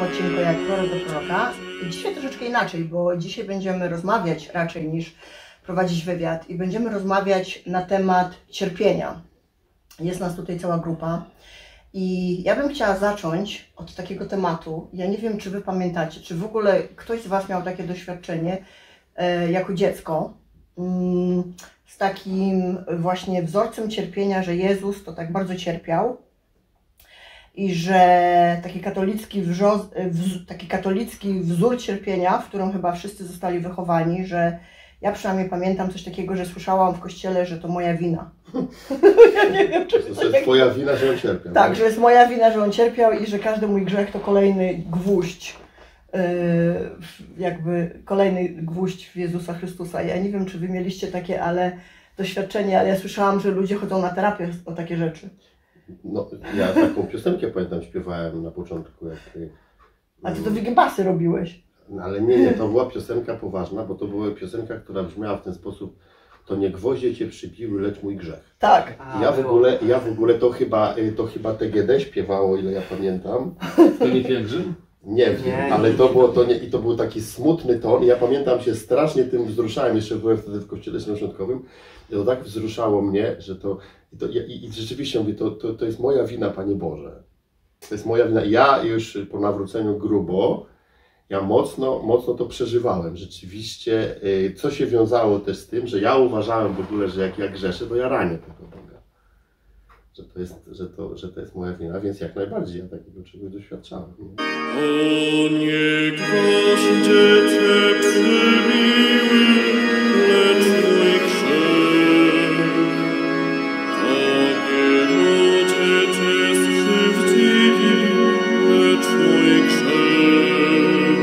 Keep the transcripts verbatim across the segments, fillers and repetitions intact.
odcinku Jak prorok do proroka. I dzisiaj troszeczkę inaczej, bo dzisiaj będziemy rozmawiać raczej niż prowadzić wywiad i będziemy rozmawiać na temat cierpienia. Jest nas tutaj cała grupa i ja bym chciała zacząć od takiego tematu. Ja nie wiem, czy Wy pamiętacie, czy w ogóle ktoś z Was miał takie doświadczenie e, jako dziecko mm, z takim właśnie wzorcem cierpienia, że Jezus to tak bardzo cierpiał. I że taki katolicki, wrzo, wz, taki katolicki wzór cierpienia, w którym chyba wszyscy zostali wychowani, że ja przynajmniej pamiętam coś takiego, że słyszałam w kościele, że to moja wina. Ja nie wiem, czy to jest twoja wina, że on cierpiał. Tak, że jest moja wina, że on cierpiał i że każdy mój grzech to kolejny gwóźdź, yy, jakby kolejny gwóźdź w Jezusa Chrystusa. Ja nie wiem, czy Wy mieliście takie ale doświadczenie, ale ja słyszałam, że ludzie chodzą na terapię o takie rzeczy. No, ja taką piosenkę pamiętam, śpiewałem na początku. Jak, A Ty to wygibasy robiłeś? No, ale nie, nie, to była piosenka poważna, bo to była piosenka, która brzmiała w ten sposób: to nie gwoździe Cię przybiły, lecz mój grzech. Tak. A, ja, w ogóle, ja w ogóle to chyba, to chyba T G D śpiewało, ile ja pamiętam. To nie Pielgrzym? Nie wiem, nie, ale to było to nie, i to był taki smutny ton. I ja pamiętam, się strasznie tym wzruszałem, jeszcze byłem wtedy w kościele świątecznym. I to tak wzruszało mnie, że to, i, to, i, i rzeczywiście mówię, to, to, to jest moja wina, Panie Boże. To jest moja wina. Ja już po nawróceniu grubo, ja mocno, mocno to przeżywałem. Rzeczywiście, yy, co się wiązało też z tym, że ja uważałem w ogóle, że jak ja grzeszę, to ja ranię tego Boga. Że to jest, że to, że to jest moja wina, więc jak najbardziej ja takiego czegoś doświadczałem. Nie? O nie gwoździe Cię przybiły, lecz mój grzech. O nie ludzie Cię skrzywdzili, lecz mój grzech.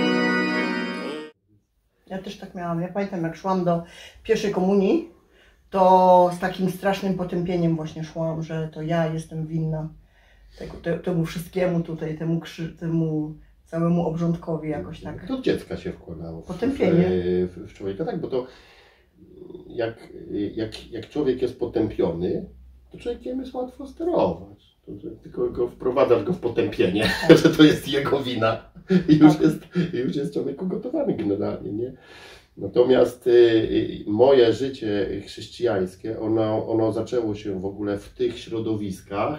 Ja też tak miałam. Ja pamiętam, jak szłam do pierwszej komunii, to z takim strasznym potępieniem właśnie szłam, że to ja jestem winna tego, te, temu wszystkiemu tutaj, temu, krzy, temu całemu obrządkowi jakoś tak. To dziecka się wkładało w, Potępienie. W, w człowieka, tak, bo to jak, jak, jak człowiek jest potępiony, to człowiekiem jest łatwo sterować. To, tylko go wprowadzasz go w potępienie, tak. Że to jest jego wina i już, tak. jest, już jest człowiek ugotowany generalnie, nie? Natomiast y, moje życie chrześcijańskie, ono, ono zaczęło się w ogóle w tych środowiskach,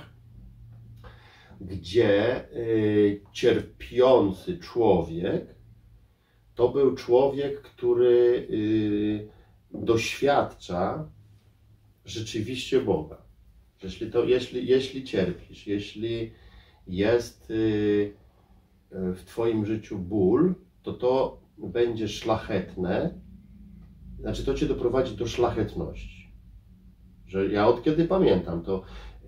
gdzie y, cierpiący człowiek to był człowiek, który y, doświadcza rzeczywiście Boga. Jeśli, to, jeśli, jeśli cierpisz, jeśli jest y, w Twoim życiu ból, to to będzie szlachetne, znaczy to Cię doprowadzi do szlachetności. Że ja od kiedy pamiętam, to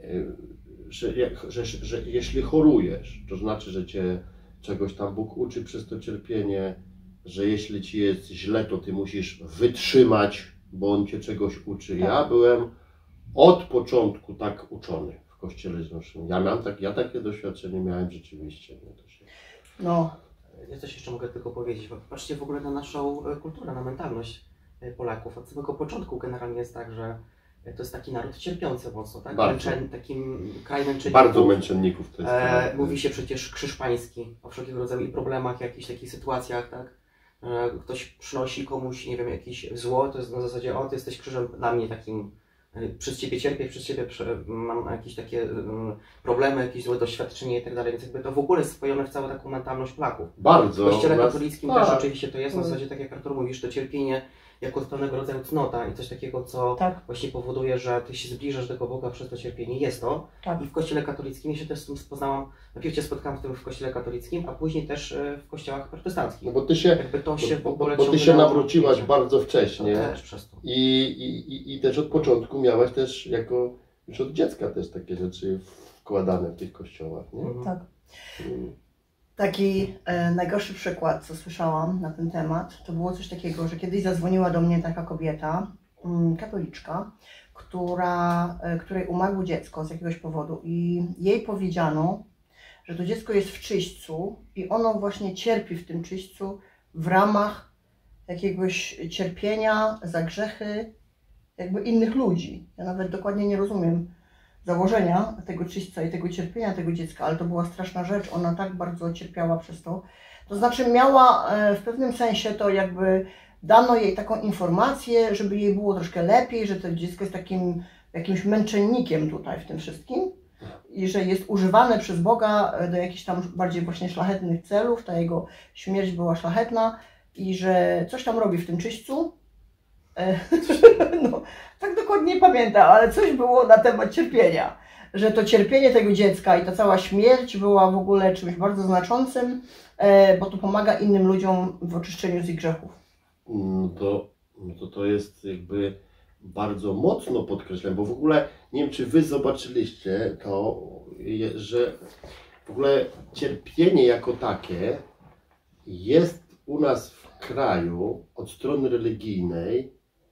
że, że, że, że jeśli chorujesz, to znaczy, że Cię czegoś tam Bóg uczy przez to cierpienie, że jeśli Ci jest źle, to Ty musisz wytrzymać, bo On Cię czegoś uczy. Tak. Ja byłem od początku tak uczony w Kościele Zjednoczonym. Ja miałem tak, ja takie doświadczenie miałem rzeczywiście. Nie, to się... No. Ja coś jeszcze mogę tylko powiedzieć, bo patrzcie w ogóle na naszą kulturę, na mentalność Polaków. Od samego początku generalnie jest tak, że to jest taki naród cierpiący mocno, tak? Męczeń, takim kraj męczenników. Bardzo męczenników to jest. E, mówi się przecież krzyż pański o wszelkiego rodzaju i problemach, jakichś takich sytuacjach, tak? E, ktoś przynosi komuś, nie wiem, jakieś zło, to jest na zasadzie, o, ty jesteś krzyżem dla mnie takim, przez Ciebie cierpię, przez Ciebie mam jakieś takie problemy, jakieś złe doświadczenie i tak dalej, więc jakby to w ogóle jest spojone w całą taką mentalność Polaków. Bardzo. W Kościele katolickim też oczywiście to jest, na zasadzie tak jak Artur mówisz, to cierpienie jako pewnego rodzaju cnota i coś takiego, co tak. właśnie powoduje, że Ty się zbliżasz do tego Boga przez to cierpienie. Jest to. Tak. I w Kościele katolickim, ja się też z tym poznałam, najpierw Cię spotkałam w tym w Kościele katolickim, a później też w kościołach protestanckich. No bo Ty się, jakby to się bo, bo, bo ty się nawróciłaś wiecie, bardzo wcześnie to też przez to. I, i, i też od początku miałaś też jako, już od dziecka też takie rzeczy wkładane w tych kościołach, nie? Mhm. Tak. Hmm. Taki e, najgorszy przykład, co słyszałam na ten temat, to było coś takiego, że kiedyś zadzwoniła do mnie taka kobieta, mm, katoliczka, która, e, której umarło dziecko z jakiegoś powodu i jej powiedziano, że to dziecko jest w czyśćcu i ono właśnie cierpi w tym czyśćcu w ramach jakiegoś cierpienia za grzechy jakby innych ludzi. Ja nawet dokładnie nie rozumiem, założenia tego czyśćca i tego cierpienia tego dziecka, ale to była straszna rzecz, ona tak bardzo cierpiała przez to. To znaczy miała w pewnym sensie to jakby dano jej taką informację, żeby jej było troszkę lepiej, że to dziecko jest takim jakimś męczennikiem tutaj w tym wszystkim i że jest używane przez Boga do jakichś tam bardziej właśnie szlachetnych celów, ta jego śmierć była szlachetna i że coś tam robi w tym czyśćcu. No, tak dokładnie nie pamiętam, ale coś było na temat cierpienia, że to cierpienie tego dziecka i ta cała śmierć była w ogóle czymś bardzo znaczącym, bo to pomaga innym ludziom w oczyszczeniu z ich grzechów. No to, no to, to jest jakby bardzo mocno podkreślam, bo w ogóle nie wiem, czy wy zobaczyliście to, że w ogóle cierpienie jako takie jest u nas w kraju od strony religijnej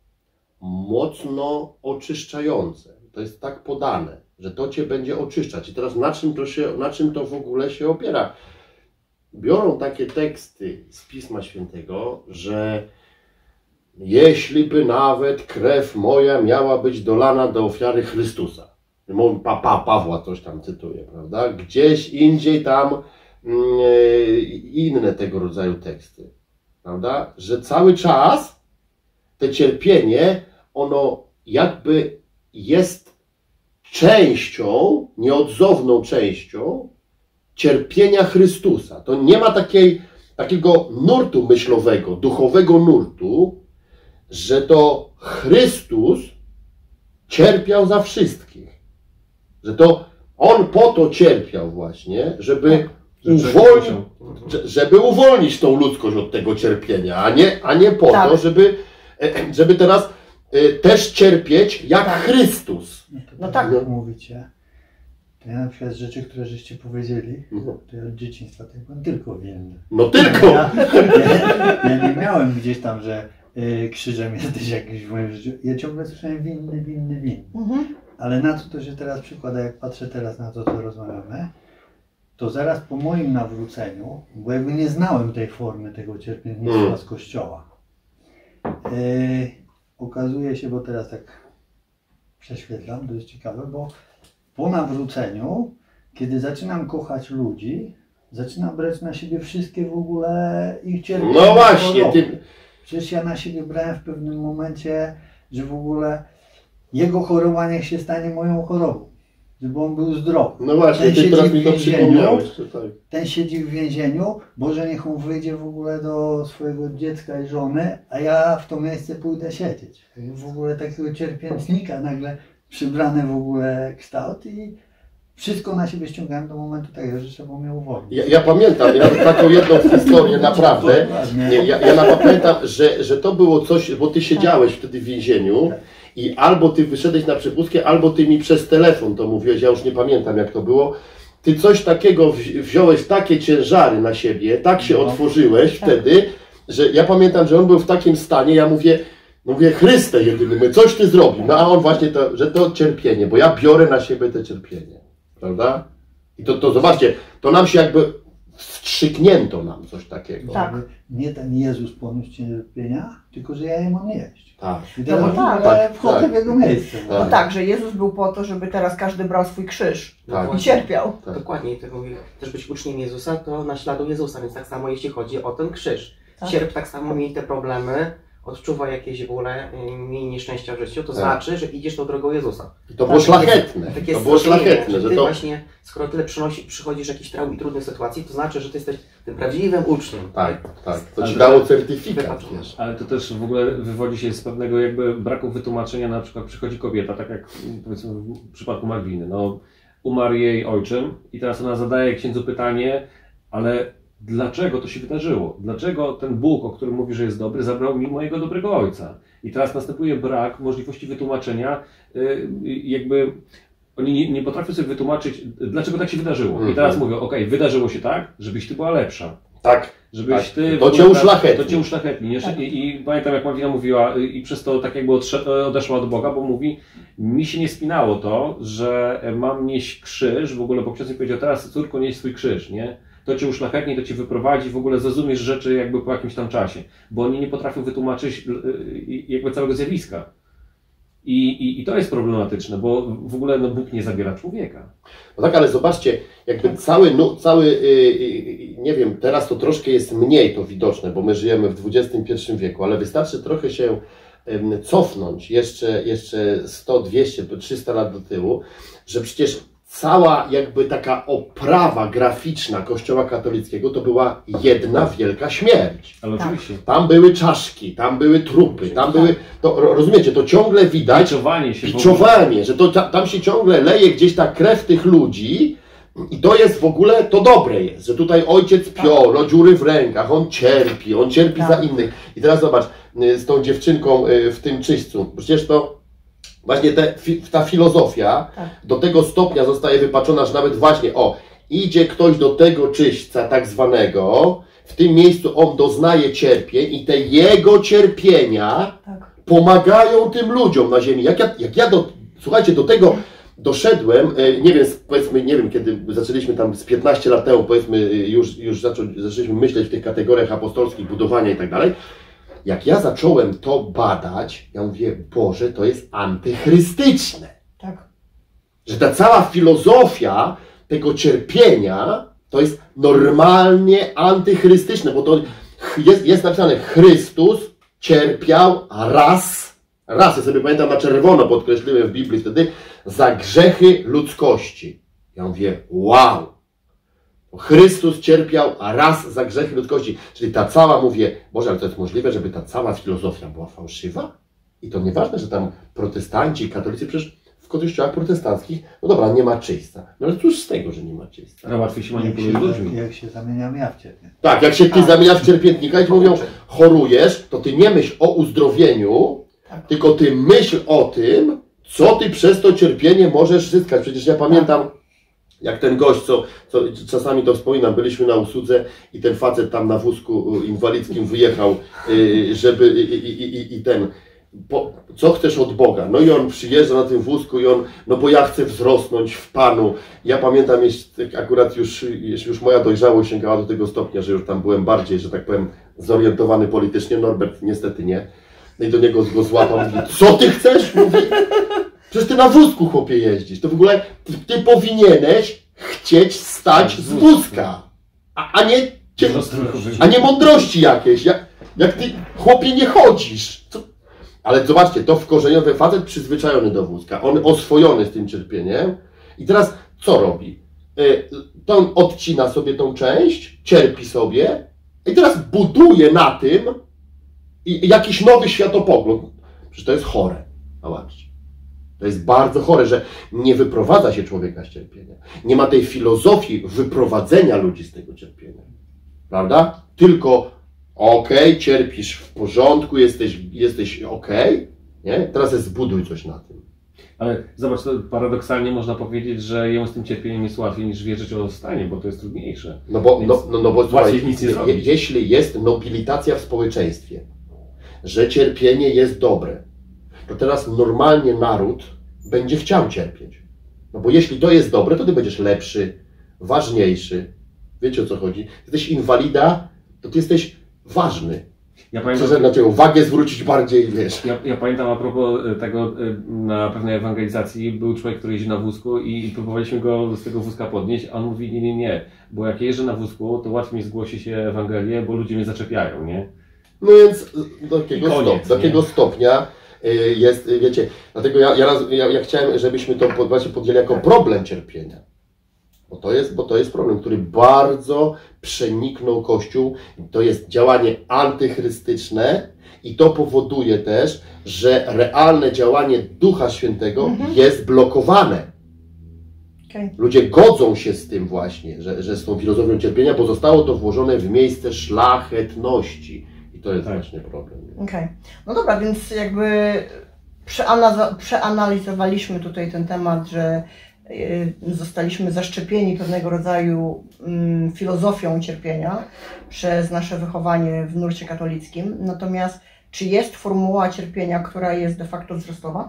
mocno oczyszczające. To jest tak podane, że to cię będzie oczyszczać. I teraz na czym to, się, na czym to w ogóle się opiera? Biorą takie teksty z Pisma Świętego, że jeśli by nawet krew moja miała być dolana do ofiary Chrystusa. Pa, pa, Pawła coś tam cytuje, prawda? Gdzieś indziej tam yy, inne tego rodzaju teksty, prawda? Że cały czas te cierpienie, ono jakby jest częścią, nieodzowną częścią cierpienia Chrystusa. To nie ma takiej, takiego nurtu myślowego, duchowego nurtu, że to Chrystus cierpiał za wszystkich. Że to On po to cierpiał właśnie, żeby uwolnić, żeby uwolnić tą ludzkość od tego cierpienia, a nie, a nie po tak. to, żeby, żeby teraz też cierpieć jak tak. Chrystus. No, to no tak, tak. Jak mówicie, to ja na przykład rzeczy, które żeście powiedzieli, mhm. to ja od dzieciństwa tak byłem tylko winny. No tylko! Ja, ja, ja nie miałem gdzieś tam, że y, krzyżem jesteś jakiś w moim życiu. Ja ciągle słyszałem winny, winny, winny. Mhm. Ale na co to się teraz przykłada, jak patrzę teraz na to, co rozmawiamy, to zaraz po moim nawróceniu, bo jakby nie znałem tej formy tego cierpiętnictwa mm. z Kościoła, yy, okazuje się, bo teraz tak prześwietlam, to jest ciekawe, bo po nawróceniu, kiedy zaczynam kochać ludzi, zaczynam brać na siebie wszystkie w ogóle ich cierpienia. No właśnie, ty... Przecież ja na siebie brałem w pewnym momencie, że w ogóle jego choroba niech się stanie moją chorobą, żeby on był zdrowy. No właśnie, ty teraz mi to przypomniałeś. Tak. Ten siedzi w więzieniu, Boże niech on wyjdzie w ogóle do swojego dziecka i żony, a ja w to miejsce pójdę siedzieć. W ogóle takiego cierpiętnika nagle przybrany w ogóle kształt i wszystko na siebie ściągałem do momentu takiego, że trzeba mnie uwolnić. Ja, ja pamiętam, ja taką jedną historię naprawdę, ja, ja, ja pamiętam, że, że to było coś, bo ty siedziałeś wtedy w więzieniu i albo ty wyszedłeś na przepustkę, albo ty mi przez telefon to mówiłeś, ja już nie pamiętam jak to było, ty coś takiego wziąłeś, takie ciężary na siebie, tak się no. otworzyłeś tak. wtedy, że ja pamiętam, że on był w takim stanie, ja mówię, no mówię, Chryste jedyny, my coś ty zrobił, no a on właśnie to, że to cierpienie, bo ja biorę na siebie te cierpienie. Prawda? I to, to zobaczcie, to nam się jakby wstrzyknięto nam coś takiego. Tak. Nie ten Jezus poniósł cierpienia, tylko że ja je mam jeść. Tak. I teraz no, tak, tak, wchodzę tak. w jego miejsce. No tak. tak, że Jezus był po to, żeby teraz każdy brał swój krzyż tak. i cierpiał. Tak. Dokładnie, to mówię, też być uczniem Jezusa, to naśladuj Jezusa, więc tak samo jeśli chodzi o ten krzyż. Tak. Cierp tak samo miej te problemy, odczuwa jakieś bóle, miej nieszczęścia w życiu, to tak. znaczy, że idziesz tą drogą Jezusa. I to było tak, szlachetne. Takie to było szlachetne, że ty to... właśnie, skoro tyle przynosi, przychodzisz jakichś traum i trudnych sytuacji, to znaczy, że ty jesteś tym prawdziwym uczniem. Tak, tak. To ci dało certyfikat. Wiesz. Ale to też w ogóle wywodzi się z pewnego jakby braku wytłumaczenia, na przykład przychodzi kobieta, tak jak powiedzmy w przypadku Magdaleny, no umarł jej ojczym i teraz ona zadaje księdzu pytanie, ale dlaczego to się wydarzyło? Dlaczego ten Bóg, o którym mówi, że jest dobry, zabrał mi mojego dobrego ojca? I teraz następuje brak możliwości wytłumaczenia, jakby oni nie, nie potrafią sobie wytłumaczyć, dlaczego tak się wydarzyło. Mm-hmm. I teraz mówią, okej, okay, wydarzyło się tak, żebyś ty była lepsza. Tak. Żebyś tak. ty... To cię uszlachetni. To cię uszlachetni. Tak. I, I pamiętam, jak Malwina mówiła i przez to tak jakby odeszła od Boga, bo mówi, mi się nie spinało to, że mam nieść krzyż, w ogóle, bo ksiądz mi powiedział, teraz córko nieś swój krzyż, nie? To cię uszlachetni, to cię wyprowadzi, w ogóle zrozumiesz rzeczy jakby po jakimś tam czasie. Bo oni nie potrafią wytłumaczyć jakby całego zjawiska. I, i, I to jest problematyczne, bo w ogóle no, Bóg nie zabiera człowieka. No tak, ale zobaczcie, jakby cały, no, cały yy, yy, nie wiem, teraz to troszkę jest mniej to widoczne, bo my żyjemy w dwudziestym pierwszym wieku, ale wystarczy trochę się yy, cofnąć jeszcze, jeszcze sto, dwieście, trzysta lat do tyłu, że przecież cała jakby taka oprawa graficzna Kościoła katolickiego to była jedna wielka śmierć. Ale Tak. oczywiście. Tam były czaszki, tam były trupy, tam były, to ro- rozumiecie, to ciągle widać, Biczowanie się. w ogóle. biczowanie, że to ta, tam się ciągle leje gdzieś ta krew tych ludzi i to jest w ogóle, to dobre jest, że tutaj ojciec Pio, no dziury w rękach, on cierpi, on cierpi Tak. za innych. I teraz zobacz, y, z tą dziewczynką y, w tym czyśćcu, przecież to właśnie te, fi, ta filozofia Tak. do tego stopnia zostaje wypaczona, że nawet właśnie, o, idzie ktoś do tego czyśćca tak zwanego, w tym miejscu on doznaje cierpień i te jego cierpienia Tak. pomagają tym ludziom na ziemi. Jak ja, jak ja do, słuchajcie, do tego doszedłem, e, nie wiem, powiedzmy, nie wiem, kiedy zaczęliśmy tam z piętnaście lat temu, powiedzmy, e, już, już zaczą, zaczęliśmy myśleć w tych kategoriach apostolskich, budowania i tak dalej. Jak ja zacząłem to badać, ja mówię, Boże, to jest antychrystyczne. Tak. Że ta cała filozofia tego cierpienia to jest normalnie antychrystyczne, bo to jest, jest napisane, Chrystus cierpiał raz, raz, ja sobie pamiętam na czerwono podkreśliłem w Biblii wtedy, za grzechy ludzkości. Ja mówię, wow, Chrystus cierpiał raz za grzechy ludzkości. Czyli ta cała, mówię, Boże, ale to jest możliwe, żeby ta cała filozofia była fałszywa? I to nieważne, że tam protestanci, katolicy, przecież w kościołach protestanckich, no dobra, nie ma czyśćca. No ale cóż z tego, że nie ma czyśćca? Ale łatwiej się Jak manipuluje się, ludźmi. jak się zamieniam ja w ciebie. Tak, jak się ty Tak. zamieniasz w cierpiętnika i ci mówią, chorujesz, to ty nie myśl o uzdrowieniu, Tak. tylko ty myśl o tym, co ty przez to cierpienie możesz zyskać. Przecież ja pamiętam, jak ten gość, co, co czasami to wspominam, byliśmy na usłudze i ten facet tam na wózku inwalidzkim wyjechał, y, żeby i, i, i, i ten, po, co chcesz od Boga? No i on przyjeżdża na tym wózku i on, no bo ja chcę wzrosnąć w Panu. Ja pamiętam, jeśli akurat już, jeśli już moja dojrzałość sięgała do tego stopnia, że już tam byłem bardziej, że tak powiem, zorientowany politycznie, Norbert niestety nie. No i do niego go złapał, mówi, co ty chcesz? Mówi, przecież ty na wózku, chłopie, jeździsz. To w ogóle ty, ty powinieneś chcieć stać z wózka, a, a, nie, cię, a nie mądrości jakieś. Jak, jak ty, chłopie, nie chodzisz. Co? Ale zobaczcie, to wkorzeniowy facet przyzwyczajony do wózka. On oswojony z tym cierpieniem. I teraz co robi? To on odcina sobie tą część, cierpi sobie i teraz buduje na tym jakiś nowy światopogląd. Przecież to jest chore. Zobaczcie. To jest bardzo chore, że nie wyprowadza się człowieka z cierpienia. Nie ma tej filozofii wyprowadzenia ludzi z tego cierpienia. Prawda? Tylko okej, okay, cierpisz w porządku, jesteś, jesteś okej, okay, nie? Teraz jest zbuduj coś na tym. Ale zobacz, to paradoksalnie można powiedzieć, że jemu z tym cierpieniem jest łatwiej niż wierzyć o stanie, bo to jest trudniejsze. No bo, no, no, no bo słuchaj, nic nie je, zrobić. jeśli jest nobilitacja w społeczeństwie, że cierpienie jest dobre, to teraz normalnie naród będzie chciał cierpieć. No bo jeśli to jest dobre, to ty będziesz lepszy, ważniejszy. Wiecie, o co chodzi? Jesteś inwalida, to ty jesteś ważny. Ja Co, pamiętam, że na ciebie uwagę zwrócić bardziej, wiesz. ja, ja pamiętam a propos tego, na pewnej ewangelizacji był człowiek, który jeździ na wózku i próbowaliśmy go z tego wózka podnieść, a on mówi nie, nie, nie, bo jak jeżdżę na wózku, to łatwiej mi zgłosi się Ewangelię, bo ludzie mnie zaczepiają, nie? No więc do jakiego, Koniec, stop, do jakiego stopnia y, jest, y, wiecie, dlatego ja, ja, raz, ja, ja chciałem, żebyśmy to pod- właśnie podjęli jako problem cierpienia. Bo to, jest, bo to jest problem, który bardzo przeniknął Kościół. To jest działanie antychrystyczne i to powoduje też, że realne działanie Ducha Świętego Mhm. jest blokowane. Okay. Ludzie godzą się z tym właśnie, że, że z tą filozofią cierpienia, bo zostało to włożone w miejsce szlachetności. I to jest Tak. właśnie problem. Okay. No dobra, więc jakby przeanaliza- przeanalizowaliśmy tutaj ten temat, że y, zostaliśmy zaszczepieni pewnego rodzaju mm, filozofią cierpienia przez nasze wychowanie w nurcie katolickim. Natomiast czy jest formuła cierpienia, która jest de facto wzrostowa?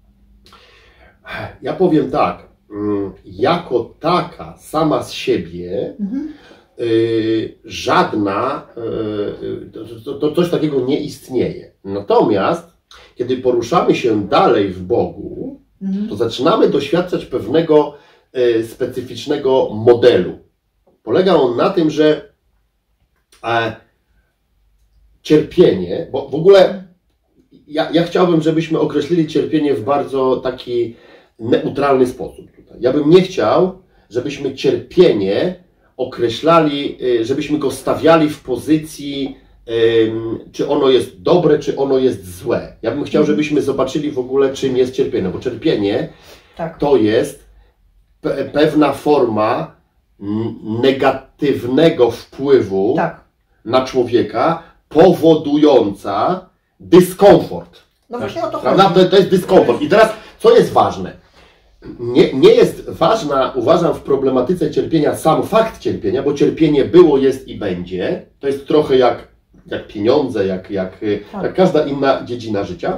Ja powiem tak, mm, jako taka sama z siebie Mhm. y, żadna, y, to, to, to coś takiego nie istnieje. Natomiast kiedy poruszamy się dalej w Bogu, Mhm. to zaczynamy doświadczać pewnego e, specyficznego modelu. Polega on na tym, że e, cierpienie, bo w ogóle ja, ja chciałbym, żebyśmy określili cierpienie w bardzo taki neutralny sposób. Tutaj. Ja bym nie chciał, żebyśmy cierpienie określali, e, żebyśmy go stawiali w pozycji, e, czy ono jest dobre, czy ono jest złe. Ja bym chciał, żebyśmy zobaczyli w ogóle, czym jest cierpienie, bo cierpienie Tak. to jest pe pewna forma negatywnego wpływu Tak. na człowieka, powodująca dyskomfort. No właśnie o to chodzi. Prawda? To, to jest dyskomfort. I teraz, co jest ważne? Nie, nie jest ważna, uważam, w problematyce cierpienia sam fakt cierpienia, bo cierpienie było, jest i będzie. To jest trochę jak, jak pieniądze, jak, jak, Tak. jak każda inna dziedzina życia.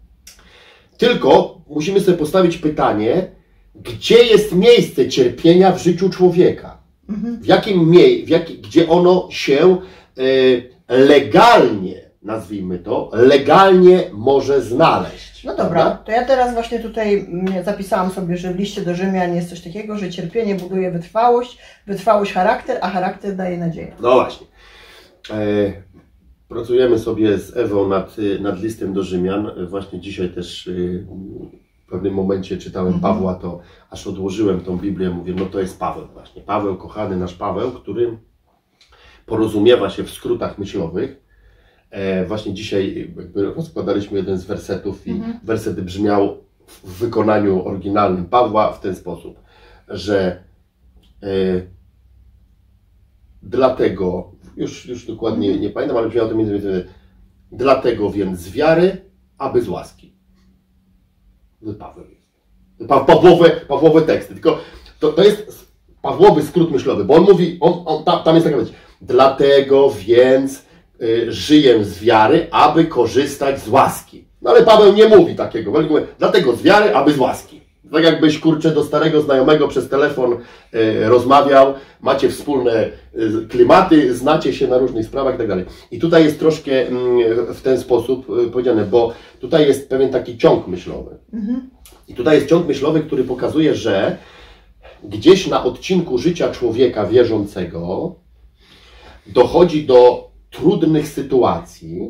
Tylko musimy sobie postawić pytanie, gdzie jest miejsce cierpienia w życiu człowieka? Mhm. W jakim miejscu, w jak, gdzie ono się y, legalnie, nazwijmy to, legalnie może znaleźć. No dobra, prawda? to ja teraz właśnie tutaj mm, zapisałam sobie, że w liście do Rzymian jest coś takiego, że cierpienie buduje wytrwałość, wytrwałość charakter, a charakter daje nadzieję. No właśnie. E, pracujemy sobie z Ewą nad, y, nad listem do Rzymian. Właśnie dzisiaj też y, w pewnym momencie czytałem Mhm. Pawła, to aż odłożyłem tą Biblię, mówię, no to jest Paweł właśnie. Paweł, kochany nasz Paweł, który porozumiewa się w skrótach myślowych. E, właśnie dzisiaj jakby rozkładaliśmy jeden z wersetów i Mhm. werset brzmiał w wykonaniu oryginalnym Pawła w ten sposób, że e, dlatego, już, już dokładnie Mhm. nie pamiętam, ale brzmiało to między innymi, dlatego więc z wiary, aby z łaski. To Paweł jest. Pa, Pawłowe, Pawłowe teksty, tylko to, to jest Pawłowy skrót myślowy, bo on mówi, on, on, tam, tam jest taka rzecz, dlatego więc y, żyję z wiary, aby korzystać z łaski. No ale Paweł nie mówi takiego, mówi, dlatego z wiary, aby z łaski. Tak jakbyś, kurczę, do starego znajomego przez telefon y, rozmawiał, macie wspólne y, klimaty, znacie się na różnych sprawach i tak dalej. I tutaj jest troszkę y, w ten sposób y, powiedziane, bo tutaj jest pewien taki ciąg myślowy. Mhm. I tutaj jest ciąg myślowy, który pokazuje, że gdzieś na odcinku życia człowieka wierzącego dochodzi do trudnych sytuacji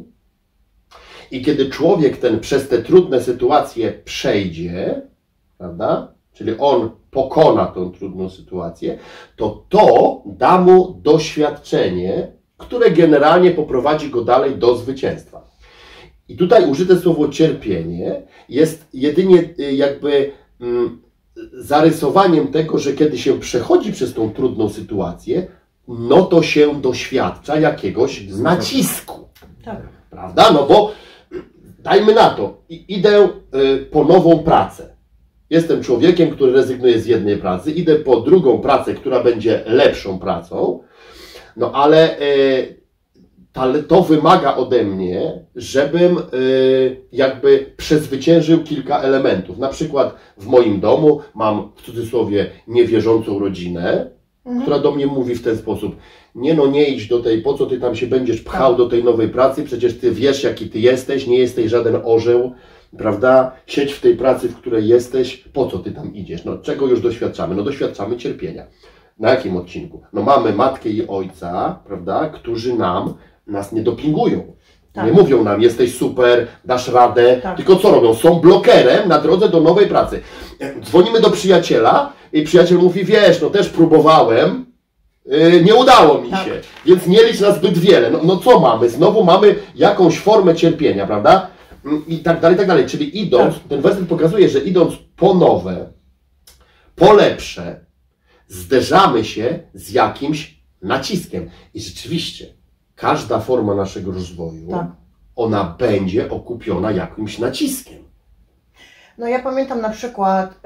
i kiedy człowiek ten przez te trudne sytuacje przejdzie, prawda, czyli on pokona tą trudną sytuację, to to da mu doświadczenie, które generalnie poprowadzi go dalej do zwycięstwa. I tutaj użyte słowo cierpienie jest jedynie jakby mm, zarysowaniem tego, że kiedy się przechodzi przez tą trudną sytuację, no to się doświadcza jakiegoś nacisku. Tak. Prawda? No bo dajmy na to, i- idę y, po nową pracę. Jestem człowiekiem, który rezygnuje z jednej pracy, idę po drugą pracę, która będzie lepszą pracą, no ale y, ale to wymaga ode mnie, żebym y, jakby przezwyciężył kilka elementów. Na przykład w moim domu mam w cudzysłowie niewierzącą rodzinę, Mhm. która do mnie mówi w ten sposób: nie no, nie idź do tej, po co ty tam się będziesz pchał Tak. do tej nowej pracy, przecież ty wiesz jaki ty jesteś, nie jesteś żaden orzeł, prawda? Siedź w tej pracy, w której jesteś, po co ty tam idziesz? No czego już doświadczamy? No doświadczamy cierpienia. Na jakim odcinku? No mamy matkę i ojca, prawda, którzy nam nas nie dopingują. Tak. Nie mówią nam, jesteś super, dasz radę, Tak. tylko co robią? Są blokerem na drodze do nowej pracy. Dzwonimy do przyjaciela i przyjaciel mówi, wiesz, no też próbowałem, yy, nie udało mi Tak. się, więc nie licz na zbyt wiele. No, no co mamy? Znowu mamy jakąś formę cierpienia, prawda? I tak dalej, i tak dalej. Czyli idąc, Tak. ten werset pokazuje, że idąc po nowe, po lepsze, zderzamy się z jakimś naciskiem. I rzeczywiście, każda forma naszego rozwoju, Tak. ona będzie okupiona jakimś naciskiem. No ja pamiętam na przykład,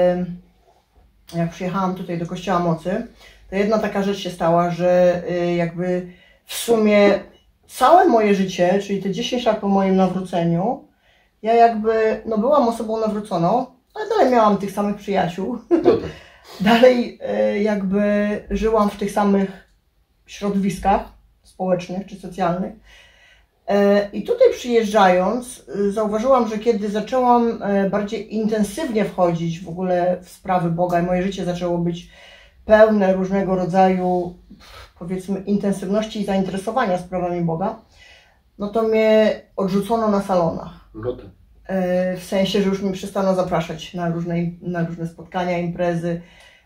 yy, jak przyjechałam tutaj do Kościoła Mocy, to jedna taka rzecz się stała, że yy, jakby w sumie całe moje życie, czyli te dziesięć lat po moim nawróceniu, ja jakby, no byłam osobą nawróconą, ale dalej miałam tych samych przyjaciół. No tak. Dalej yy, jakby żyłam w tych samych środowiskach społecznych czy socjalnych. I tutaj przyjeżdżając, zauważyłam, że kiedy zaczęłam bardziej intensywnie wchodzić w ogóle w sprawy Boga i moje życie zaczęło być pełne różnego rodzaju, powiedzmy, intensywności i zainteresowania sprawami Boga, no to mnie odrzucono na salonach. No tak. W sensie, że już mnie przestano zapraszać na różne, na różne spotkania, imprezy.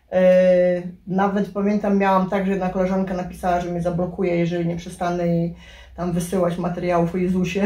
Nawet pamiętam, miałam tak, że jedna koleżanka napisała, że mnie zablokuje, jeżeli nie przestanę jej tam wysyłać materiałów o Jezusie.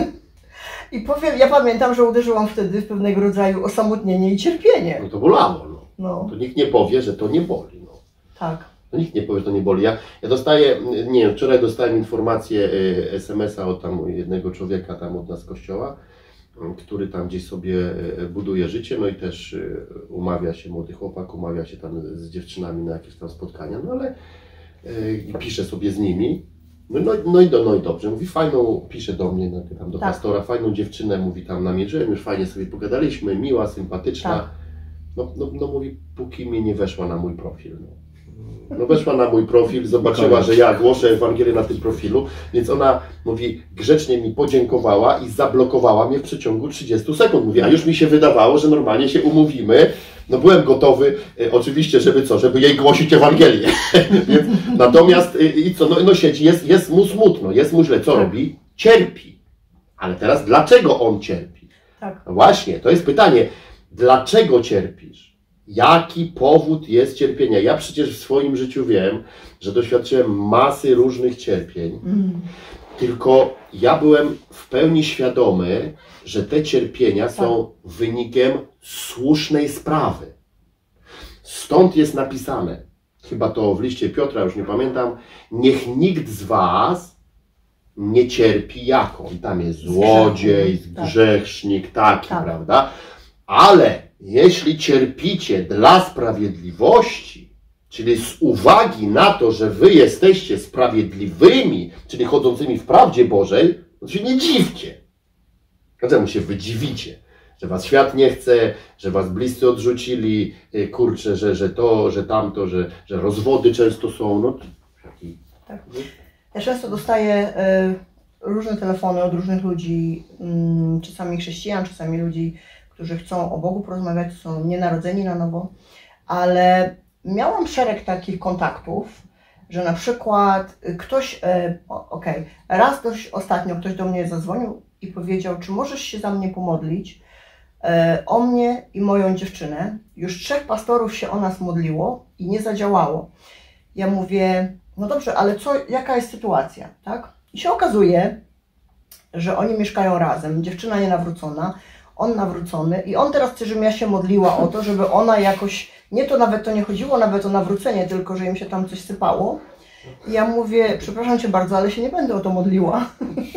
I powiem, ja pamiętam, że uderzyłam wtedy w pewnego rodzaju osamotnienie i cierpienie. No to bolało, no. No. To nikt nie powie, że to nie boli, no. Tak. No nikt nie powie, że to nie boli. Ja, ja dostaję, nie wiem, wczoraj dostałem informację, y, es em es a od tam jednego człowieka tam od nas z kościoła, y, który tam gdzieś sobie y, buduje życie, no i też y, umawia się, młody chłopak, umawia się tam z dziewczynami na jakieś tam spotkania, no ale y, pisze sobie z nimi. No, no, no, i do, no i dobrze, mówi fajną, pisze do mnie, no, tam do tak. pastora, fajną dziewczynę, mówi tam namierzyłem, już fajnie sobie pogadaliśmy, miła, sympatyczna. Tak. No, no, no mówi, póki mnie nie weszła na mój profil. No. No weszła na mój profil, zobaczyła, że ja głoszę Ewangelię na tym profilu, więc ona, mówi, grzecznie mi podziękowała i zablokowała mnie w przeciągu trzydziestu sekund. Mówi, a już mi się wydawało, że normalnie się umówimy. No byłem gotowy, e, oczywiście, żeby co, żeby jej głosić Ewangelię. Więc, natomiast e, i co, no, no siedzi, jest, jest mu smutno, jest mu źle. Co robi? Cierpi. Ale teraz dlaczego on cierpi? Tak. No właśnie, to jest pytanie. Dlaczego cierpisz? Jaki powód jest cierpienia? Ja przecież w swoim życiu wiem, że doświadczyłem masy różnych cierpień, Mm. tylko ja byłem w pełni świadomy, że te cierpienia są wynikiem słusznej sprawy. Stąd jest napisane, chyba to w liście Piotra, już nie pamiętam, niech nikt z was nie cierpi jako. I tam jest złodziej, Tak. grzesznik, taki, Tak. prawda? Ale jeśli cierpicie dla sprawiedliwości, czyli z uwagi na to, że wy jesteście sprawiedliwymi, czyli chodzącymi w prawdzie Bożej, to się nie dziwcie. Czemu się wy dziwicie? Że was świat nie chce, że was bliscy odrzucili, kurczę, że, że to, że tamto, że, że rozwody często są. No, taki... Tak. Ja często dostaję y, różne telefony od różnych ludzi, y, czasami chrześcijan, czasami ludzi, którzy chcą o Bogu porozmawiać, są nienarodzeni na nowo, ale miałam szereg takich kontaktów, że na przykład ktoś, y, okej, okay, raz dość ostatnio ktoś do mnie zadzwonił i powiedział, czy możesz się za mnie pomodlić, y, o mnie i moją dziewczynę. Już trzech pastorów się o nas modliło i nie zadziałało. Ja mówię, no dobrze, ale co, jaka jest sytuacja, tak? I się okazuje, że oni mieszkają razem, dziewczyna nienawrócona, on nawrócony i on teraz chce, żebym ja się modliła o to, żeby ona jakoś, nie to nawet to nie chodziło nawet o nawrócenie, tylko że im się tam coś sypało. I ja mówię, przepraszam Cię bardzo, ale się nie będę o to modliła.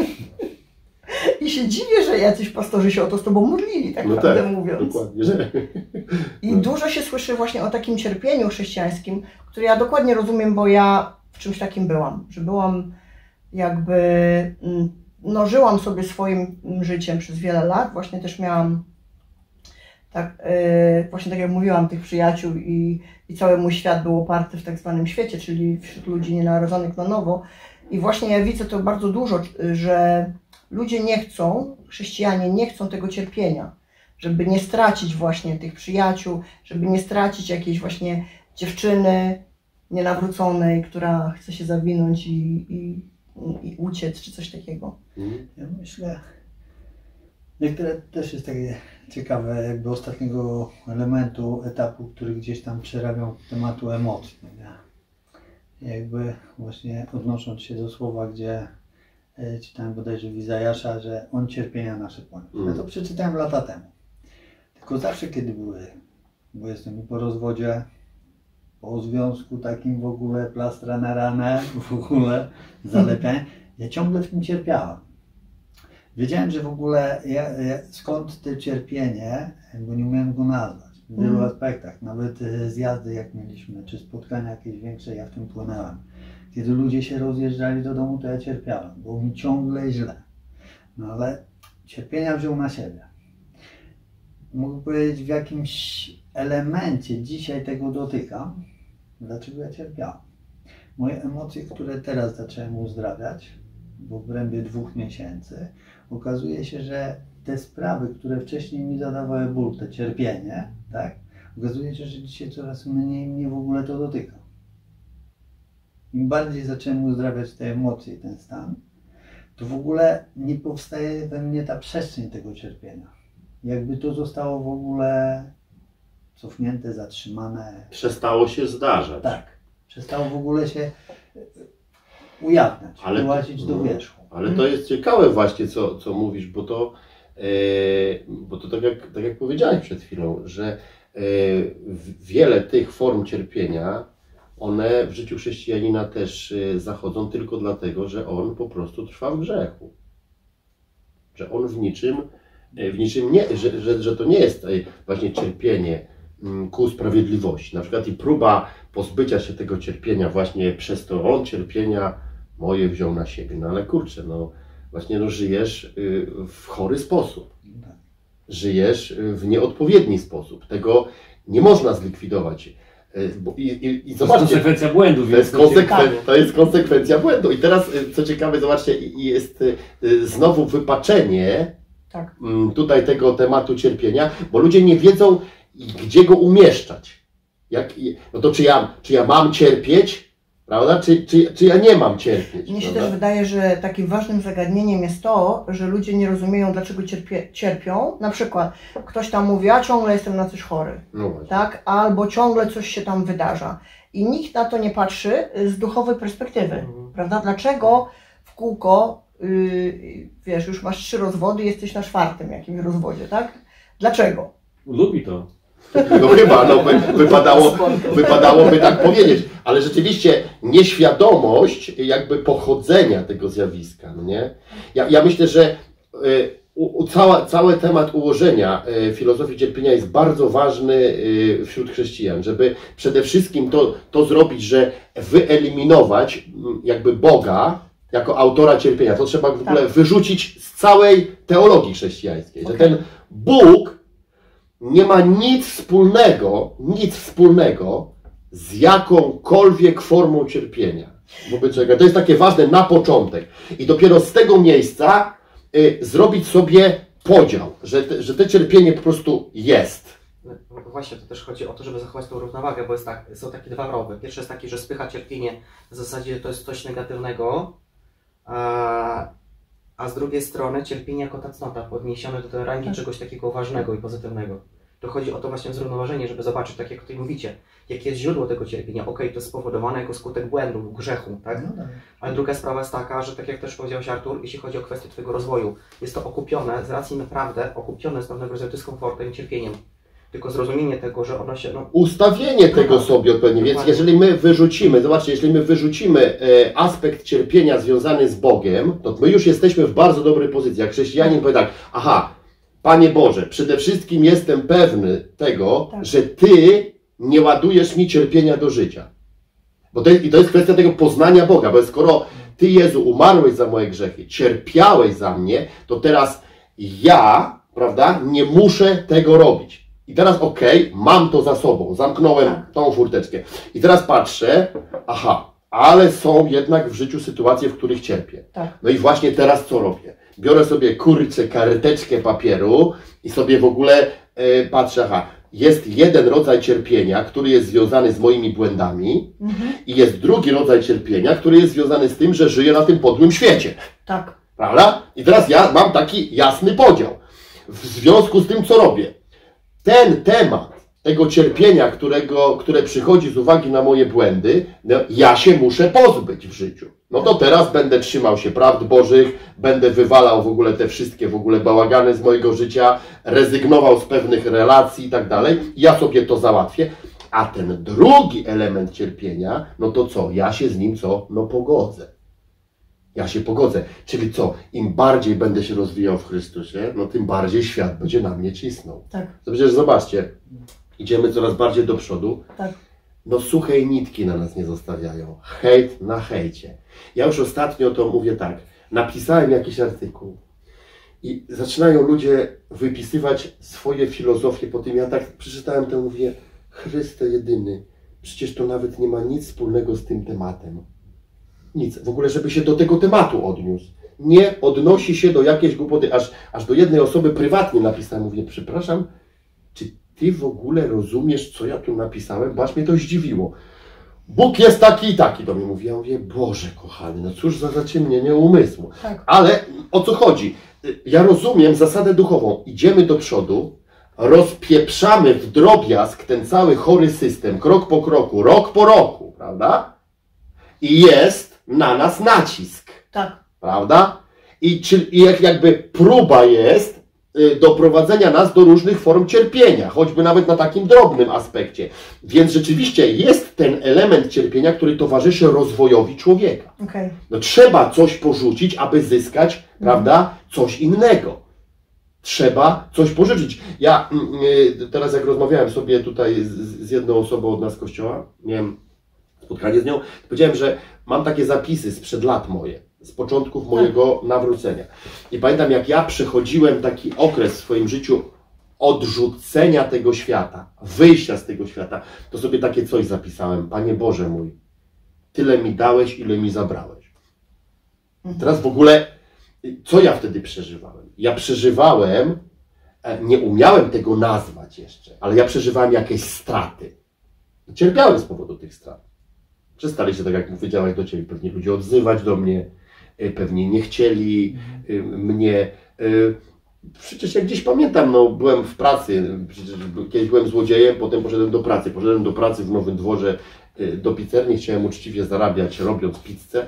I się dziwię, że jacyś pastorzy się o to z Tobą modlili, tak no prawdę tak, mówiąc. Dokładnie, że... I dużo się słyszy właśnie o takim cierpieniu chrześcijańskim, które ja dokładnie rozumiem, bo ja w czymś takim byłam, że byłam jakby, no żyłam sobie swoim życiem przez wiele lat, właśnie też miałam, tak, yy, właśnie tak jak mówiłam, tych przyjaciół i, i cały mój świat był oparty w tak zwanym świecie, czyli wśród ludzi nienarodzonych na nowo. I właśnie ja widzę to bardzo dużo, że ludzie nie chcą, chrześcijanie nie chcą tego cierpienia, żeby nie stracić właśnie tych przyjaciół, żeby nie stracić jakiejś właśnie dziewczyny nienawróconej, która chce się zawinąć i, i, i uciec, czy coś takiego. Ja myślę, niektóre też jest takie ciekawe, jakby ostatniego elementu, etapu, który gdzieś tam przerabiał tematu emocji. Nie? Jakby właśnie odnosząc się do słowa, gdzie e, czytałem bodajże w Izajasza, że on cierpienia nasze poniósł. Mm. Ja to przeczytałem lata temu. Tylko zawsze, kiedy były, bo jestem i po rozwodzie, po związku takim w ogóle, plastra na ranę, w ogóle zalepianie, ja ciągle w tym cierpiałem. Wiedziałem, że w ogóle ja, ja, skąd to cierpienie, bo nie umiałem go nazwać. W wielu Mm. aspektach, nawet e, zjazdy jak mieliśmy, czy spotkania jakieś większe, ja w tym płynęłem. Kiedy ludzie się rozjeżdżali do domu, to ja cierpiałem, było mi ciągle źle. No ale cierpienia wziął na siebie. Mógł powiedzieć, w jakimś elemencie dzisiaj tego dotykam, dlaczego ja cierpiałem. Moje emocje, które teraz zacząłem uzdrawiać, w obrębie dwóch miesięcy, okazuje się, że te sprawy, które wcześniej mi zadawały ból, te cierpienie, tak, okazuje się, że dzisiaj coraz mniej mnie w ogóle to dotyka. Im bardziej zacząłem uzdrawiać te emocje i ten stan, to w ogóle nie powstaje we mnie ta przestrzeń tego cierpienia. Jakby to zostało w ogóle cofnięte, zatrzymane. Przestało się zdarzać. Tak. Przestało w ogóle się ujawniać, Ale- wyłazić do wierzchu. Ale to jest ciekawe właśnie, co, co mówisz, bo to, e, bo to tak, jak, tak jak powiedziałeś przed chwilą, że e, w- wiele tych form cierpienia, one w życiu chrześcijanina też e, zachodzą tylko dlatego, że on po prostu trwa w grzechu. Że on w niczym, e, w niczym nie, że, że, że to nie jest e, właśnie cierpienie mm, ku sprawiedliwości. Na przykład i próba pozbycia się tego cierpienia właśnie przez to on cierpienia moje wziął na siebie. No ale kurczę, no właśnie no, żyjesz y, w chory sposób. Żyjesz y, w nieodpowiedni sposób. Tego nie można zlikwidować. Y, bo, i, i, i To jest zobaczcie, konsekwencja błędu, to więc jest, konsekwen, to jest konsekwencja błędu. I teraz, y, co ciekawe, zobaczcie, i- jest y, y, znowu wypaczenie Tak. mm, tutaj tego tematu cierpienia, bo ludzie nie wiedzą, gdzie go umieszczać. Jak, i- no to czy ja, czy ja mam cierpieć, prawda? Czy, czy, czy ja nie mam cierpieć? Mnie się prawda? też wydaje, że takim ważnym zagadnieniem jest to, że ludzie nie rozumieją, dlaczego cierpie, cierpią. Na przykład ktoś tam mówi, a ciągle jestem na coś chory, No właśnie. tak? Albo ciągle coś się tam wydarza. I nikt na to nie patrzy z duchowej perspektywy, Mhm. prawda? Dlaczego w kółko, yy, wiesz, już masz trzy rozwody, jesteś na czwartym jakimś rozwodzie, tak? Dlaczego? lubi to. No chyba, no wy, wypadało, wypadałoby tak powiedzieć, ale rzeczywiście nieświadomość jakby pochodzenia tego zjawiska, no nie? Ja, ja myślę, że y, u, u cała, cały temat ułożenia y, filozofii cierpienia jest bardzo ważny y, wśród chrześcijan, żeby przede wszystkim to, to zrobić, że wyeliminować mm, jakby Boga jako autora cierpienia. To trzeba w ogóle Tak. wyrzucić z całej teologii chrześcijańskiej, że Okej. ten Bóg nie ma nic wspólnego, nic wspólnego z jakąkolwiek formą cierpienia wobec człowieka. To jest takie ważne na początek. I dopiero z tego miejsca y, zrobić sobie podział, że te, że te cierpienie po prostu jest. No właśnie, to też chodzi o to, żeby zachować tą równowagę, bo jest tak, są takie dwa rowy. Pierwszy jest taki, że spycha cierpienie, w zasadzie to jest coś negatywnego, a, a z drugiej strony cierpienie jako ta cnota podniesione do tej rangi Tak. czegoś takiego ważnego i pozytywnego. To chodzi o to właśnie zrównoważenie, żeby zobaczyć, tak jak tutaj mówicie, jakie jest źródło tego cierpienia. Okej, to jest spowodowane jako skutek błędu, grzechu, tak? No tak. Ale druga sprawa jest taka, że tak jak też powiedziałeś Artur, jeśli chodzi o kwestię Twojego rozwoju, jest to okupione z racji naprawdę, okupione z pewnego rodzaju dyskomfortem i cierpieniem. Tylko zrozumienie tego, że ono się, no, Ustawienie tego sobie odpowiednio. Więc Dokładnie. jeżeli my wyrzucimy, zobaczcie, jeżeli my wyrzucimy e, aspekt cierpienia związany z Bogiem, to my już jesteśmy w bardzo dobrej pozycji. Jak chrześcijanin powie tak, aha, Panie Boże, przede wszystkim jestem pewny tego, Tak. że Ty nie ładujesz mi cierpienia do życia. Bo to jest, i to jest kwestia tego poznania Boga, bo skoro Ty, Jezu, umarłeś za moje grzechy, cierpiałeś za mnie, to teraz ja, prawda, nie muszę tego robić. I teraz okej, mam to za sobą, zamknąłem Tak. tą furteczkę. I teraz patrzę, aha, ale są jednak w życiu sytuacje, w których cierpię. Tak. No i właśnie teraz co robię? Biorę sobie, kurczę, karteczkę papieru i sobie w ogóle e, patrzę, aha, jest jeden rodzaj cierpienia, który jest związany z moimi błędami Mhm. i jest drugi rodzaj cierpienia, który jest związany z tym, że żyję na tym podłym świecie. Tak. Prawda? I teraz ja mam taki jasny podział. W związku z tym, co robię. Ten temat tego cierpienia, którego, które przychodzi z uwagi na moje błędy, no, ja się muszę pozbyć w życiu. No to teraz będę trzymał się prawd Bożych, będę wywalał w ogóle te wszystkie w ogóle bałagany z mojego życia, rezygnował z pewnych relacji i tak dalej. Ja sobie to załatwię. A ten drugi element cierpienia, no to co? Ja się z nim co? No pogodzę. Ja się pogodzę. Czyli co? Im bardziej będę się rozwijał w Chrystusie, no tym bardziej świat będzie na mnie cisnął. Tak. To przecież zobaczcie, idziemy coraz bardziej do przodu. Tak. No suchej nitki na nas nie zostawiają. Hejt na hejcie. Ja już ostatnio to mówię tak. Napisałem jakiś artykuł i zaczynają ludzie wypisywać swoje filozofie po tym. Ja tak przeczytałem to, mówię, Chryste jedyny, przecież to nawet nie ma nic wspólnego z tym tematem. nic, w ogóle żeby się do tego tematu odniósł. Nie odnosi się do jakiejś głupoty, aż, aż do jednej osoby prywatnie napisałem, mówię, przepraszam, czy ty w ogóle rozumiesz, co ja tu napisałem? Bo aż mnie to zdziwiło. Bóg jest taki i taki, do mnie mówi. Ja mówię, Boże kochany, no cóż za zaciemnienie umysłu. Tak. Ale o co chodzi? Ja rozumiem zasadę duchową. Idziemy do przodu, rozpieprzamy w drobiazg ten cały chory system, krok po kroku, rok po roku, prawda? I jest na nas nacisk. Tak. Prawda? I, czy, i jak, jakby próba jest y, doprowadzenia nas do różnych form cierpienia, choćby nawet na takim drobnym aspekcie. Więc rzeczywiście jest ten element cierpienia, który towarzyszy rozwojowi człowieka. Okay. No, trzeba coś porzucić, aby zyskać, mm. prawda, coś innego. Trzeba coś pożyczyć. Ja y, teraz jak rozmawiałem sobie tutaj z, z jedną osobą od nas z kościoła, miałem spotkanie z nią, powiedziałem, że mam takie zapisy sprzed lat moje, z początków mojego nawrócenia. I pamiętam, jak ja przechodziłem taki okres w swoim życiu odrzucenia tego świata, wyjścia z tego świata, to sobie takie coś zapisałem. Panie Boże mój, tyle mi dałeś, ile mi zabrałeś. Teraz w ogóle, co ja wtedy przeżywałem? Ja przeżywałem, nie umiałem tego nazwać jeszcze, ale ja przeżywałem jakieś straty. Cierpiałem z powodu tych strat. Przestali się, tak jak powiedziałeś, do Ciebie pewnie ludzie odzywać do mnie, pewnie nie chcieli mnie. Przecież jak gdzieś pamiętam, no byłem w pracy, przecież kiedyś byłem złodziejem, potem poszedłem do pracy. Poszedłem do pracy w Nowym Dworze do pizzerni, chciałem uczciwie zarabiać, robiąc pizzę.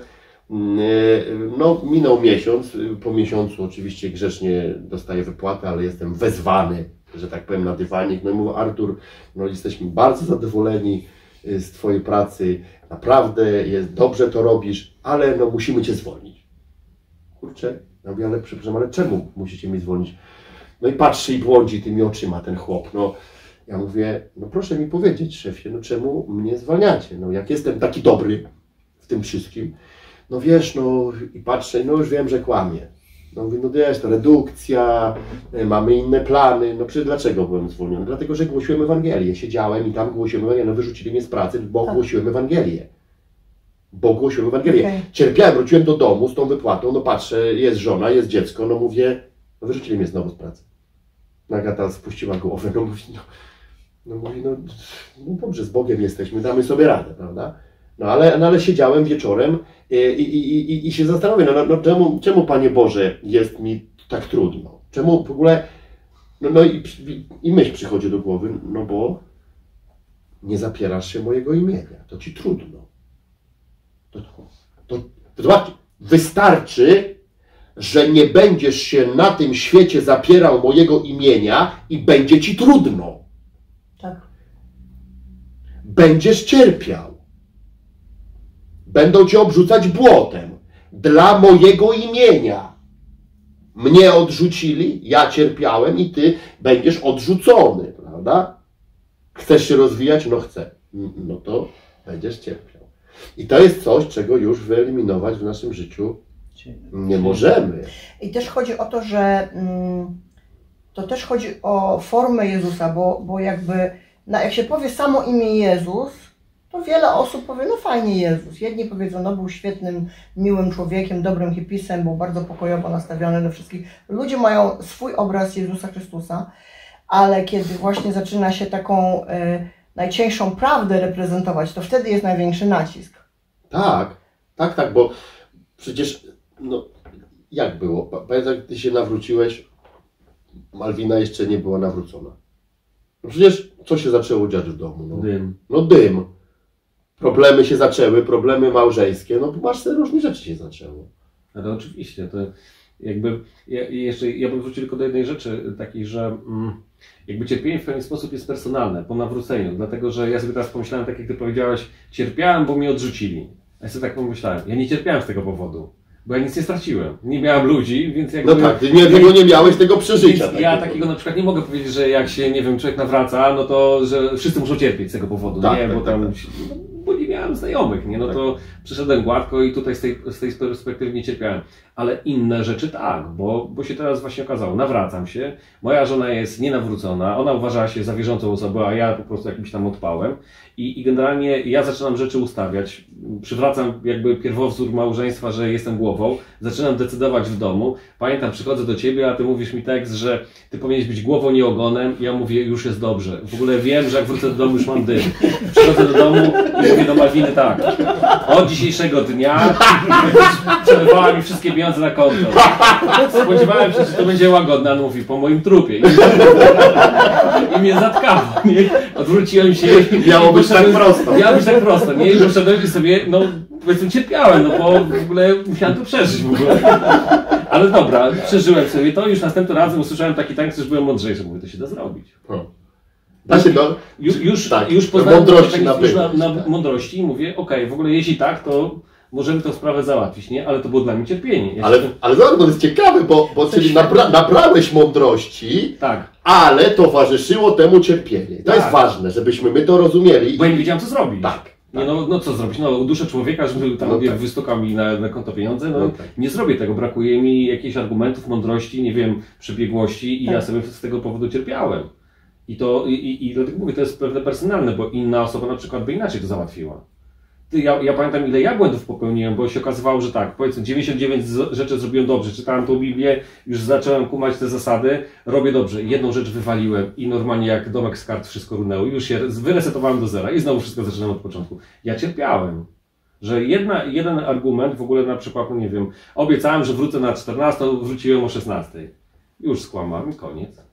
No minął miesiąc, po miesiącu oczywiście grzecznie dostaję wypłatę, ale jestem wezwany, że tak powiem, na dywanik. No i mówię, Artur, no jesteśmy bardzo zadowoleni z Twojej pracy, naprawdę jest, dobrze to robisz, ale no musimy Cię zwolnić. Kurczę, ja mówię, ale przepraszam, ale czemu musicie mnie zwolnić? No i patrzy i błądzi tymi oczyma ten chłop. No, ja mówię, no proszę mi powiedzieć, szefie, no czemu mnie zwalniacie? No jak jestem taki dobry w tym wszystkim, no wiesz, no i patrzę, no już wiem, że kłamie. No mówię, no wiesz, to redukcja, mamy inne plany. No przecież dlaczego byłem zwolniony? Dlatego, że głosiłem Ewangelię. Siedziałem i tam głosiłem Ewangelię. No wyrzucili mnie z pracy, bo tak. głosiłem Ewangelię. Bo głosiłem Ewangelię. Okay. Cierpiałem, wróciłem do domu z tą wypłatą, no patrzę, jest żona, jest dziecko, no mówię, no wyrzucili mnie znowu z pracy. Agata spuściła głowę, no mówi, no, no, mówi, no, no dobrze, z Bogiem jesteśmy, damy sobie radę, prawda? No ale, no, ale siedziałem wieczorem i, i, i, i się zastanawiam, no, no czemu, czemu, Panie Boże, jest mi tak trudno? Czemu w ogóle, no, no i, i myśl przychodzi do głowy, no bo nie zapierasz się mojego imienia, to Ci trudno. To, to, to zobaczcie, wystarczy, że nie będziesz się na tym świecie zapierał mojego imienia i będzie Ci trudno. Tak. Będziesz cierpiał. Będą Cię obrzucać błotem dla mojego imienia. Mnie odrzucili, ja cierpiałem i Ty będziesz odrzucony, prawda? Chcesz się rozwijać? No chcę. No to będziesz cierpiał. I to jest coś, czego już wyeliminować w naszym życiu nie możemy. I też chodzi o to, że mm, to też chodzi o formę Jezusa, bo, bo jakby na, jak się powie samo imię Jezus, to wiele osób powie, no fajnie Jezus. Jedni powiedzą, no był świetnym, miłym człowiekiem, dobrym hipisem, był bardzo pokojowo nastawiony do wszystkich. Ludzie mają swój obraz Jezusa Chrystusa, ale kiedy właśnie zaczyna się taką y, najcieńszą prawdę reprezentować, to wtedy jest największy nacisk. Tak, tak, tak, bo przecież, no, jak było? Pamiętam, jak Ty się nawróciłeś, Malwina jeszcze nie była nawrócona. No przecież co się zaczęło dziać w domu? No, dym. No dym. Problemy się zaczęły, problemy małżeńskie, no masę różnych rzeczy się zaczęło. Ale oczywiście, to jakby, ja, jeszcze, ja bym wrócił tylko do jednej rzeczy takiej, że mm, jakby cierpienie w pewien sposób jest personalne, po nawróceniu, dlatego, że ja sobie teraz pomyślałem, tak jak Ty powiedziałeś, cierpiałem, bo mnie odrzucili. Ja sobie tak pomyślałem, ja nie cierpiałem z tego powodu, bo ja nic nie straciłem. Nie miałem ludzi, więc jakby... No tak, Ty nie, tego nie miałeś tego przeżycia. Więc ja takiego na przykład nie mogę powiedzieć, że jak się, nie wiem, człowiek nawraca, no to, że wszyscy muszą cierpieć z tego powodu, tak, nie, tak, bo tam... tak, tak. bo nie miałem znajomych, nie? No to przyszedłem gładko i tutaj z tej, z tej perspektywy nie cierpiałem. Ale inne rzeczy tak, bo, bo się teraz właśnie okazało, nawracam się, moja żona jest nienawrócona, ona uważała się za wierzącą osobą, a ja po prostu jakimś tam odpałem. I, I generalnie ja zaczynam rzeczy ustawiać, przywracam jakby pierwowzór małżeństwa, że jestem głową, zaczynam decydować w domu. Pamiętam, przychodzę do ciebie, a ty mówisz mi tekst, że ty powinieneś być głową, nie ogonem. Ja mówię, już jest dobrze. W ogóle wiem, że jak wrócę do domu, już mam dym. Przychodzę do domu i mówię do Malwiny tak. Od dzisiejszego dnia przelewała mi wszystkie pieniądze na konto. Spodziewałem się, że to będzie łagodne, a on mówi, po moim trupie. I, i mnie zatkało, nie? Odwróciłem się i Miało być tak prosto. Miało być tak prosto, nie? I poszedłem i sobie, no powiedzmy cierpiałem, no bo w ogóle musiałem to przeżyć w ogóle. Ale dobra, przeżyłem sobie to i już następnym razem usłyszałem taki tekst, już byłem mądrzejszy, mówię, to się da zrobić. O. Da się do... Już, już, tak, już poznałem mądrości tak, już na, nabyć. na mądrości i mówię, okej, okay, w ogóle jeśli tak, to możemy tę sprawę załatwić, nie? Ale to było dla mnie cierpienie. Ja Ale, się... ale zobacz, to jest ciekawe, bo, bo czyli nabra, nabrałeś mądrości, Tak. ale towarzyszyło temu cierpienie. To Tak. jest ważne, żebyśmy my to rozumieli. Bo ja nie wiedziałem, co zrobić. Tak. Nie, no, no co zrobić? No uduszę człowieka, żeby tam No no, tak. wystukał mi na, na konto pieniądze, no, No tak. nie zrobię tego, brakuje mi jakichś argumentów, mądrości, nie wiem, przebiegłości i Tak. ja sobie z tego powodu cierpiałem. I to, i, i, i dlatego mówię, to jest pewne personalne, bo inna osoba na przykład by inaczej to załatwiła. Ty, ja, ja pamiętam, ile ja błędów popełniłem, bo się okazywało, że tak, powiedzmy dziewięćdziesiąt dziewięć z- rzeczy zrobiłem dobrze, czytałem tą Biblię, już zacząłem kumać te zasady, robię dobrze. Jedną rzecz wywaliłem i normalnie jak domek z kart wszystko runęło, już się wyresetowałem do zera i znowu wszystko zaczynam od początku. Ja cierpiałem. Że jedna, jeden argument w ogóle na przykład, no nie wiem, obiecałem, że wrócę na czternastą, wróciłem o szesnastej. Już skłamałem i koniec.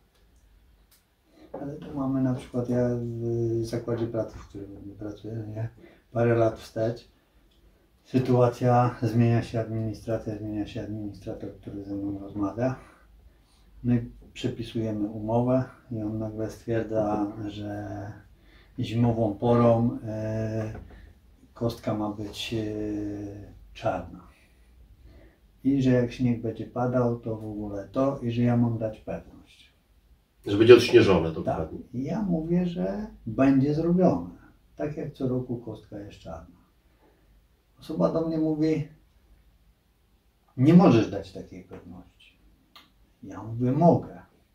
Ale tu mamy na przykład, ja w zakładzie pracy, w którym pracuję, nie? Parę lat wstecz, sytuacja, zmienia się administracja, zmienia się administrator, który ze mną rozmawia. My przepisujemy umowę i on nagle stwierdza, że zimową porą e, kostka ma być e, czarna. I że jak śnieg będzie padał, to w ogóle to i że ja mam dać pewność. Że będzie odśnieżone Tak. dokładnie. I ja mówię, że będzie zrobione. Tak jak co roku kostka jest czarna. Osoba do mnie mówi, nie możesz dać takiej pewności. Ja mówię, mogę.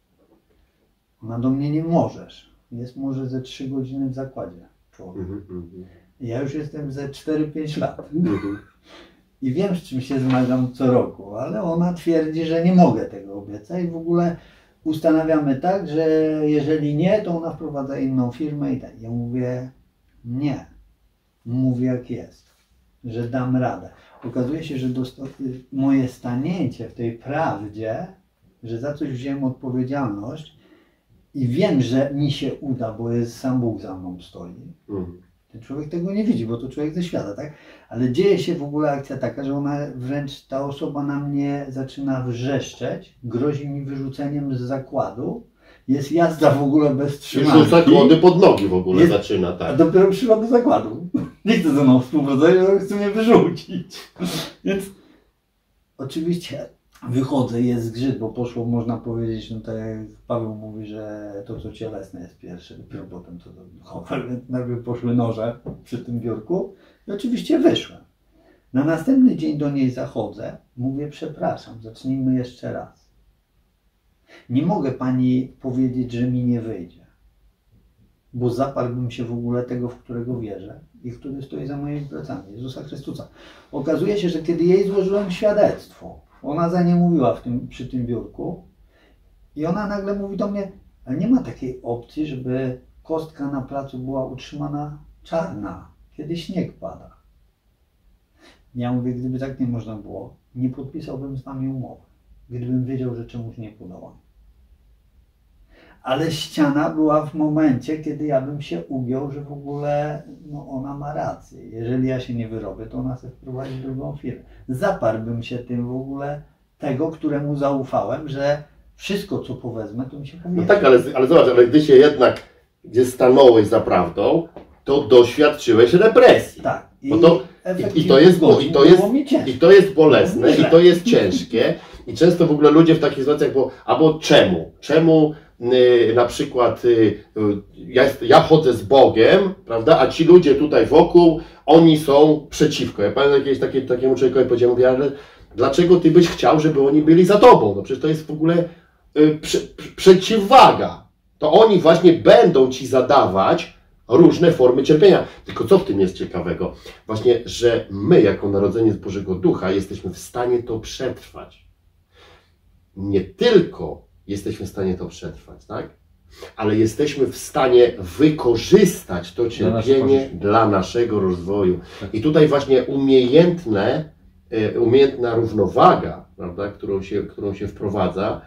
Ona do mnie, nie możesz. Jest może ze trzy godziny w zakładzie człowiek. Mhm, mhm, Ja już jestem ze cztery pięć lat. mhm. I wiem, z czym się zmagam co roku, ale ona twierdzi, że nie mogę tego obiecać i w ogóle ustanawiamy tak, że jeżeli nie, to ona wprowadza inną firmę i tak. Ja mówię, nie. Mówię jak jest, że dam radę. Okazuje się, że dosta- moje stanięcie w tej prawdzie, że za coś wziąłem odpowiedzialność i wiem, że mi się uda, bo jest sam Bóg za mną stoi. Mhm. Ten człowiek tego nie widzi, bo to człowiek ze świata, tak? Ale dzieje się w ogóle akcja taka, że ona wręcz, ta osoba na mnie zaczyna wrzeszczeć, grozi mi wyrzuceniem z zakładu, jest jazda w ogóle bez Już trzymanki. rzuca kłody pod nogi w ogóle Jest- zaczyna, A tak. dopiero przyszła do zakładu. Nie chce ze mną współpracować, ale chce mnie wyrzucić. Więc oczywiście wychodzę, jest zgrzyt, bo poszło, można powiedzieć, no tak jak Paweł mówi, że to co cielesne jest pierwsze, dopiero potem co to duchowe, więc najpierw poszły noże przy tym biurku i oczywiście wyszłem. Na następny dzień do niej zachodzę, mówię, przepraszam, zacznijmy jeszcze raz. Nie mogę pani powiedzieć, że mi nie wyjdzie, bo zaparłbym się w ogóle tego, w którego wierzę i który stoi za moimi plecami, Jezusa Chrystusa. Okazuje się, że kiedy jej złożyłem świadectwo, ona za nie mówiła w tym, przy tym biurku i ona nagle mówi do mnie, ale nie ma takiej opcji, żeby kostka na placu była utrzymana czarna, kiedy śnieg pada. Ja mówię, gdyby tak nie można było, nie podpisałbym z wami umowy, gdybym wiedział, że czemuś nie podołam. Ale ściana była w momencie, kiedy ja bym się ugiął, że w ogóle no, ona ma rację. Jeżeli ja się nie wyrobię, to ona chce wprowadzić drugą firmę. Zaparłbym się tym w ogóle tego, któremu zaufałem, że wszystko, co powezmę, to mi się No powierza. tak, ale, ale zobacz, ale gdy się jednak, gdzie stanąłeś za prawdą, to doświadczyłeś represji. Tak. I, Bo to- efektywnie I to jest, bo, i to jest, było mi ciężko. i to jest bolesne, Źle. i to jest ciężkie. I często w ogóle ludzie w takich sytuacjach, bo albo czemu? Czemu y, na przykład y, y, ja, jest, ja chodzę z Bogiem, prawda, a ci ludzie tutaj wokół, oni są przeciwko. Ja pamiętam jakieś takie, takiemu człowiekowi powiedziałem, mówię, ale dlaczego ty byś chciał, żeby oni byli za tobą? No przecież to jest w ogóle y, prze, przeciwwaga. To oni właśnie będą ci zadawać różne formy cierpienia. Tylko co w tym jest ciekawego? Właśnie, że my jako narodzenie z Bożego Ducha jesteśmy w stanie to przetrwać. Nie tylko jesteśmy w stanie to przetrwać, tak? Ale jesteśmy w stanie wykorzystać to cierpienie dla, dla naszego rozwoju. Tak. I tutaj właśnie umiejętne, umiejętna równowaga, prawda, którą się, którą się wprowadza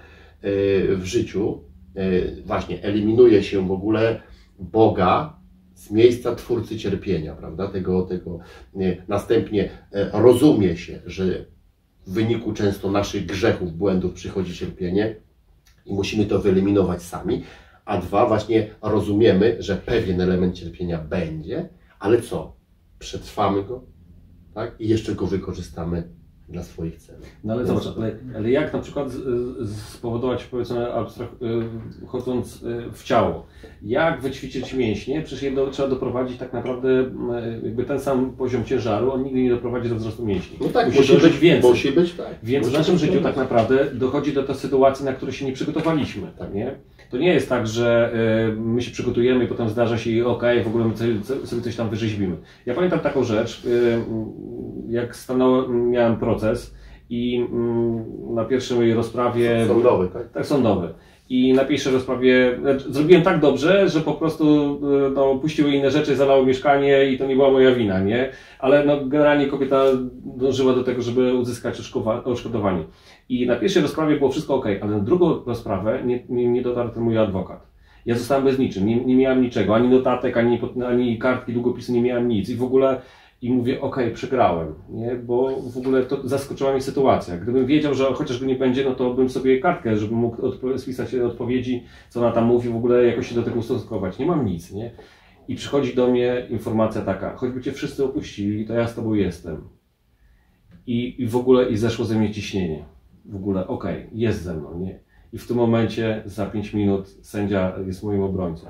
w życiu, właśnie eliminuje się w ogóle Boga z miejsca twórcy cierpienia, prawda? Tego, tego następnie rozumie się, że w wyniku często naszych grzechów, błędów przychodzi cierpienie i musimy to wyeliminować sami, a dwa, właśnie rozumiemy, że pewien element cierpienia będzie, ale co? Przetrwamy go, tak? I jeszcze go wykorzystamy dla swoich celów. No ale zobacz, ale, ale jak na przykład spowodować, powiedzmy, abstrakt, chodząc w ciało, jak wyćwiczyć mięśnie? Przecież je do, trzeba doprowadzić tak naprawdę jakby ten sam poziom ciężaru, on nigdy nie doprowadzi do wzrostu mięśni. No tak, musi, musi być więcej. Musi być, tak. Więc musi w naszym być życiu być. tak naprawdę dochodzi do tej sytuacji, na które się nie przygotowaliśmy, tak, nie? To nie jest tak, że y, my się przygotujemy i potem zdarza się i okej, okay, w ogóle my coś, sobie coś tam wyrzeźbimy. Ja pamiętam taką rzecz, y, jak stanąłem, miałem proces i y, na pierwszej rozprawie... Sądowy, tak? Tak, sądowy. I na pierwszej rozprawie zrobiłem tak dobrze, że po prostu no, puściły inne rzeczy, zalało mieszkanie i to nie była moja wina, nie? Ale no, generalnie kobieta dążyła do tego, żeby uzyskać odszkodowanie. I na pierwszej rozprawie było wszystko ok, ale na drugą rozprawę nie, nie, nie dotarł ten mój adwokat. Ja zostałem bez niczym, nie, nie miałem niczego, ani notatek, ani, ani kartki, długopisu, nie miałem nic. I w ogóle i mówię, ok, przegrałem, nie? Bo w ogóle to zaskoczyła mnie sytuacja. Gdybym wiedział, że chociaż go nie będzie, no to bym sobie kartkę, żebym mógł odp- spisać odpowiedzi, co ona tam mówi, w ogóle jakoś się do tego ustosunkować. Nie mam nic, nie? I przychodzi do mnie informacja taka, choćby cię wszyscy opuścili, to ja z tobą jestem. I, i w ogóle i zeszło ze mnie ciśnienie. W ogóle, okej, okay, jest ze mną, nie? I w tym momencie za pięć minut sędzia jest moim obrońcą.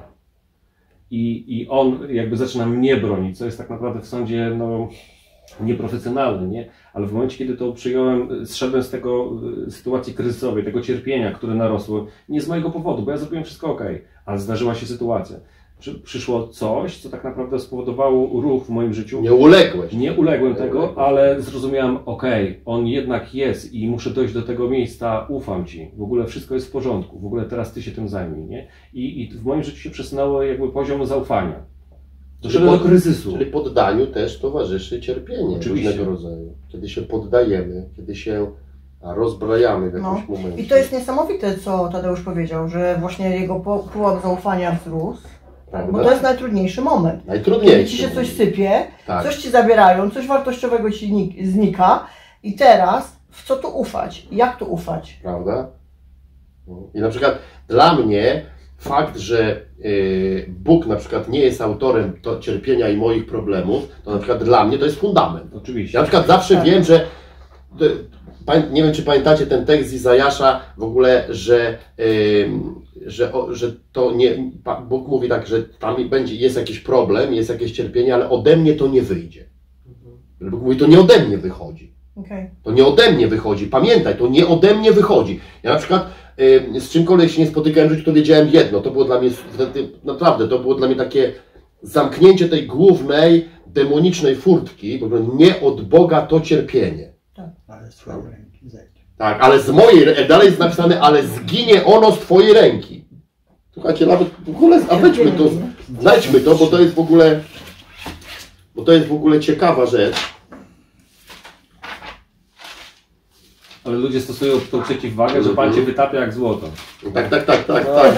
I, I on jakby zaczyna mnie bronić, co jest tak naprawdę w sądzie no, nieprofesjonalne, nie? Ale w momencie, kiedy to przyjąłem, zszedłem z tego sytuacji kryzysowej, tego cierpienia, które narosło, nie z mojego powodu, bo ja zrobiłem wszystko ok, ale zdarzyła się sytuacja. Przy, przyszło coś, co tak naprawdę spowodowało ruch w moim życiu. Nie uległeś. Nie uległem tego, ale zrozumiałem, ok, on jednak jest i muszę dojść do tego miejsca, ufam ci, w ogóle wszystko jest w porządku, w ogóle teraz ty się tym zajmij, nie? I, i w moim życiu się przesunęło jakby poziom zaufania. Doszedłem do kryzysu. Czyli poddaniu też towarzyszy cierpienie Oczywiście. Różnego rodzaju. Kiedy się poddajemy, kiedy się rozbrajamy w jakimś No. momencie. I to jest niesamowite, co Tadeusz powiedział, że właśnie jego po- pułap zaufania wzrósł. Prawda? Bo to jest najtrudniejszy moment. Najtrudniejszy. Kiedy ci się coś sypie, Tak. coś ci zabierają, coś wartościowego ci nik- znika i teraz w co tu ufać? Jak tu ufać? Prawda? I na przykład dla mnie fakt, że y, Bóg na przykład nie jest autorem to cierpienia i moich problemów, to na przykład dla mnie to jest fundament. Oczywiście. Ja na przykład zawsze Tak. wiem, że y, nie wiem, czy pamiętacie ten tekst z Izajasza w ogóle, że, y, że, o, że to nie, Bóg mówi tak, że tam będzie, jest jakiś problem, jest jakieś cierpienie, ale ode mnie to nie wyjdzie. Bóg mówi, to nie ode mnie wychodzi. Okay. To nie ode mnie wychodzi. Pamiętaj, to nie ode mnie wychodzi. Ja na przykład y, z czymkolwiek się nie spotykałem w życiu, to wiedziałem jedno. To było dla mnie, wtedy, naprawdę, to było dla mnie takie zamknięcie tej głównej, demonicznej furtki, bo nie od Boga to cierpienie. Ale z twojej ręki zejdzie. Tak, ale z mojej, dalej jest napisane, ale zginie ono z twojej ręki. Słuchajcie, nawet w ogóle, a weźmy to, znajdźmy to, bo to jest w ogóle, bo to jest w ogóle ciekawa rzecz. Ale ludzie stosują tą przeciwwagę, że Pan cię wytapia jak złoto. Tak, tak, tak, tak, tak.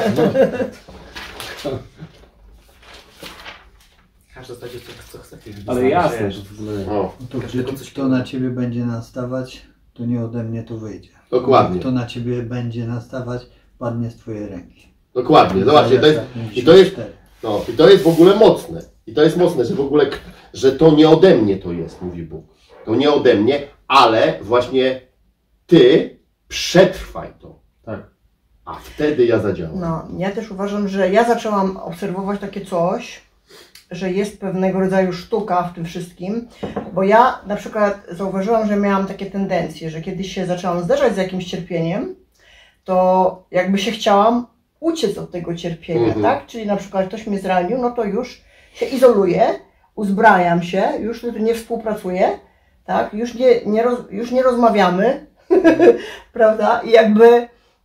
Każdy znajdzie co, co chce. Ale jasne, że w ogóle... O, To, gdy kto na ciebie będzie nastawać, to nie ode mnie to wyjdzie. dokładnie, Kto na ciebie będzie nastawać, padnie z twojej ręki. dokładnie. Zobaczcie, to jest, i to jest, no, i to jest w ogóle mocne. I to jest mocne, że w ogóle, że to nie ode mnie to jest, mówi Bóg. To nie ode mnie, ale właśnie ty przetrwaj to. Tak. A wtedy ja zadziałam. No, ja też uważam, że ja zaczęłam obserwować takie coś, że jest pewnego rodzaju sztuka w tym wszystkim, bo ja na przykład zauważyłam, że miałam takie tendencje, że kiedy się zaczęłam zderzać z jakimś cierpieniem, to jakby się chciałam uciec od tego cierpienia, Mhm. tak? Czyli na przykład ktoś mnie zranił, no to już się izoluję, uzbrajam się, już nie współpracuję, tak? Już nie, nie, roz, już nie rozmawiamy, prawda? I jakby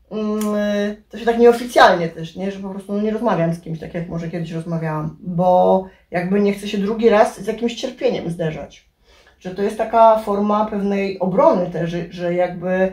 mm, to się tak nieoficjalnie też, nie? Że po prostu no, nie rozmawiam z kimś tak, jak może kiedyś rozmawiałam, bo jakby nie chcę się drugi raz z jakimś cierpieniem zderzać. Że to jest taka forma pewnej obrony też, że, że jakby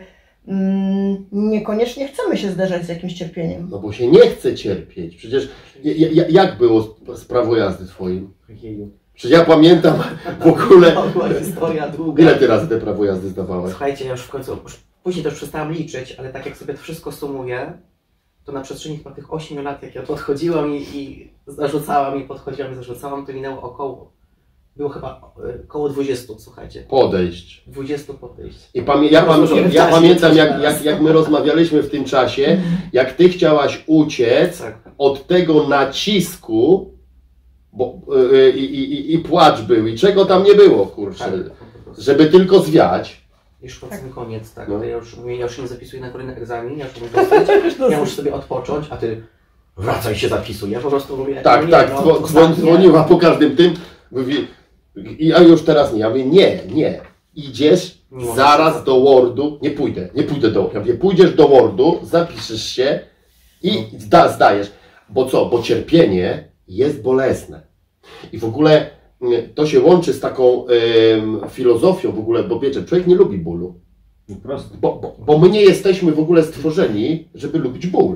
mm, niekoniecznie chcemy się zderzać z jakimś cierpieniem. No bo się nie chce cierpieć. Przecież ja, ja, jak było z, z prawo jazdy twoim? Jeju. Przecież ja pamiętam w ogóle... To była historia długa. Ile ty razy te prawo jazdy zdawałeś? Słuchajcie, ja już w końcu, już później też przestałam liczyć, ale tak jak sobie to wszystko sumuję, to na przestrzeni chyba tych ośmiu lat, jak ja podchodziłam i, i zarzucałam i podchodziłam i zarzucałam, to minęło około, było chyba y, około dwudziestu, słuchajcie. Podejść. dwudziestu podejść. I pamię ja, pamię ja pamiętam, jak, jak, jak my rozmawialiśmy w tym czasie, jak ty chciałaś uciec Tak. od tego nacisku, bo yy, i, i, i płacz był, i czego tam nie było, kurczę, Tak. żeby tylko zwiać. Już pod tym koniec, tak. No. To ja już mówię, ja już się nie zapisuję na kolejny egzamin, ja już muszę dostać, ja muszę sobie odpocząć, a ty wracaj się zapisuj. Ja po prostu mówię, Tak, no nie, tak, no, dzwo- to dzwon, tak, nie. dzwoniła po każdym tym, mówi, i ja już teraz nie, ja mówię, nie, nie, idziesz Nie możesz zaraz tak. do Wordu, nie pójdę, nie pójdę do Wordu, ja mówię, pójdziesz do Wordu, zapiszesz się i zda, zdajesz, bo co, bo cierpienie jest bolesne i w ogóle y, to się łączy z taką ym, filozofią w ogóle, bo wiecie, człowiek nie lubi bólu, Po prostu. bo, bo, bo my nie jesteśmy w ogóle stworzeni, żeby lubić ból.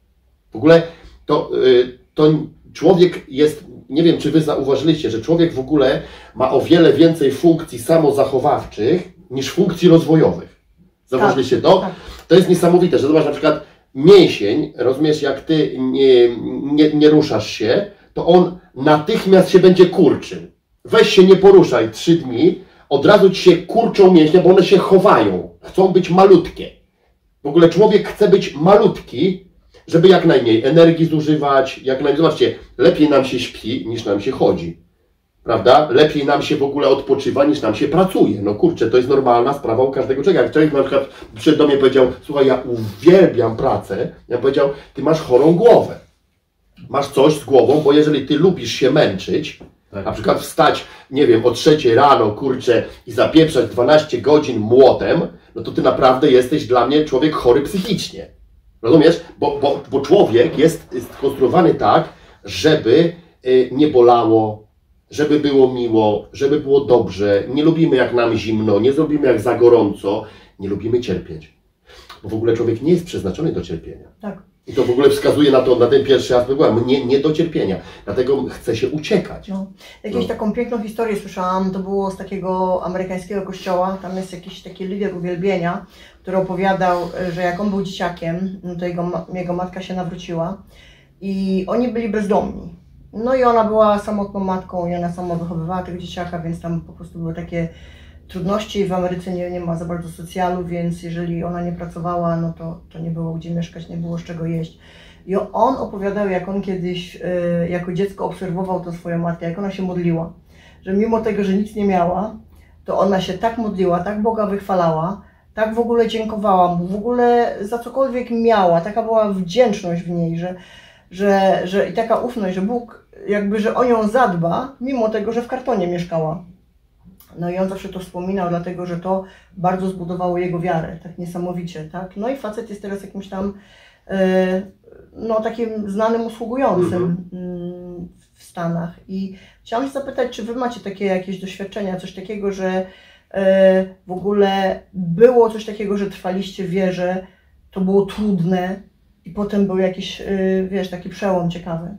W ogóle to, y, to człowiek jest, nie wiem czy wy zauważyliście, że człowiek w ogóle ma o wiele więcej funkcji samozachowawczych niż funkcji rozwojowych. Zauważyliście to? tak. To jest niesamowite, że zobacz na przykład mięsień, rozumiesz, jak ty nie, nie, nie ruszasz się, to on natychmiast się będzie kurczył. Weź się nie poruszaj trzy dni, od razu ci się kurczą mięśnie, bo one się chowają, chcą być malutkie. W ogóle człowiek chce być malutki, żeby jak najmniej energii zużywać, jak najmniej, zobaczcie, lepiej nam się śpi, niż nam się chodzi. Prawda? Lepiej nam się w ogóle odpoczywa, niż nam się pracuje. No kurczę, to jest normalna sprawa u każdego człowieka. Jak człowiek na przykład przyszedł do mnie i powiedział, słuchaj, ja uwielbiam pracę, ja powiedział, ty masz chorą głowę. Masz coś z głową, bo jeżeli ty lubisz się męczyć, Tak. na przykład wstać, nie wiem, o trzeciej rano, kurczę, i zapieprzać dwanaście godzin młotem, no to ty naprawdę jesteś dla mnie człowiek chory psychicznie. Rozumiesz? Bo, bo, bo człowiek jest skonstruowany tak, żeby y, nie bolało, żeby było miło, żeby było dobrze. Nie lubimy jak nam zimno, nie zrobimy jak za gorąco, nie lubimy cierpieć. Bo w ogóle człowiek nie jest przeznaczony do cierpienia. Tak. I to w ogóle wskazuje na to, na ten pierwszy aspekt, nie, nie do cierpienia. Dlatego chce się uciekać. No. Jakąś No. taką piękną historię słyszałam, to było z takiego amerykańskiego kościoła, tam jest jakiś taki lider uwielbienia, który opowiadał, że jak on był dzieciakiem, no to jego, ma- jego matka się nawróciła i oni byli bezdomni. No i ona była samotną matką i ona sama wychowywała tego dzieciaka, więc tam po prostu były takie trudności. W Ameryce nie, nie ma za bardzo socjalu, więc jeżeli ona nie pracowała, no to, to nie było gdzie mieszkać, nie było z czego jeść. I on opowiadał, jak on kiedyś y, jako dziecko obserwował tą swoją matkę, jak ona się modliła, że mimo tego, że nic nie miała, to ona się tak modliła, tak Boga wychwalała, tak w ogóle dziękowała mu, w ogóle za cokolwiek miała, taka była wdzięczność w niej, że, że, że i taka ufność, że Bóg jakby, że o nią zadba, mimo tego, że w kartonie mieszkała. No i on zawsze to wspominał, dlatego że to bardzo zbudowało jego wiarę, tak niesamowicie, tak? No i facet jest teraz jakimś tam, yy, no takim znanym usługującym mm, w Stanach. I chciałam się zapytać, czy wy macie takie jakieś doświadczenia, coś takiego, że yy, w ogóle było coś takiego, że trwaliście w wierze, to było trudne i potem był jakiś, yy, wiesz, taki przełom ciekawy.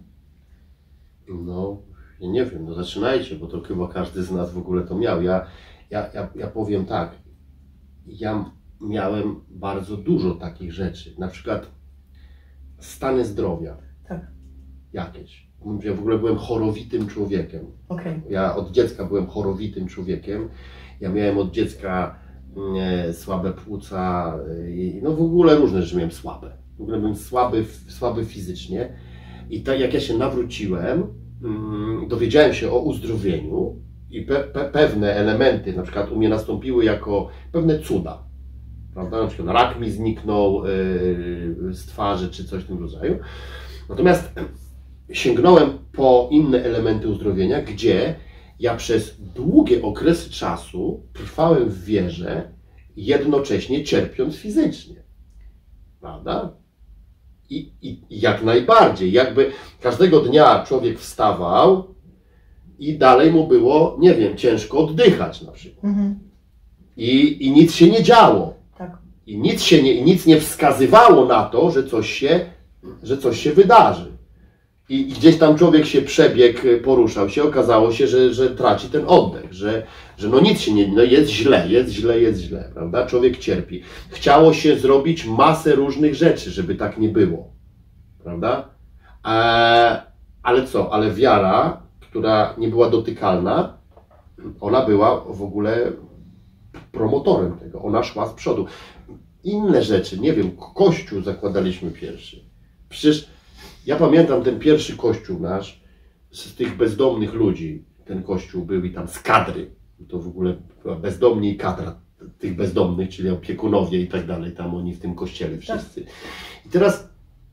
No, ja nie wiem, no zaczynajcie, bo to chyba każdy z nas w ogóle to miał. Ja, ja, ja, ja powiem tak, ja miałem bardzo dużo takich rzeczy, na przykład stany zdrowia Tak, jakieś. Ja w ogóle byłem chorowitym człowiekiem. okej. Ja od dziecka byłem chorowitym człowiekiem. Ja miałem od dziecka e, słabe płuca, e, no w ogóle różne rzeczy miałem słabe. w ogóle byłem słaby, słaby fizycznie. I tak jak ja się nawróciłem, dowiedziałem się o uzdrowieniu i pe, pe, pewne elementy, na przykład u mnie nastąpiły jako pewne cuda. Prawda? Na przykład rak mi zniknął yy, z twarzy, czy coś w tym rodzaju. Natomiast sięgnąłem po inne elementy uzdrowienia, gdzie ja przez długie okresy czasu trwałem w wierze, jednocześnie cierpiąc fizycznie. Prawda? I, i, I jak najbardziej. Jakby każdego dnia człowiek wstawał i dalej mu było, nie wiem, ciężko oddychać na przykład. Mhm. I, I nic się nie działo. Tak. I nic się nie, nic nie wskazywało na to, że coś się, że coś się wydarzy. I, I gdzieś tam człowiek się przebiegł, poruszał się, okazało się, że, że traci ten oddech, że, że no nic się nie, no jest źle, jest źle, jest źle, prawda? Człowiek cierpi. Chciało się zrobić masę różnych rzeczy, żeby tak nie było, prawda? Eee, ale co? Ale wiara, która nie była dotykalna, ona była w ogóle promotorem tego, ona szła z przodu. Inne rzeczy, nie wiem, kościół zakładaliśmy pierwszy. Przecież ja pamiętam ten pierwszy kościół nasz, z tych bezdomnych ludzi, ten kościół był i tam z kadry, to w ogóle była bezdomni i kadra tych bezdomnych, czyli opiekunowie i tak dalej, tam oni w tym kościele wszyscy. I teraz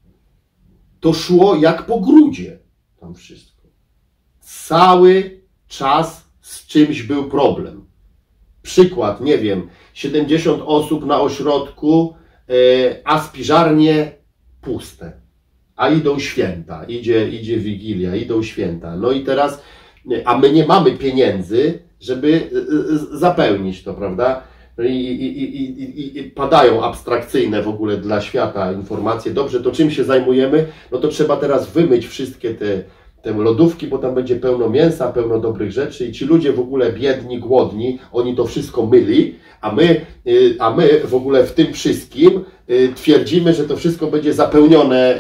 to szło jak po grudzie, tam wszystko. Cały czas z czymś był problem. Przykład, nie wiem, siedemdziesiąt osób na ośrodku, a spiżarnie puste. A idą święta, idzie, idzie Wigilia, idą święta. No i teraz, a my nie mamy pieniędzy, żeby zapełnić to, prawda? I, i, i, i, i padają abstrakcyjne w ogóle dla świata informacje. Dobrze, to czym się zajmujemy? No to trzeba teraz wymyć wszystkie te, te lodówki, bo tam będzie pełno mięsa, pełno dobrych rzeczy i ci ludzie w ogóle biedni, głodni, oni to wszystko myli, a my, a my w ogóle w tym wszystkim twierdzimy, że to wszystko będzie zapełnione,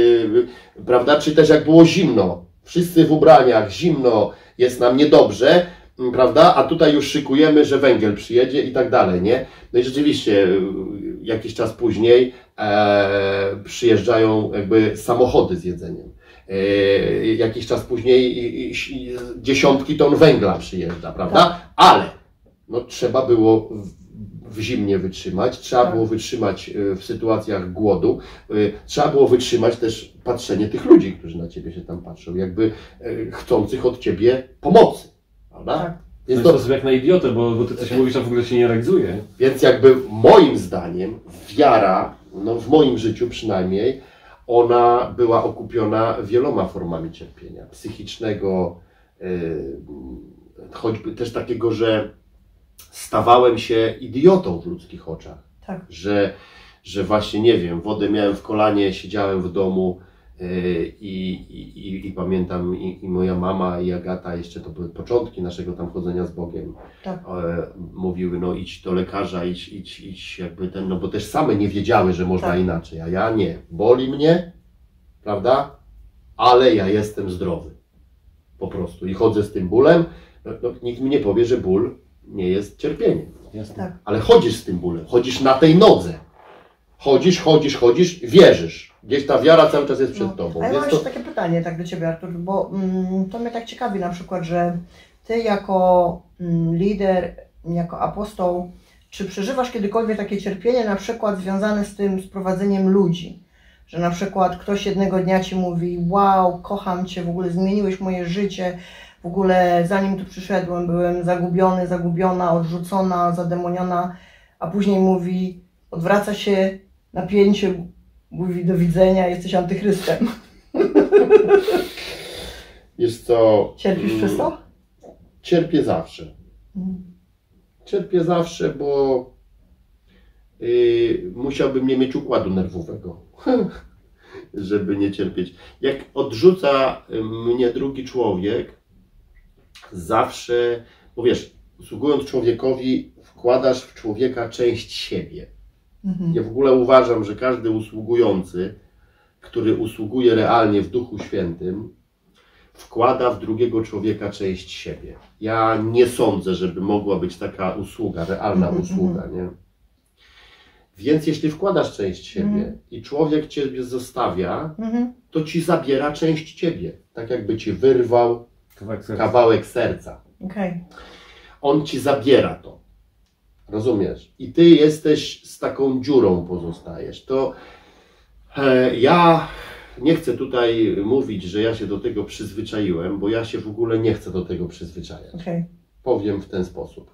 prawda? Czy też jak było zimno, wszyscy w ubraniach, zimno, jest nam niedobrze, prawda? A tutaj już szykujemy, że węgiel przyjedzie i tak dalej, nie? No i rzeczywiście jakiś czas później e, przyjeżdżają jakby samochody z jedzeniem. E, jakiś czas później i, i, dziesiątki ton węgla przyjeżdża, prawda? Ale no, trzeba było w, w zimnie wytrzymać, trzeba było wytrzymać w sytuacjach głodu, trzeba było wytrzymać też patrzenie tych ludzi, którzy na ciebie się tam patrzą, jakby chcących od ciebie pomocy, prawda? Tak. Więc to jest jak na idiotę, bo, bo ty coś mówisz, a w ogóle się nie realizuje. Więc jakby moim zdaniem wiara, no w moim życiu przynajmniej, ona była okupiona wieloma formami cierpienia psychicznego, yy, choćby też takiego, że stawałem się idiotą w ludzkich oczach. Tak. Że, że właśnie, nie wiem, wodę miałem w kolanie, siedziałem w domu yy, i, i, i pamiętam i, i moja mama i Agata, jeszcze to były początki naszego tam chodzenia z Bogiem, tak. e, mówiły, no idź do lekarza, idź, idź, idź jakby ten, no bo też same nie wiedziały, że można tak. inaczej, a ja nie. Boli mnie, prawda? Ale ja jestem zdrowy. Po prostu. I chodzę z tym bólem, no, no, nikt mi nie powie, że ból nie jest cierpieniem. Tak. Ale chodzisz z tym bólem, chodzisz na tej nodze. Chodzisz, chodzisz, chodzisz, wierzysz. Gdzieś ta wiara cały czas jest przed no. tobą. A ja mam to... jeszcze takie pytanie tak do Ciebie, Artur, bo mm, to mnie tak ciekawi na przykład, że Ty jako mm, lider, jako apostoł, czy przeżywasz kiedykolwiek takie cierpienie na przykład związane z tym sprowadzeniem ludzi? Że na przykład ktoś jednego dnia Ci mówi, wow, kocham Cię, w ogóle zmieniłeś moje życie, w ogóle zanim tu przyszedłem, byłem zagubiony, zagubiona, odrzucona, zademoniona, a później mówi, odwraca się napięcie, mówi do widzenia, jesteś antychrystem. Wiesz co? Cierpisz przez to? Cierpię zawsze. Mm. Cierpię zawsze, bo yy, musiałbym nie mieć układu nerwowego, żeby nie cierpieć. Jak odrzuca mnie drugi człowiek, zawsze, bo wiesz, usługując człowiekowi, wkładasz w człowieka część siebie. Mhm. Ja w ogóle uważam, że każdy usługujący, który usługuje realnie w Duchu Świętym, wkłada w drugiego człowieka część siebie. Ja nie sądzę, żeby mogła być taka usługa, realna mhm. usługa, nie? Więc jeśli wkładasz część siebie Mhm. i człowiek ciebie zostawia, Mhm. to ci zabiera część ciebie. Tak jakby ci wyrwał Kawałek serca. kawałek serca. Okej. On ci zabiera to. Rozumiesz? I ty jesteś z taką dziurą pozostajesz. To e, ja nie chcę tutaj mówić, że ja się do tego przyzwyczaiłem, bo ja się w ogóle nie chcę do tego przyzwyczajać. Okej. Powiem w ten sposób.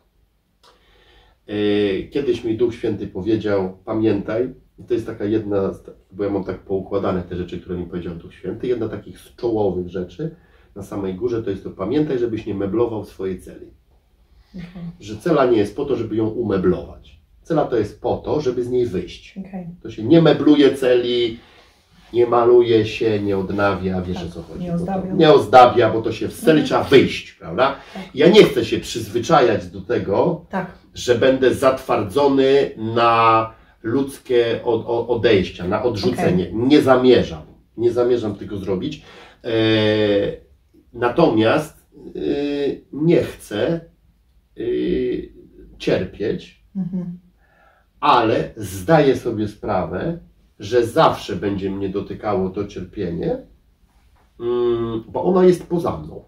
E, Kiedyś mi Duch Święty powiedział, pamiętaj, i to jest taka jedna, z- bo ja mam tak poukładane te rzeczy, które mi powiedział Duch Święty, jedna takich z czołowych rzeczy na samej górze to jest to, pamiętaj, żebyś nie meblował swojej celi. Okej. Że cela nie jest po to, żeby ją umeblować. Cela to jest po to, żeby z niej wyjść. Okej. To się nie mebluje celi, nie maluje się, nie odnawia, wiesz Tak, o co chodzi. nie bo to- ozdabia. nie ozdabia, bo to się w celi Mhm. trzeba wyjść, prawda? Tak. Ja nie chcę się przyzwyczajać do tego, Tak. że będę zatwardzony na ludzkie od, o- odejścia, na odrzucenie. Nie zamierzam. Nie zamierzam tego zrobić. E, natomiast e, nie chcę e, cierpieć, Mhm. ale zdaję sobie sprawę, że zawsze będzie mnie dotykało to cierpienie, mm, bo ono jest poza mną.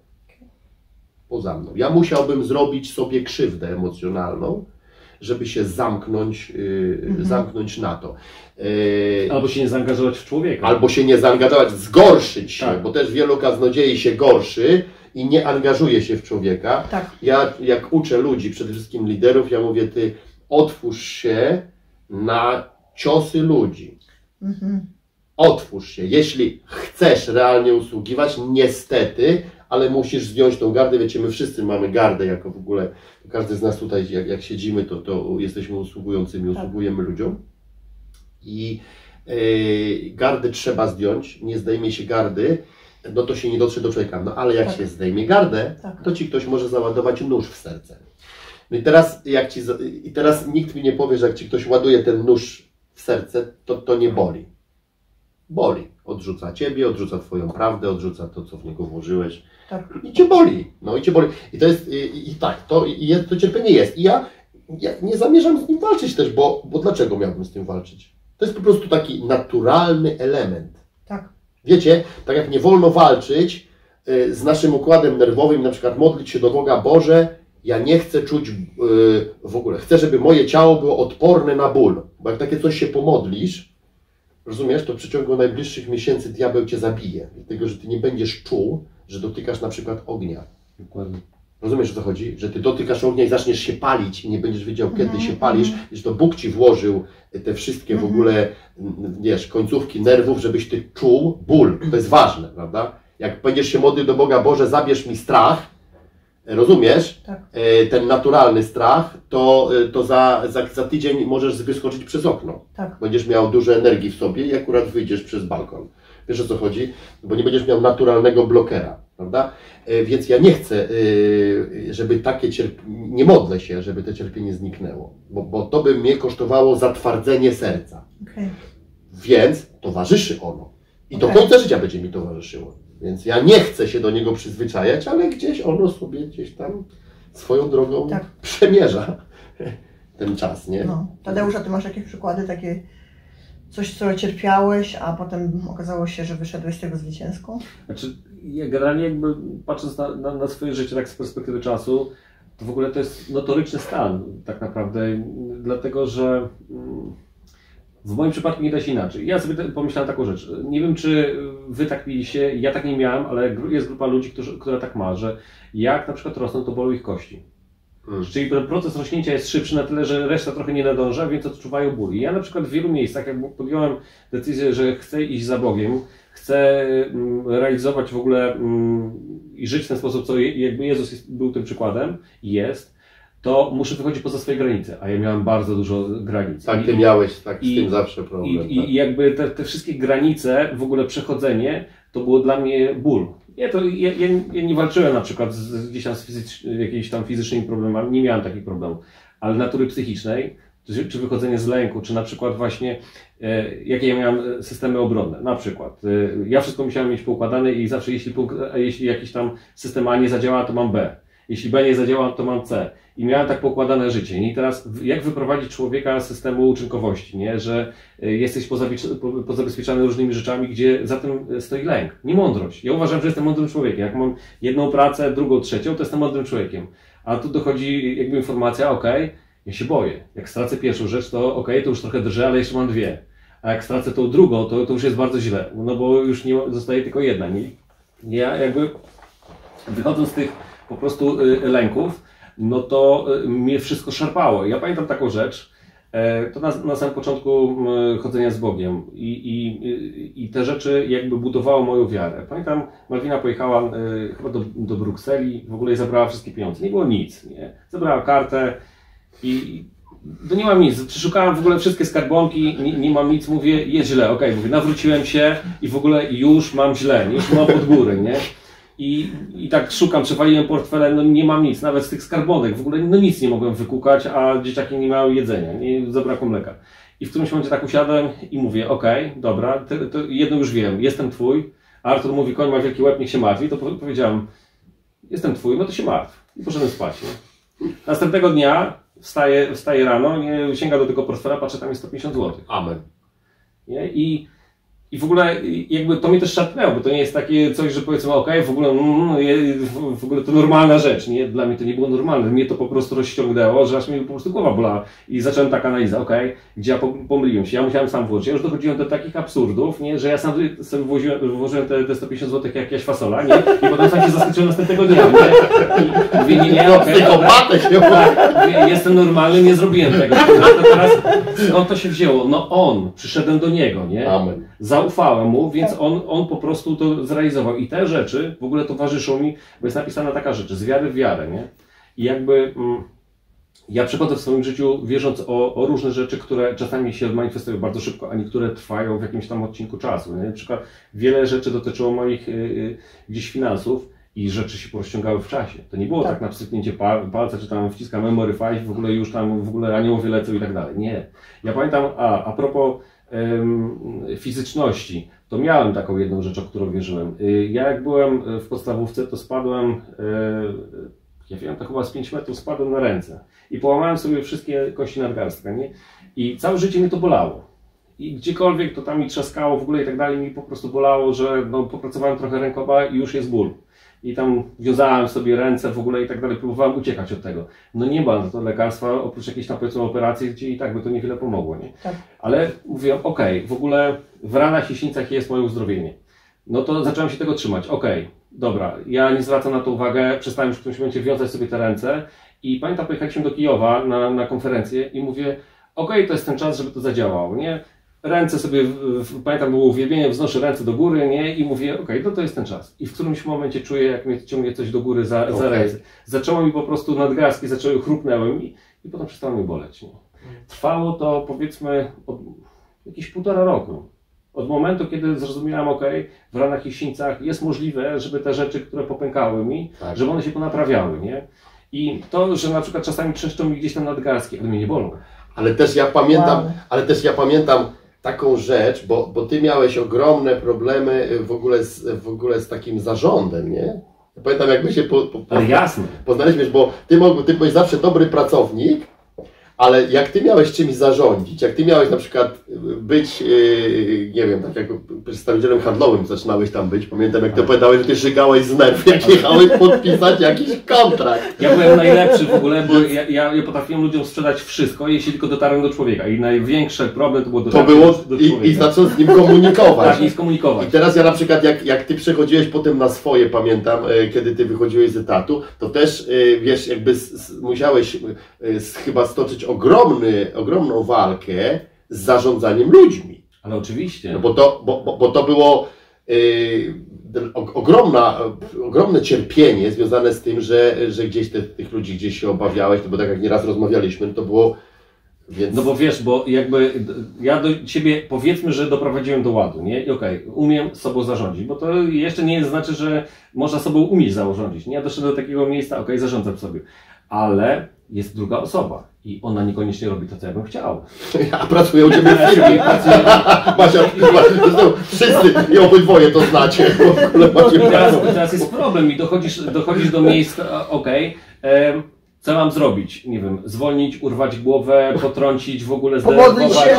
Poza mną. Ja musiałbym zrobić sobie krzywdę emocjonalną, żeby się zamknąć, yy, Mhm. zamknąć na to. Yy, Albo się nie zaangażować w człowieka. albo się nie zaangażować, zgorszyć się, Tak. bo też wielu kaznodziei się gorszy i nie angażuje się w człowieka. Tak. Ja jak uczę ludzi, przede wszystkim liderów, ja mówię, ty otwórz się na ciosy ludzi. Mhm. Otwórz się. Jeśli chcesz realnie usługiwać, niestety, ale musisz zdjąć tą gardę. Wiecie, my wszyscy mamy gardę, jako w ogóle, każdy z nas tutaj, jak, jak siedzimy, to, to jesteśmy usługującymi, Tak. usługujemy ludziom. I yy, gardę trzeba zdjąć, nie zdejmie się gardy, no to się nie dotrze do człowieka. No ale jak Tak. się zdejmie gardę, Tak. to ci ktoś może załadować nóż w serce. No i teraz, jak ci, za- i teraz nikt mi nie powie, że jak ci ktoś ładuje ten nóż w serce, to, to nie boli. Boli. Odrzuca ciebie, odrzuca twoją prawdę, odrzuca to, co w niego włożyłeś. Tak. I cię boli. No i cię boli. I to jest, i, i tak, to, i jest, to cierpienie jest. I ja, ja nie zamierzam z nim walczyć też, bo, bo dlaczego miałbym z tym walczyć? To jest po prostu taki naturalny element. Tak. Wiecie, tak jak nie wolno walczyć y, z naszym układem nerwowym, na przykład modlić się do Boga, Boże, ja nie chcę czuć y, w ogóle, chcę, żeby moje ciało było odporne na ból. Bo jak takie coś się pomodlisz, rozumiesz, to w przeciągu najbliższych miesięcy diabeł cię zabije. Dlatego, że ty nie będziesz czuł, że dotykasz na przykład ognia. Dokładnie. Rozumiesz, o co chodzi? Że ty dotykasz ognia i zaczniesz się palić i nie będziesz wiedział, kiedy Mhm, się palisz, mhm. i że to Bóg ci włożył te wszystkie w Mhm. ogóle, m, wiesz, końcówki nerwów, żebyś ty czuł ból. To jest ważne, prawda? Jak będziesz się modlił do Boga, Boże, zabierz mi strach, rozumiesz? Tak. E, Ten naturalny strach, to, e, to za, za, za tydzień możesz wyskoczyć przez okno. Tak. Będziesz miał dużo energii w sobie i akurat wyjdziesz przez balkon. Wiesz, o co chodzi? Bo nie będziesz miał naturalnego blokera, prawda? E, Więc ja nie chcę, e, żeby takie cierpienie, nie modlę się, żeby to cierpienie zniknęło, bo, bo to by mnie kosztowało zatwardzenie serca. Okej. Więc towarzyszy ono. I do Okej. końca życia będzie mi towarzyszyło. Więc ja nie chcę się do niego przyzwyczajać, ale gdzieś ono sobie gdzieś tam swoją drogą Tak. przemierza ten czas, nie? No. Tadeusz, a ty masz jakieś przykłady takie, coś, co cierpiałeś, a potem okazało się, że wyszedłeś z tego zwycięsko? Znaczy, ja generalnie jakby patrząc na, na, na swoje życie tak z perspektywy czasu, to w ogóle to jest notoryczny stan tak naprawdę, dlatego że mm, w moim przypadku nie da się inaczej. Ja sobie te- pomyślałem taką rzecz. Nie wiem, czy wy tak mieliście, ja tak nie miałem, ale gru- jest grupa ludzi, którzy, która tak ma, że jak na przykład rosną, to bolą ich kości. Mm. Czyli ten proces rośnięcia jest szybszy na tyle, że reszta trochę nie nadąża, więc odczuwają ból. I ja na przykład w wielu miejscach, jak podjąłem decyzję, że chcę iść za Bogiem, chcę mm, realizować w ogóle mm, i żyć w ten sposób, co je- jakby Jezus jest, był tym przykładem i jest, to muszę wychodzić poza swoje granice, a ja miałem bardzo dużo granic. Tak, ty I- miałeś tak, z i- tym zawsze problem. i, tak. I jakby te, te wszystkie granice, w ogóle przechodzenie, to było dla mnie ból. Ja, to, ja, ja, ja nie walczyłem na przykład z, gdzieś tam z fizycz, jakimiś tam fizycznymi problemami, nie miałem takich problemów, ale natury psychicznej, czy, czy wychodzenie z lęku, czy na przykład właśnie e, jakie ja miałem systemy obronne. Na przykład e, ja wszystko musiałem mieć poukładane i zawsze jeśli, pouk- jeśli jakiś tam system A nie zadziała, to mam B. Jeśli B nie zadziała, to mam C. I miałem tak pokładane życie. Nie? I teraz jak wyprowadzić człowieka z systemu uczynkowości, nie? Że jesteś pozabezpieczany różnymi rzeczami, gdzie za tym stoi lęk, nie mądrość. Ja uważam, że jestem mądrym człowiekiem. Jak mam jedną pracę, drugą, trzecią, to jestem mądrym człowiekiem. A tu dochodzi jakby informacja, ok, ja się boję. Jak stracę pierwszą rzecz, to ok, to już trochę drżę, ale jeszcze mam dwie. A jak stracę tą drugą, to, to już jest bardzo źle. No bo już nie zostaje tylko jedna. Nie? Ja jakby wychodząc z tych po prostu lęków, no to mnie wszystko szarpało. Ja pamiętam taką rzecz, to na, na samym początku chodzenia z Bogiem i, i, i te rzeczy jakby budowało moją wiarę. Pamiętam, Malwina pojechała chyba do, do Brukseli, w ogóle zabrała wszystkie pieniądze, nie było nic, nie? Zabrała kartę i to nie mam nic, przeszukałem w ogóle wszystkie skarbonki, nie, nie mam nic, mówię, jest źle, okej, okay, mówię, nawróciłem się i w ogóle już mam źle, już mam od góry, nie? I, I tak szukam, przewaliłem portfele, no nie mam nic, nawet z tych skarbonek, w ogóle no nic nie mogłem wykukać, a dzieciaki nie miały jedzenia, nie, zabrakło mleka. I w którymś momencie tak usiadłem i mówię, okej, okay, dobra, to, to jedno już wiem, jestem twój, a Artur mówi, koń ma wielki łeb, niech się martwi, to powiedziałem, jestem twój, no to się martw. I poszedłem spać. Nie? Następnego dnia wstaję, wstaję rano, nie, sięga do tego portfela, patrzę, tam jest sto pięćdziesiąt złotych. Amen. Nie? I I w ogóle jakby to mnie też szarpnęło, bo to nie jest takie coś, że powiedzmy ok, w ogóle, mm, w ogóle to normalna rzecz, nie? Dla mnie to nie było normalne, mnie to po prostu rozciągnęło, że aż mi po prostu głowa bolała i zacząłem tak analizę, ok, gdzie ja pomyliłem się, ja musiałem sam włożyć, ja już dochodziłem do takich absurdów, nie? Że ja sam sobie włożyłem, włożyłem te, te sto pięćdziesiąt złotych jak jakaś fasola, nie? I potem sam się zaskoczyłem następnego dnia, nie? I mówię, nie, nie, okej, okay, jestem normalny, nie zrobiłem tego. To teraz skąd to się wzięło? No on, przyszedłem do niego, nie? Amen. Zaufałem mu, więc on, on po prostu to zrealizował. I te rzeczy w ogóle towarzyszą mi, bo jest napisana taka rzecz, z wiary w wiarę, nie? I jakby mm, ja przechodzę w swoim życiu wierząc o, o różne rzeczy, które czasami się manifestują bardzo szybko, a niektóre trwają w jakimś tam odcinku czasu. Nie? Na przykład wiele rzeczy dotyczyło moich y, y, gdzieś finansów i rzeczy się porozciągały w czasie. To nie było tak, tak na pstryknięcie palca, czy tam wciskam memory five, w ogóle już tam w ogóle aniołowie lecą i tak dalej. Nie. Ja pamiętam, a, a propos fizyczności, to miałem taką jedną rzecz, o którą wierzyłem. Ja jak byłem w podstawówce, to spadłem, ja wiem, to chyba z pięć metrów spadłem na ręce i połamałem sobie wszystkie kości nadgarstka, nie? I całe życie mnie to bolało. I gdziekolwiek to tam mi trzaskało w ogóle i tak dalej, mi po prostu bolało, że no, popracowałem trochę rękoma i już jest ból. I tam wiązałem sobie ręce w ogóle i tak dalej, próbowałem uciekać od tego. No nie ma na to lekarstwa, oprócz jakiejś tam powiedzmy operacji, gdzie i tak by to niewiele pomogło, nie? Tak. Ale mówiłem, okej, okay, w ogóle w ranach i sińcach jest moje uzdrowienie. No to zacząłem się tego trzymać, okej, okay, dobra, ja nie zwracam na to uwagę, przestałem już w którymś momencie wiązać sobie te ręce i pamiętam, pojechaliśmy do Kijowa na, na konferencję i mówię, okej, okay, to jest ten czas, żeby to zadziałało, nie? Ręce sobie, w, pamiętam było uwielbienie, wznoszę ręce do góry, nie? I mówię, okej, okay, no to jest ten czas. I w którymś momencie czuję, jak mnie ciągnie coś do góry za, okay. za ręce. Zaczęło mi po prostu nadgarstki, zaczęły, chrupnęły mi i potem przestało mi boleć. Nie? Trwało to powiedzmy od jakieś półtora roku. Od momentu, kiedy zrozumiałem, okej, okay, w ranach i sińcach jest możliwe, żeby te rzeczy, które popękały mi, tak. żeby one się ponaprawiały, nie? I to, że na przykład czasami trzeszczą mi gdzieś tam nadgarstki, ale mnie nie bolą. Ale też ja pamiętam, wow. ale też ja pamiętam taką rzecz, bo, bo ty miałeś ogromne problemy w ogóle z, w ogóle z takim zarządem, nie? Ja pamiętam, jakby się po, po, po, jasne. poznaliśmy, bo ty, mógł, ty byłeś zawsze dobry pracownik, ale jak ty miałeś czymś zarządzić, jak ty miałeś na przykład być, yy, nie wiem, tak jak przedstawicielem handlowym zaczynałeś tam być, pamiętam jak ty opowiadałeś, że ty żygałeś z nerw, jak jechałeś podpisać jakiś kontrakt. Ja byłem najlepszy w ogóle, bo ja, ja, ja potrafiłem ludziom sprzedać wszystko, jeśli tylko dotarłem do człowieka i największy problem to było dotarcie do, do człowieka. I, i zacząć z nim komunikować. Tak, i skomunikować. I teraz ja na przykład jak, jak ty przechodziłeś potem na swoje, pamiętam, kiedy ty wychodziłeś z etatu, to też, wiesz, jakby z, z, musiałeś z, chyba stoczyć ogromny, ogromną walkę z zarządzaniem ludźmi. Ale oczywiście. No bo, to, bo, bo, bo to było yy, ogromna, ogromne cierpienie związane z tym, że, że gdzieś te, tych ludzi gdzieś się obawiałeś, to bo tak jak nieraz rozmawialiśmy, to było... Więc... No bo wiesz, bo jakby ja do ciebie powiedzmy, że doprowadziłem do ładu, nie? I okej, okay, umiem sobą zarządzić, bo to jeszcze nie znaczy, że można sobą umieć zarządzić, nie? Ja doszedłem do takiego miejsca, okej, okay, zarządzam sobie, ale jest druga osoba. I ona niekoniecznie robi to, co ja bym chciał. Ja pracuję u Ciebie w firmie. Macia, zresztą wszyscy i obydwoje to znacie. W ogóle macie I teraz, i teraz jest problem i dochodzisz, dochodzisz do miejsca, okej, okay, co mam zrobić? Nie wiem, zwolnić, urwać głowę, potrącić, w ogóle Pomodlić się.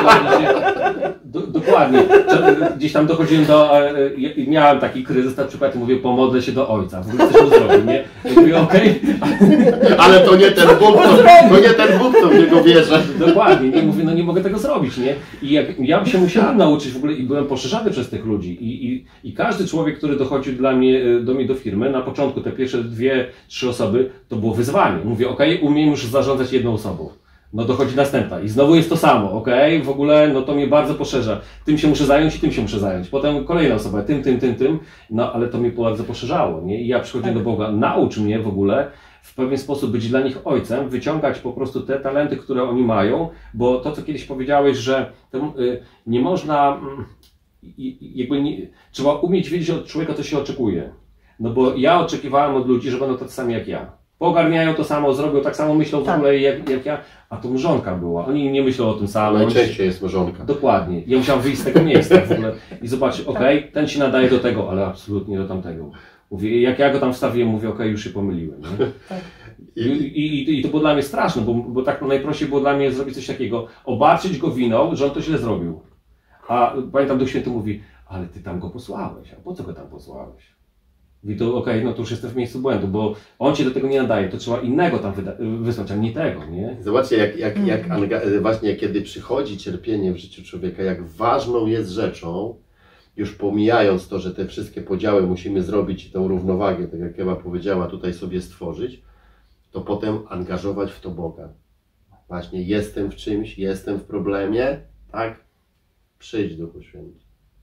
Do, dokładnie. Gdzieś tam dochodziłem do, e, miałem taki kryzys, na przykład mówię, pomodlę się do Ojca, w ogóle coś mu zrobił, nie? I mówię, okej. Okay. Ale to nie ten Bóg, to, to nie ten Bóg, co w niego wierzę. Dokładnie, nie mówię, no nie mogę tego zrobić, nie? I jak ja się musiałem nauczyć w ogóle i byłem poszerzany przez tych ludzi i, i, i każdy człowiek, który dochodził dla mnie, do mnie do firmy, na początku te pierwsze dwie, trzy osoby, to było wyzwanie. Mówię, okej, okay, umiem już zarządzać jedną osobą. No dochodzi następna i znowu jest to samo, okej, okay? W ogóle no to mnie bardzo poszerza. Tym się muszę zająć i tym się muszę zająć. Potem kolejna osoba, tym, tym, tym, tym, no ale to mnie bardzo poszerzało, nie? I ja przychodziłem do Boga, naucz mnie w ogóle w pewien sposób być dla nich ojcem, wyciągać po prostu te talenty, które oni mają, bo to, co kiedyś powiedziałeś, że to, y, nie można, y, jakby nie, trzeba umieć wiedzieć od człowieka, co się oczekuje. No bo ja oczekiwałem od ludzi, że będą tacy sami jak ja. Pogarniają to samo, zrobią tak samo, myślą w tak. ogóle jak, jak ja, a to mrzonka była. Oni nie myślą o tym samym. Najczęściej jest mrzonka. Dokładnie. Ja musiałem wyjść z tego miejsca w ogóle i zobaczyć, okej, okay, ten się nadaje do tego, ale absolutnie do tamtego. Mówię, jak ja go tam wstawiłem, mówię, okej, okay, już się pomyliłem. Nie? Tak. I, i, I to było dla mnie straszne, bo, bo tak najprościej było dla mnie zrobić coś takiego, obarczyć go winą, że on to źle zrobił. A pamiętam, Duch Święty mówi, ale ty tam go posłałeś, a po co go tam posłałeś? I to okej, okay, no to już jestem w miejscu błędu, bo on cię do tego nie nadaje, to trzeba innego tam wysłać, a nie tego, nie? Zobaczcie, jak, jak, jak właśnie kiedy przychodzi cierpienie w życiu człowieka, jak ważną jest rzeczą, już pomijając to, że te wszystkie podziały musimy zrobić i tą równowagę, tak jak Ewa powiedziała, tutaj sobie stworzyć, to potem angażować w to Boga. Właśnie jestem w czymś, jestem w problemie, tak? Przyjdź Duchu Święty.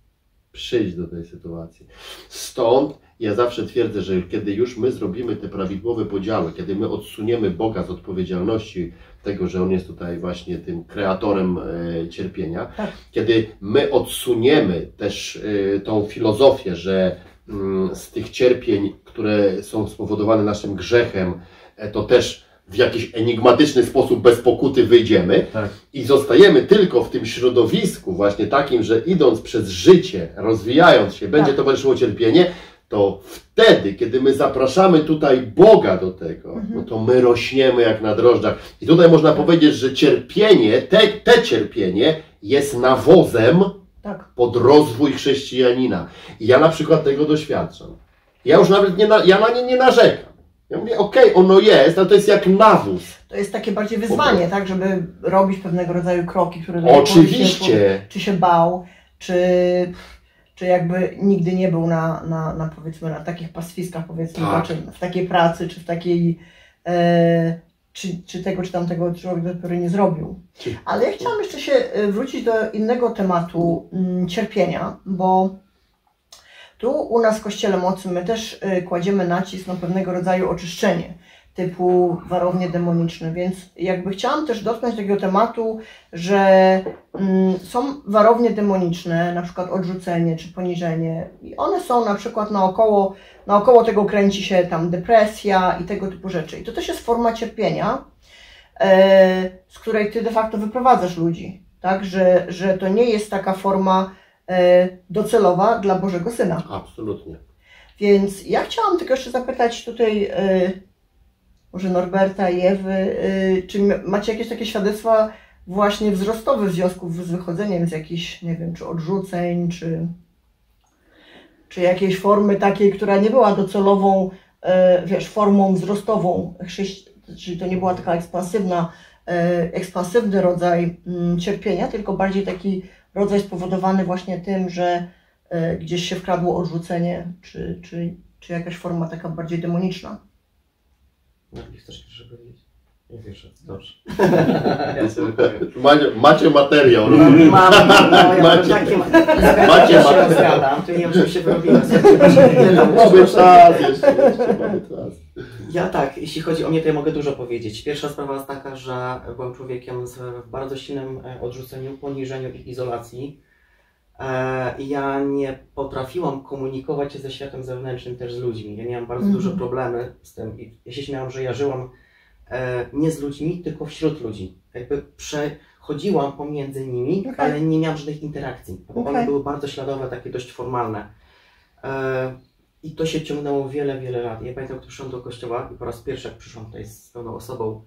Przyjdź do tej sytuacji. Stąd ja zawsze twierdzę, że kiedy już my zrobimy te prawidłowe podziały, kiedy my odsuniemy Boga z odpowiedzialności tego, że On jest tutaj właśnie tym kreatorem e, cierpienia, tak. Kiedy my odsuniemy też e, tą filozofię, że mm, z tych cierpień, które są spowodowane naszym grzechem, e, to też w jakiś enigmatyczny sposób bez pokuty wyjdziemy tak. I zostajemy tylko w tym środowisku właśnie takim, że idąc przez życie, rozwijając się, będzie tak. towarzyszyło cierpienie, to wtedy, kiedy my zapraszamy tutaj Boga do tego, mhm. no to my rośniemy jak na drożdżach. I tutaj można powiedzieć, że cierpienie, te, te cierpienie jest nawozem tak. pod rozwój chrześcijanina. I ja na przykład tego doświadczam. Ja już nawet nie na, ja na nie nie narzekam. Ja mówię, okej, okay, ono jest, ale to jest jak nawóz. To jest takie bardziej wyzwanie, tak, żeby robić pewnego rodzaju kroki, które... Oczywiście. Czy się bał, czy, czy jakby nigdy nie był na, na, na powiedzmy, na takich pastwiskach, powiedzmy, tak. czy w takiej pracy, czy w takiej... E, czy, czy tego, czy tamtego człowiek dopiero nie zrobił. Czy... Ale ja chciałam jeszcze się wrócić do innego tematu, mm, cierpienia, bo tu u nas w Kościele Mocy my też y, kładziemy nacisk na pewnego rodzaju oczyszczenie, typu warownie demoniczne, więc jakby chciałam też dotknąć takiego tematu, że y, są warownie demoniczne, na przykład odrzucenie czy poniżenie i one są na przykład naokoło, naokoło tego kręci się tam depresja i tego typu rzeczy. I to też jest forma cierpienia, y, z której ty de facto wyprowadzasz ludzi, tak, że, że to nie jest taka forma docelowa dla Bożego Syna. Absolutnie. Więc ja chciałam tylko jeszcze zapytać tutaj y, może Norberta i Ewy, y, czy macie jakieś takie świadectwa właśnie wzrostowe w związku z wychodzeniem z jakichś, nie wiem, czy odrzuceń, czy, czy jakiejś formy takiej, która nie była docelową, y, wiesz, formą wzrostową, czyli to nie była taka ekspansywna, y, ekspansywny rodzaj y, cierpienia, tylko bardziej taki rodzaj spowodowany właśnie tym, że y, gdzieś się wkradło odrzucenie, czy, czy, czy jakaś forma taka bardziej demoniczna. No, chcesz jeszcze powiedzieć? Nie wiesz, dobrze. Macie, macie materiał. Mam, mam, no, ja macie, takie macie się materiał. rozgadam, to nie wiem, czym się wyrobiłem. Mamy czas jeszcze, jeszcze mamy czas. Ja tak, jeśli chodzi o mnie, to ja mogę dużo powiedzieć. Pierwsza sprawa jest taka, że byłem człowiekiem z w bardzo silnym odrzuceniu, poniżeniu i izolacji. E, ja nie potrafiłam komunikować się ze światem zewnętrznym, też z ludźmi. Ja miałam bardzo Mhm. duże problemy z tym. I ja się śmiałam, że ja żyłam e, nie z ludźmi, tylko wśród ludzi. Jakby przechodziłam pomiędzy nimi, Okay. ale nie miałam żadnych interakcji, bo Okay. one były bardzo śladowe, takie dość formalne. E, I to się ciągnęło wiele, wiele lat. Ja pamiętam, gdy przyszłam do kościoła i po raz pierwszy, jak przyszłam tutaj z pewną osobą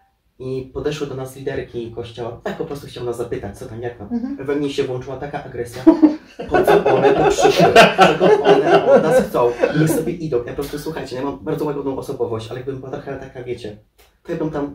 i podeszły do nas liderki kościoła, tak po prostu chciał nas zapytać, co tam, jak tam. Mhm. We mnie się włączyła taka agresja, po co one tu przyszły, czego one od nas chcą. I niech sobie idą. Ja po prostu, słuchajcie, ja mam bardzo łagodną osobowość, ale jakbym była trochę taka, wiecie, to ja bym tam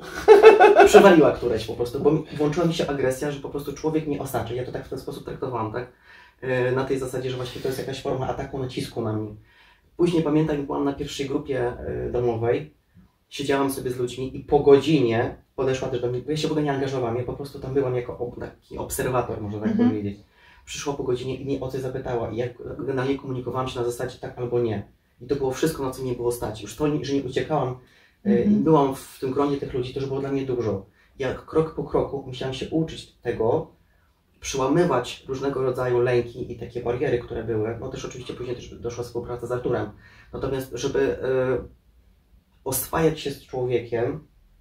przewaliła któreś po prostu, bo mi- włączyła mi się agresja, że po prostu człowiek mnie osaczy. Ja to tak w ten sposób traktowałam, tak? E, Na tej zasadzie, że właśnie to jest jakaś forma ataku, nacisku na mnie. Później pamiętam, jak byłam na pierwszej grupie e, domowej, siedziałam sobie z ludźmi i po godzinie podeszła też do mnie, bo ja się w ogóle nie angażowałam, ja po prostu tam byłam jako ob, taki obserwator, można tak Mhm. powiedzieć. Przyszła po godzinie i mnie o coś zapytała i ja generalnie komunikowałam się na zasadzie tak albo nie. I to było wszystko, na co mnie było stać. Już to, że nie uciekałam e, i Mhm. byłam w tym gronie tych ludzi, to już było dla mnie dużo. Ja krok po kroku musiałam się uczyć tego, przełamywać różnego rodzaju lęki i takie bariery, które były. No też oczywiście później też doszła współpraca z Arturem. Natomiast, żeby e, oswajać się z człowiekiem,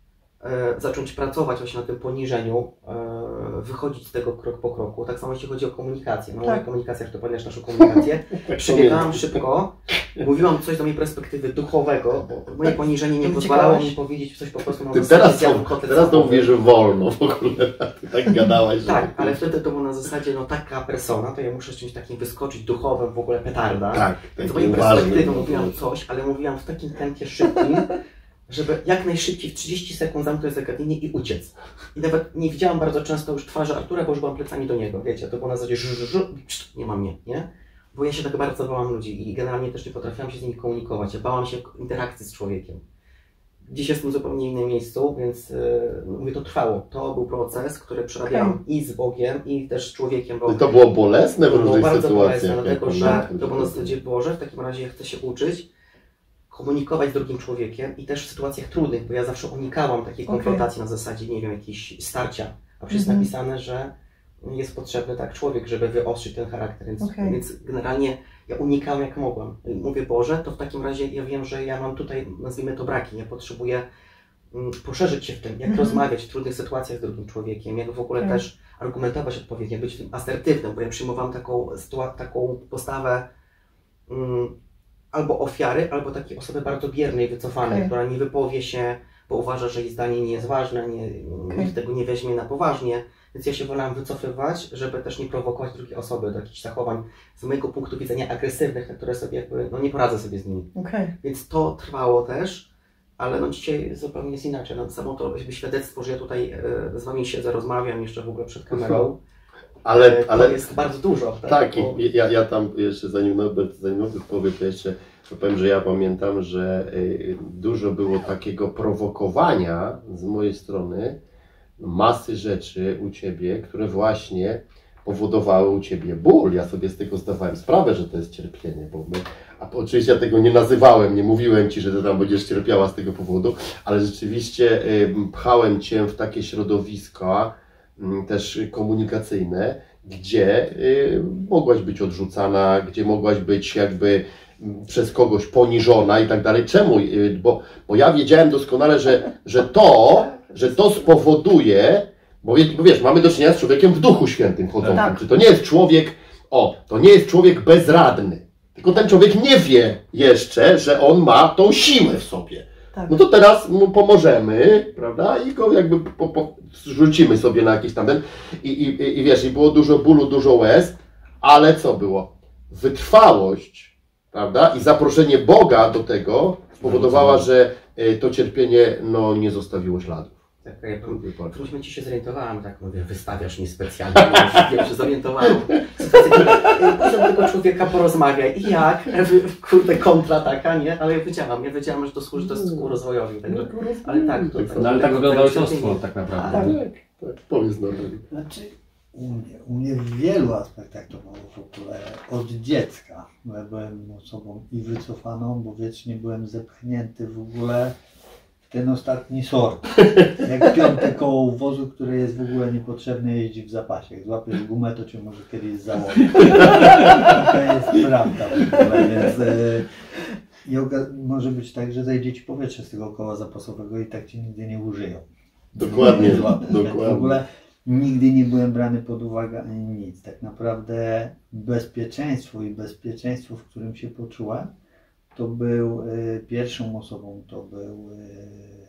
e, zacząć pracować właśnie na tym poniżeniu, e, wychodzić z tego krok po kroku. Tak samo jeśli chodzi o komunikację. No, Tak. moja komunikacja, jak to pamiętasz naszą komunikację, Tak przebiegałam pamiętam. szybko, mówiłam coś do mojej perspektywy duchowego, bo moje poniżenie nie Uciekałaś. pozwalało mi powiedzieć coś po prostu na Ty zasadzie teraz, zjadł to, kotlet teraz to schabowy. mówisz, że wolno w ogóle. Ty tak gadałaś, że... Tak, ale wtedy to było na zasadzie, no taka persona, to ja muszę z czymś takim wyskoczyć duchowym, w ogóle petarda. Tak, Z takie mojej uważne perspektywy było. mówiłam coś, ale mówiłam w takim tempie szybkim, żeby jak najszybciej w trzydzieści sekund zamknąć zagadnienie i uciec. I nawet nie widziałam bardzo często już twarzy Artura, bo już byłam plecami do niego, wiecie, to było na zasadzie ż, ż, ż, psz, nie ma mnie, nie? Bo ja się tak bardzo bałam ludzi i generalnie też nie potrafiłam się z nimi komunikować, ja bałam się interakcji z człowiekiem. Dziś jestem w zupełnie innym miejscu, więc yy, mówię, to trwało. To był proces, który przerabiałam Okej. i z Bogiem, i też z człowiekiem, bo I to było bolesne w to było różnych bardzo bolesne, sytuacjach. jak dlatego że pamiętam, to było na że- zasadzie, Boże, w takim razie ja chcę się uczyć komunikować z drugim człowiekiem i też w sytuacjach trudnych, bo ja zawsze unikałam takiej Okej. konfrontacji na zasadzie, nie wiem, jakiejś starcia, a przecież jest Mhm. napisane, że jest potrzebny tak człowiek, żeby wyostrzyć ten charakter, więc, Okej. więc generalnie ja unikałam jak mogłam. Mówię, Boże, to w takim razie ja wiem, że ja mam tutaj, nazwijmy to braki, ja potrzebuję mm, poszerzyć się w tym, jak Mhm. rozmawiać w trudnych sytuacjach z drugim człowiekiem, jak w ogóle Tak. też argumentować odpowiednio, być w tym asertywnym, bo ja przyjmowałam taką, sytua- taką postawę mm, albo ofiary, albo takiej osoby bardzo biernej, wycofanej, Okej. która nie wypowie się, bo uważa, że jej zdanie nie jest ważne, nie, Okej. nikt tego nie weźmie na poważnie, więc ja się wolałam wycofywać, żeby też nie prowokować drugiej osoby do jakichś zachowań z mojego punktu widzenia agresywnych, na które sobie jakby, no nie poradzę sobie z nimi. Okej. Więc to trwało też, ale no dzisiaj zupełnie jest inaczej. No, samo to jakby świadectwo, że ja tutaj e, z Wami siedzę, rozmawiam jeszcze w ogóle przed kamerą, Ale, e, to ale jest bardzo dużo. Tak, tak, bo- i ja, ja tam jeszcze zanim Norbert, zanim Norbert powie, to jeszcze powiem, że ja pamiętam, że y, dużo było takiego prowokowania z mojej strony, masy rzeczy u Ciebie, które właśnie powodowały u Ciebie ból. Ja sobie z tego zdawałem sprawę, że to jest cierpienie, bo my, a oczywiście ja tego nie nazywałem, nie mówiłem Ci, że Ty tam będziesz cierpiała z tego powodu, ale rzeczywiście y, pchałem Cię w takie środowiska, y, też komunikacyjne, gdzie y, mogłaś być odrzucana, gdzie mogłaś być jakby mm, przez kogoś poniżona i tak dalej. Czemu? Y, Bo, bo ja wiedziałem doskonale, że, że to, że to spowoduje, bo, wie- bo wiesz, mamy do czynienia z człowiekiem w Duchu Świętym chodzącym. Tak. Czy to nie jest człowiek, o, to nie jest człowiek bezradny, tylko ten człowiek nie wie jeszcze, że on ma tą siłę w sobie. Tak. No to teraz mu pomożemy, prawda? I go jakby po, po, rzucimy sobie na jakiś tam ten. I, i, I wiesz, i było dużo bólu, dużo łez, ale co było? Wytrwałość, prawda? I zaproszenie Boga do tego spowodowała, że y, to cierpienie no, nie zostawiło śladów. Tak, ja w którymś momencie się zorientowałam, tak mówię, wystawiasz mnie specjalnie, już, już się zorientowałam. Pójdź do tego człowieka, porozmawiaj. I jak? Kurde, kontra taka, nie? Ale ja wiedziałam, ja wiedziałam, że to służy, to jest ku rozwojowi. Także, ale tak, to, No ale tak wyglądało osiostwo tak naprawdę. Tak. Tak, tak, powiedz Norbert. Znaczy, u mnie, u mnie w wielu aspektach to było w ogóle od dziecka. Bo ja byłem osobą i wycofaną, bo wiecznie byłem zepchnięty w ogóle w ten ostatni sort. Jak piąte koło wozu, które jest w ogóle niepotrzebne, jeździ w zapasie. Jak złapiesz gumę, to cię może kiedyś założy. To jest prawda w ogóle, więc... e, I oga- może być tak, że zajdzie ci powietrze z tego koła zapasowego i tak ci nigdy nie użyją. Dokładnie, Nie złapią. dokładnie. W ogóle nigdy nie byłem brany pod uwagę ani nic. Tak naprawdę bezpieczeństwo i bezpieczeństwo, w którym się poczułem, to był y, pierwszą osobą, to był y,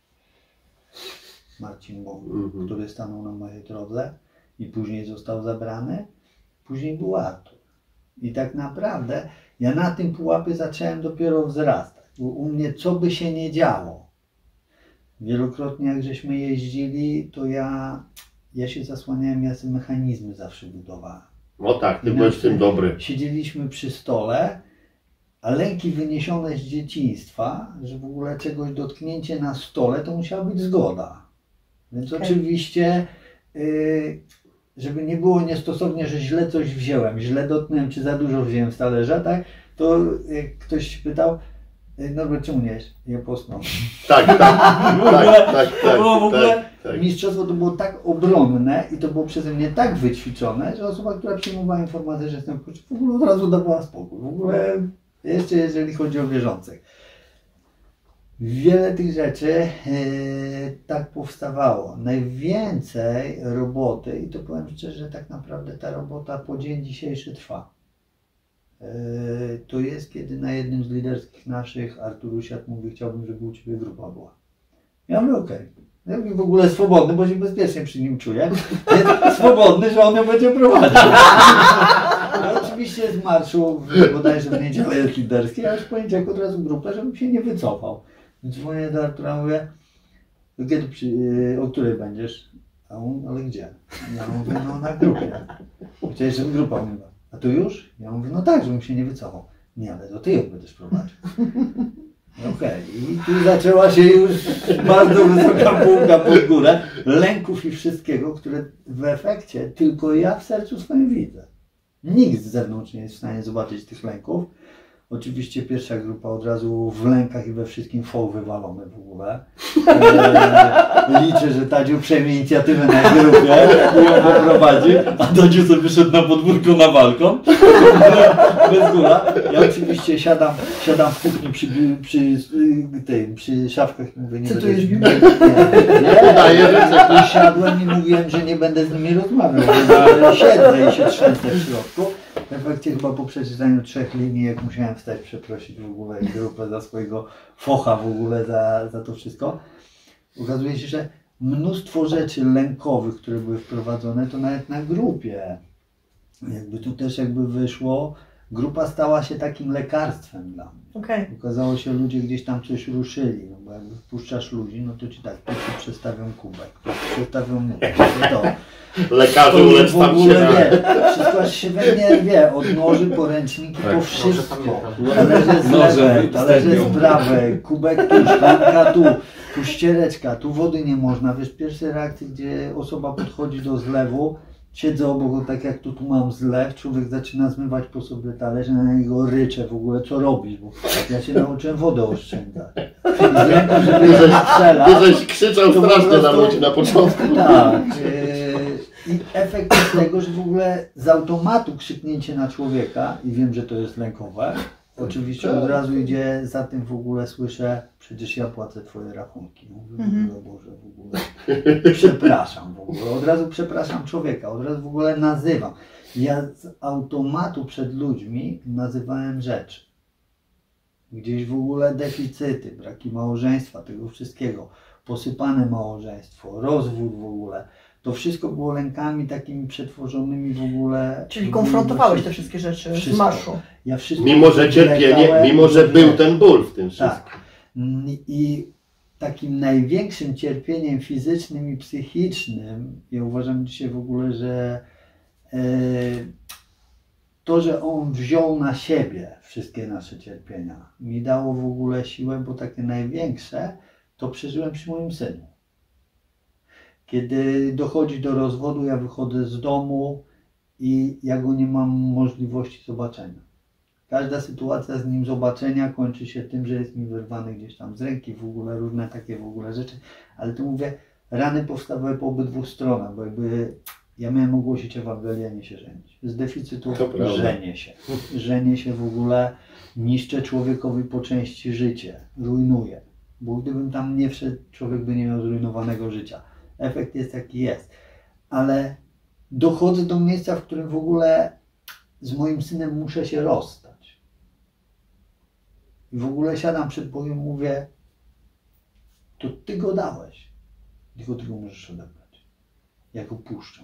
Marcin Bąk, Mhm. który stanął na mojej drodze i później został zabrany. Później był Artur. I tak naprawdę ja na tym pułapie zacząłem dopiero wzrastać. U, u mnie co by się nie działo. Wielokrotnie jak żeśmy jeździli, to ja, ja się zasłaniałem, ja sobie mechanizmy zawsze budowałem. No tak, ty I byłeś w tym nagle dobry. Siedzieliśmy przy stole, a lęki wyniesione z dzieciństwa, że w ogóle czegoś dotknięcie na stole, to musiała być zgoda. Więc Okej. oczywiście, y, żeby nie było niestosownie, że źle coś wziąłem, źle dotknąłem, czy za dużo wziąłem z talerza, tak? To jak ktoś się pytał, y, Norbert, czemu nie jesz? Ja posnął. Tak, tak, tak, tak, tak, To było w ogóle tak, tak. mistrzostwo to było tak obronne i to było przeze mnie tak wyćwiczone, że osoba, która przyjmowała informację, że jestem kurczę, w ogóle od razu dawała spokój. W ogóle jeszcze jeżeli chodzi o wierzących. Wiele tych rzeczy e, tak powstawało. Najwięcej roboty, i to powiem szczerze, że tak naprawdę ta robota po dzień dzisiejszy trwa. E, to jest, kiedy na jednym z liderskich naszych Artur usiadł, mówi, chciałbym, żeby u Ciebie grupa była. Ja mówię, okej. Okay. Ja mówię, w ogóle swobodny, bo się bezpiecznie przy nim czuję. Jest swobodny, że on ją będzie prowadził. No, oczywiście z marszu, bodajże w niedzielę jest liderski, a już w poniedziałek od razu grupę, żebym się nie wycofał. Więc dzwonię do Artura, mówię, kiedy przy, o której będziesz? A on, ale gdzie? Ja mówię, no na grupie. Chciałeś, żeby grupa mówiła. A to już? Ja mówię, no tak, żebym się nie wycofał. Nie, ale to ty ją będziesz prowadził. Okej, okay. I tu zaczęła się już bardzo wysoka półka pod górę lęków i wszystkiego, które w efekcie tylko ja w sercu swoim widzę. Nikt z zewnątrz nie jest w stanie zobaczyć tych lęków. Oczywiście pierwsza grupa od razu w lękach i we wszystkim foł wywalony w ogóle. Eee, liczę, że Tadziu przejmie inicjatywę na grupie i ją poprowadzi, a Tadziu sobie wyszedł na podwórko na balkon. Bez góra. Ja oczywiście siadam, siadam w kuchni przy, przy, tej, przy szafkach i mówię, nie Cytujesz będę... Biblię? Nie, nie, nie, siadłem i mówiłem, że nie będę z nimi rozmawiał, że siedzę i się trzęsę w środku. W efekcie chyba po przeczytaniu trzech linii, jak musiałem wstać, przeprosić w ogóle grupę za swojego focha w ogóle, za, za to wszystko. Okazuje się, że mnóstwo rzeczy lękowych, które były wprowadzone, to nawet na grupie. Jakby tu też jakby wyszło, grupa stała się takim lekarstwem dla mnie. Okej. Okazało się, ludzie gdzieś tam coś ruszyli, no bo jak wpuszczasz ludzi, no to ci tak, tu ci przestawią kubek, tu ci przestawią nóż, to Lekarzu, to lecz w tam się ogóle na... wie, wszystko aż się we mnie wie, od noży, poręczniki, Tak. po wszystko, Noże talerze z Noże lewej, talerze wstępnią. z prawej, kubek tu, szklanka tu, tu ściereczka, tu wody nie można, wiesz, pierwsze reakcje, gdzie osoba podchodzi do zlewu, siedzę obok, tak jak tu, tu mam zlew, człowiek zaczyna zmywać po sobie talerze, na niego ryczę w ogóle, co robisz, bo ja się nauczyłem wodę oszczędzać. I z ręką, żeby nie strzelać. Ty żeś krzyczał To po strasznie na prostu- ludzi na początku. Tak. yy, I efekt jest tego, że w ogóle z automatu krzyknięcie na człowieka, i wiem, że to jest lękowe, oczywiście od razu idzie za tym w ogóle słyszę, przecież ja płacę twoje rachunki. Mówię, Mhm. w ogóle, Boże, w ogóle przepraszam w ogóle, od razu przepraszam człowieka, od razu w ogóle nazywam. Ja z automatu przed ludźmi nazywałem rzeczy. Gdzieś w ogóle deficyty, braki małżeństwa, tego wszystkiego, posypane małżeństwo, rozwód w ogóle. To wszystko było lękami takimi przetworzonymi w ogóle. Czyli konfrontowałeś te wszystkie rzeczy z Wszystko. marszu. Ja wszystko Mimo, że cierpienie, wylekałem, mimo, że był wiesz. ten ból w tym wszystkim. Tak. I takim największym cierpieniem fizycznym i psychicznym, ja uważam dzisiaj w ogóle, że e, to, że on wziął na siebie wszystkie nasze cierpienia, mi dało w ogóle siłę, bo takie największe to przeżyłem przy moim synu. Kiedy dochodzi do rozwodu, ja wychodzę z domu i ja go nie mam możliwości zobaczenia. Każda sytuacja z nim zobaczenia kończy się tym, że jest mi wyrwany gdzieś tam z ręki, w ogóle różne takie w ogóle rzeczy, ale tu mówię, rany powstawały po obydwu stronach, bo jakby Ja miałem ogłosić Ewangelię, a nie się żenić. Z deficytu To prawda. żenię się. Żenię się w ogóle, niszczę człowiekowi po części życie, rujnuję. Bo gdybym tam nie wszedł, człowiek by nie miał zrujnowanego życia. Efekt jest jaki jest. Ale dochodzę do miejsca, w którym w ogóle z moim synem muszę się rozstać. I w ogóle siadam przed Bogiem i mówię, to Ty go dałeś, tylko Ty go możesz odebrać. Ja go puszczam.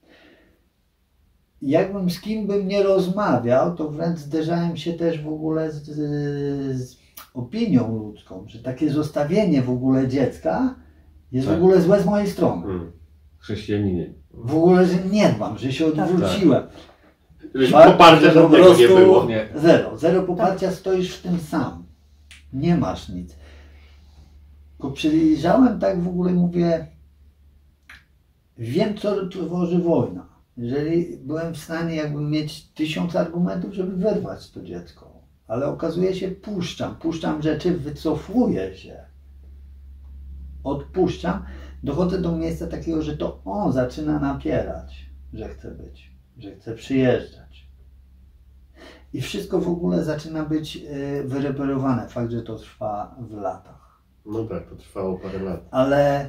I jakbym z kim bym nie rozmawiał, to wręcz zderzałem się też w ogóle z, z, z opinią ludzką, że takie zostawienie w ogóle dziecka jest Tak. w ogóle złe z mojej strony. Mm. Chrześcijaniny. W ogóle, że nie dbam, że się odwróciłem. Żeś Fakt, poparcia że po żadnego nie prostu było. Nie. Zero. Zero poparcia, stoisz w tym sam. Nie masz nic. Tylko przyjrzałem tak w ogóle, mówię, wiem, co tworzy wojna. Jeżeli byłem w stanie jakby mieć tysiąc argumentów, żeby wyrwać to dziecko, ale okazuje się, puszczam, puszczam rzeczy, wycofuję się, odpuszczam, dochodzę do miejsca takiego, że to on zaczyna napierać, że chce być, że chce przyjeżdżać. I wszystko w ogóle zaczyna być y, wyreperowane. Fakt, że to trwa w latach. No tak, to trwało parę lat. Ale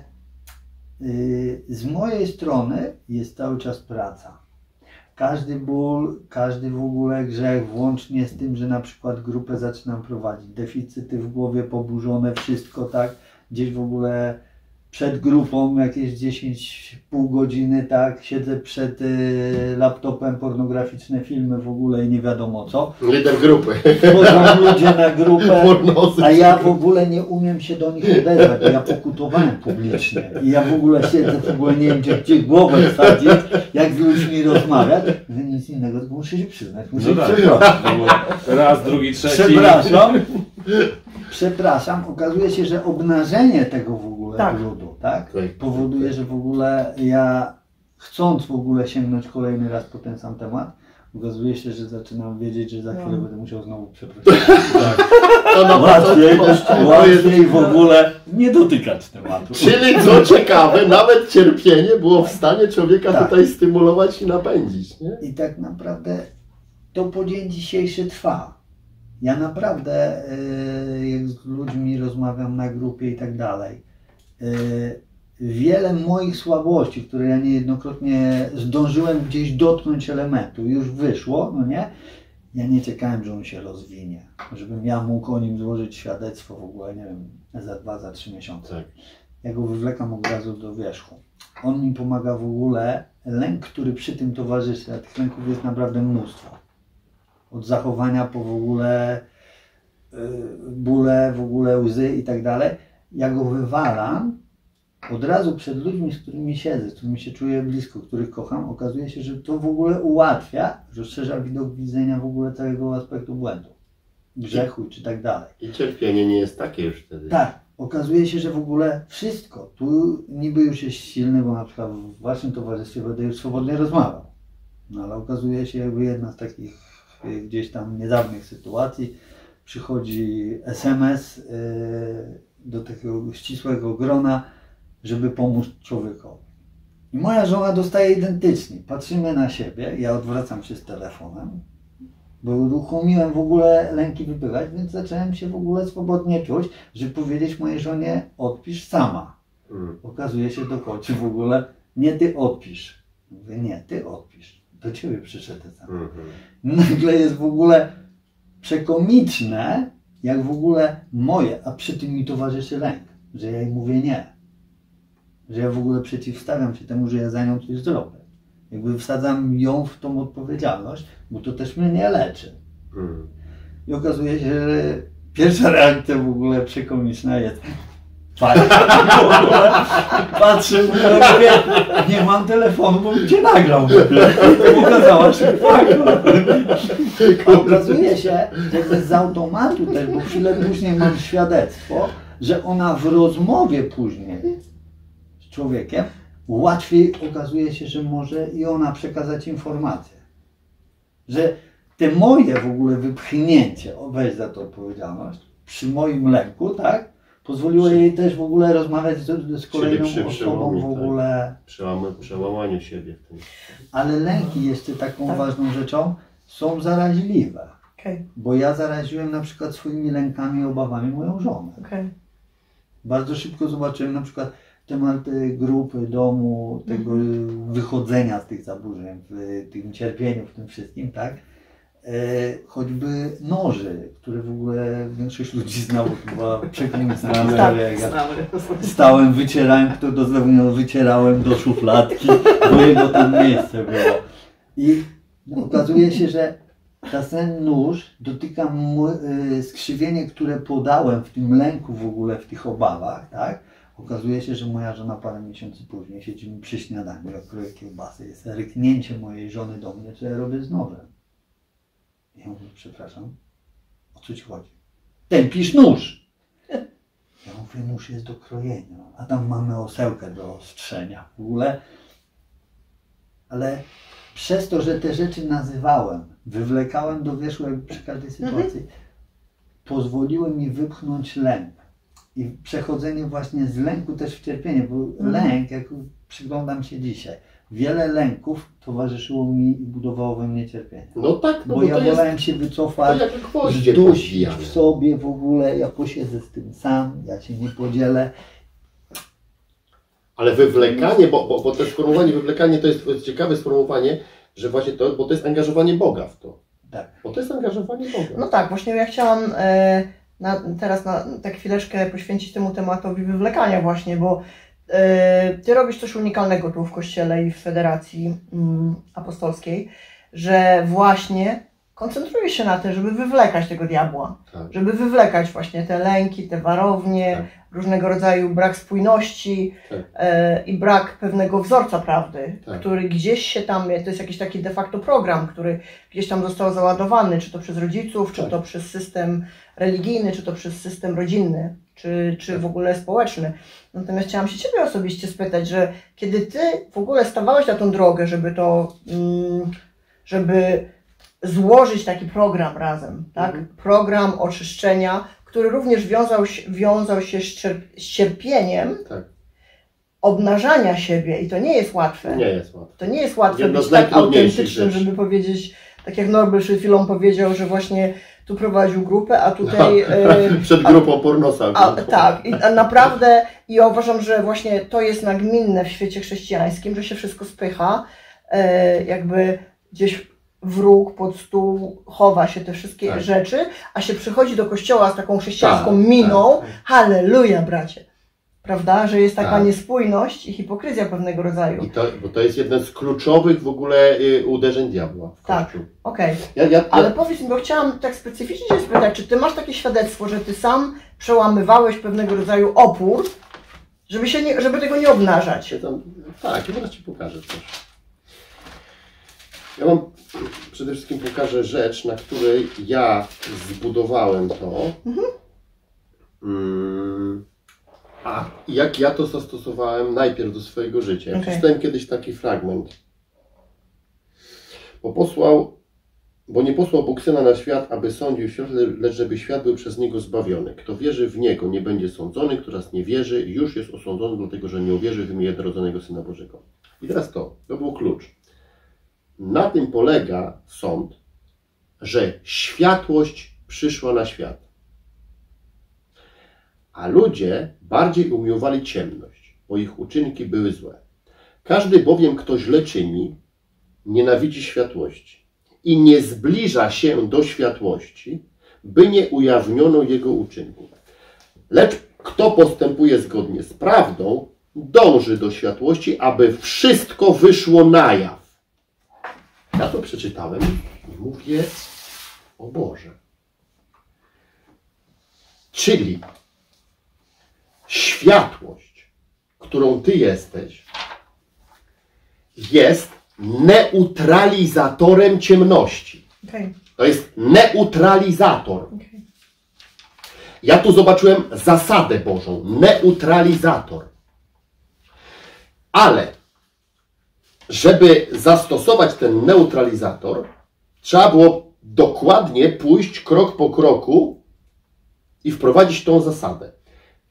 y, z mojej strony jest cały czas praca. Każdy ból, każdy w ogóle grzech, włącznie z tym, że na przykład grupę zaczynam prowadzić, deficyty w głowie poburzone, wszystko tak, gdzieś w ogóle przed grupą jakieś dziesięć pół godziny, tak, siedzę przed y, laptopem, pornograficzne filmy w ogóle i nie wiadomo co. Lider grupy. Wchodzą ludzie na grupę, Pornosy. a ja w ogóle nie umiem się do nich odezwać, bo ja pokutowałem publicznie i ja w ogóle siedzę, w ogóle nie wiem gdzie, gdzie głowę wsadzić, jak z ludźmi rozmawiać. Mówię, nic innego, tylko muszę się przyznać, muszę No się tak. przeprosić. Raz, drugi, trzeci. Przepraszam, przepraszam, okazuje się, że obnażenie tego w ogóle Tak. brudu, tak, Tak. powoduje, że w ogóle ja chcąc w ogóle sięgnąć kolejny raz po ten sam temat, okazuje się, że zaczynam wiedzieć, że za chwilę No. będę musiał znowu przeprosić. To na Łatwiej, początku- to jest- łatwiej w ogóle nie dotykać tematu. Czyli co ciekawe, nawet cierpienie było w stanie człowieka Tak. tutaj stymulować i napędzić, nie? I tak naprawdę to po dzień dzisiejszy trwa. Ja naprawdę, yy, jak z ludźmi rozmawiam na grupie i tak dalej, yy, wiele moich słabości, które ja niejednokrotnie zdążyłem gdzieś dotknąć elementu, już wyszło, no nie? Ja nie czekałem, że on się rozwinie, żebym ja mógł o nim złożyć świadectwo w ogóle, nie wiem, za dwa, za trzy miesiące. Tak. Ja go wywlekam od razu do wierzchu. On mi pomaga w ogóle, lęk, który przy tym towarzyszy, a tych lęków jest naprawdę mnóstwo. Od zachowania po w ogóle yy, bóle, w ogóle łzy i tak dalej. Ja go wywalam od razu przed ludźmi, z którymi siedzę, z którymi się czuję blisko, których kocham. Okazuje się, że to w ogóle ułatwia, rozszerza widok widzenia w ogóle całego aspektu błędu, grzechu czy tak dalej. I cierpienie nie jest takie już wtedy. Tak, okazuje się, że w ogóle wszystko, tu niby już jest silny, bo na przykład w waszym towarzystwie będę już swobodnie rozmawiał. No ale okazuje się, jakby jedna z takich y, gdzieś tam niedawnych sytuacji, przychodzi es em es y, do takiego ścisłego grona, żeby pomóc człowiekowi. I moja żona dostaje identycznie. Patrzymy na siebie, ja odwracam się z telefonem, bo uruchomiłem w ogóle lęki wypychać, więc zacząłem się w ogóle swobodnie czuć, żeby powiedzieć mojej żonie, odpisz sama. Mm. Okazuje się, dochodzi w ogóle, nie ty odpisz. Mówię, nie, ty odpisz. Do ciebie przyszedł ten sam. Mhm. Nagle jest w ogóle przekomiczne, jak w ogóle moje, a przy tym mi towarzyszy lęk, że ja jej mówię nie. Że ja w ogóle przeciwstawiam się temu, że ja za nią coś zrobię. Jakby wsadzam ją w tą odpowiedzialność, bo to też mnie nie leczy. Mm. I okazuje się, że pierwsza reakcja w ogóle przekomiczna jest fajnie. Patrzę, mówię, nie mam telefonu, bo cię nagrał. Okazała się fakt. Okazuje się, że jakby z automatu też, bo chwilę później mam świadectwo, że ona w rozmowie później z człowiekiem łatwiej okazuje się, że może i ona przekazać informację. Że te moje w ogóle wypchnięcie, o weź za to odpowiedzialność, przy moim lęku, tak, Pozwoliło Przy- jej też w ogóle rozmawiać z, z kolejną przy osobą przełomie, w tak. ogóle. Przełam- Przełamaniu siebie w tym. Ale lęki jeszcze taką Tak. ważną rzeczą są zaraźliwe. Okej, Bo ja zaraziłem na przykład swoimi lękami i obawami moją żonę. okej. Bardzo szybko zobaczyłem na przykład temat y, grupy, domu, tego y, wychodzenia z tych zaburzeń, w tym cierpieniu, w tym wszystkim, tak? E, choćby noży, które w ogóle większość ludzi znało, chyba przeklęty Znamy. znamy, jak ja Znamy. stałem, wycierałem, kto dozwolił, wycierałem do szufladki, bo jego tam miejsce było. I okazuje się, że ten nóż dotyka mu, y, skrzywienie, które podałem w tym lęku w ogóle, w tych obawach, tak? Okazuje się, że moja żona parę miesięcy później siedzi mi przy śniadaniu, jak kroję kiełbasy. Jest ryknięcie mojej żony do mnie, co ja robię z nożem. Ja mówię, przepraszam, o co ci chodzi? Tępisz nóż! Ja mówię, nóż jest do krojenia, a tam mamy osełkę do ostrzenia. W ogóle, ale przez to, że te rzeczy nazywałem, wywlekałem do wierzchu jakby przy każdej sytuacji, pozwoliły mi wypchnąć lęk. I przechodzenie właśnie z lęku też w cierpienie, bo Mhm. lęk, jak przyglądam się dzisiaj, wiele lęków towarzyszyło mi i budowało we mnie cierpienie. No tak, no Bo bo ja to jest wolałem się to wycofać, jak gwoździe zdusić pozbijane. w sobie w ogóle, ja posiedzę z tym sam, ja się nie podzielę. Ale wywlekanie, bo, bo, bo to sformułowanie wywlekanie to jest, to jest ciekawe sformułowanie, że właśnie to, bo to jest angażowanie Boga w to. Tak. Bo to jest angażowanie Boga. No tak, właśnie ja chciałam e, na, teraz na tak chwileczkę poświęcić temu tematowi wywlekania właśnie, bo e, Ty robisz coś unikalnego tu w Kościele i w Federacji mm, Apostolskiej, że właśnie koncentrujesz się na tym, żeby wywlekać tego diabła, Tak. żeby wywlekać właśnie te lęki, te warownie, Tak. różnego rodzaju brak spójności Tak. e, i brak pewnego wzorca prawdy, Tak. który gdzieś się tam, to jest jakiś taki de facto program, który gdzieś tam został załadowany, czy to przez rodziców, czy Tak. to przez system religijny, czy to przez system rodzinny, czy, czy w ogóle społeczny. Natomiast chciałam się Ciebie osobiście spytać, że kiedy Ty w ogóle stawałeś na tą drogę, żeby to, mm, żeby złożyć taki program razem, tak? Mhm. Program oczyszczenia, który również wiązał się, wiązał się z, cierp z cierpieniem, Tak. obnażania siebie i to nie jest łatwe. Nie jest łatwe. To nie jest łatwe Jedno być z tak najtrudniejszych autentycznym, rzeczy. żeby powiedzieć, tak jak Norbert przed chwilą powiedział, że właśnie tu prowadził grupę, a tutaj... e, Przed grupą pornosa. a, tak, i a naprawdę i ja uważam, że właśnie to jest nagminne w świecie chrześcijańskim, że się wszystko spycha, e, jakby gdzieś w róg, pod stół chowa się te wszystkie Tak. rzeczy, a się przychodzi do kościoła z taką chrześcijańską Tak, miną, tak. Halleluja, bracie. Prawda? Że jest taka Tak. niespójność i hipokryzja pewnego rodzaju. I to, bo to jest jeden z kluczowych w ogóle y, uderzeń diabła w Tak. Kościół. Okej. Ja, ja, ja, Ale powiedz mi, bo chciałam tak specyficznie się spytać, czy Ty masz takie świadectwo, że Ty sam przełamywałeś pewnego rodzaju opór, żeby, się nie, żeby tego nie obnażać? Czy tam, tak, ja teraz Ci pokażę coś. Ja mam, przede wszystkim pokażę rzecz, na której ja zbudowałem to. Mhm. Mm, a jak ja to zastosowałem najpierw do swojego życia. Ja Okej. przeczytałem kiedyś taki fragment. Bo posłał, bo nie posłał Bóg Syna na świat, aby sądził świat, le- lecz żeby świat był przez Niego zbawiony. Kto wierzy w Niego, nie będzie sądzony, kto raz nie wierzy, już jest osądzony, dlatego że nie uwierzy w imię jednorodzonego Syna Bożego. I teraz to, to był klucz. Na tym polega sąd, że światłość przyszła na świat. A ludzie bardziej umiłowali ciemność, bo ich uczynki były złe. Każdy bowiem, kto źle czyni, nienawidzi światłości i nie zbliża się do światłości, by nie ujawniono jego uczynków. Lecz kto postępuje zgodnie z prawdą, dąży do światłości, aby wszystko wyszło na jaw. Ja to przeczytałem i mówię, o Boże. Czyli światłość, którą Ty jesteś, jest neutralizatorem ciemności. Okej, To jest neutralizator. okej. Ja tu zobaczyłem zasadę Bożą. Neutralizator. Ale żeby zastosować ten neutralizator, trzeba było dokładnie pójść krok po kroku i wprowadzić tą zasadę.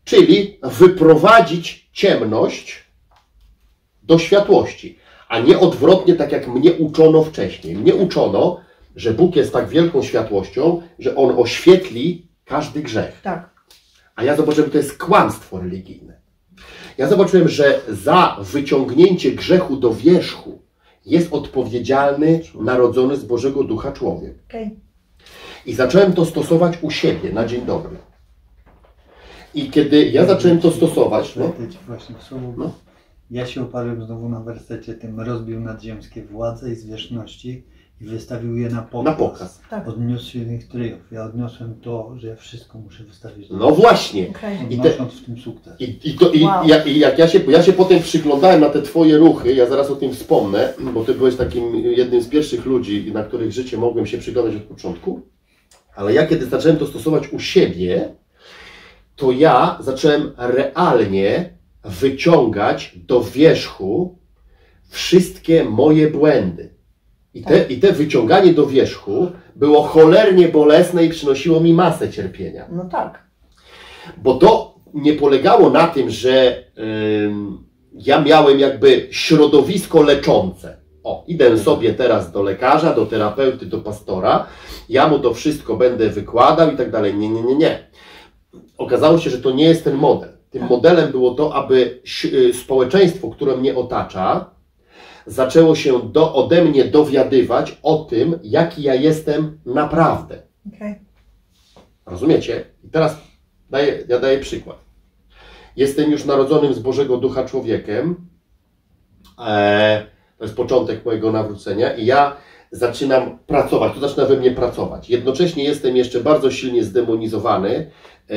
Czyli wyprowadzić ciemność do światłości, a nie odwrotnie, tak jak mnie uczono wcześniej. Mnie uczono, że Bóg jest tak wielką światłością, że On oświetli każdy grzech. Tak. A ja zobaczyłem, że to jest kłamstwo religijne. Ja zobaczyłem, że za wyciągnięcie grzechu do wierzchu jest odpowiedzialny narodzony z Bożego Ducha człowiek. Okay. I zacząłem to stosować u siebie na dzień dobry. I kiedy ja zacząłem to stosować, no, właśnie w słowo, no. Ja się oparłem znowu na wersecie tym, rozbił nadziemskie władze i zwierzchności i wystawił je na pokaz. Na pokaz. Tak. Odniósł się ich triumf. Ja odniosłem to, że ja wszystko muszę wystawić. No właśnie. Okay. I, te, Odnosząc w tym sukces. i, i, to, i, Wow. jak, i jak ja się, ja się potem przyglądałem na te Twoje ruchy, ja zaraz o tym wspomnę, bo Ty byłeś takim jednym z pierwszych ludzi, na których życie mogłem się przyglądać od początku, ale ja kiedy zacząłem to stosować u siebie, to ja zacząłem realnie wyciągać do wierzchu wszystkie moje błędy. I te, I te wyciąganie do wierzchu było cholernie bolesne i przynosiło mi masę cierpienia. No tak. Bo to nie polegało na tym, że ym, ja miałem jakby środowisko leczące. O, idę sobie teraz do lekarza, do terapeuty, do pastora, ja mu to wszystko będę wykładał i tak dalej. Nie, nie, nie, nie. Okazało się, że to nie jest ten model. Tym Tak. modelem było to, aby społeczeństwo, które mnie otacza, zaczęło się do, ode mnie dowiadywać o tym, jaki ja jestem naprawdę. Okay. Rozumiecie? I teraz daję, ja daję przykład. Jestem już narodzonym z Bożego Ducha człowiekiem. E, to jest początek mojego nawrócenia i ja zaczynam pracować, to zaczyna we mnie pracować. Jednocześnie jestem jeszcze bardzo silnie zdemonizowany. E,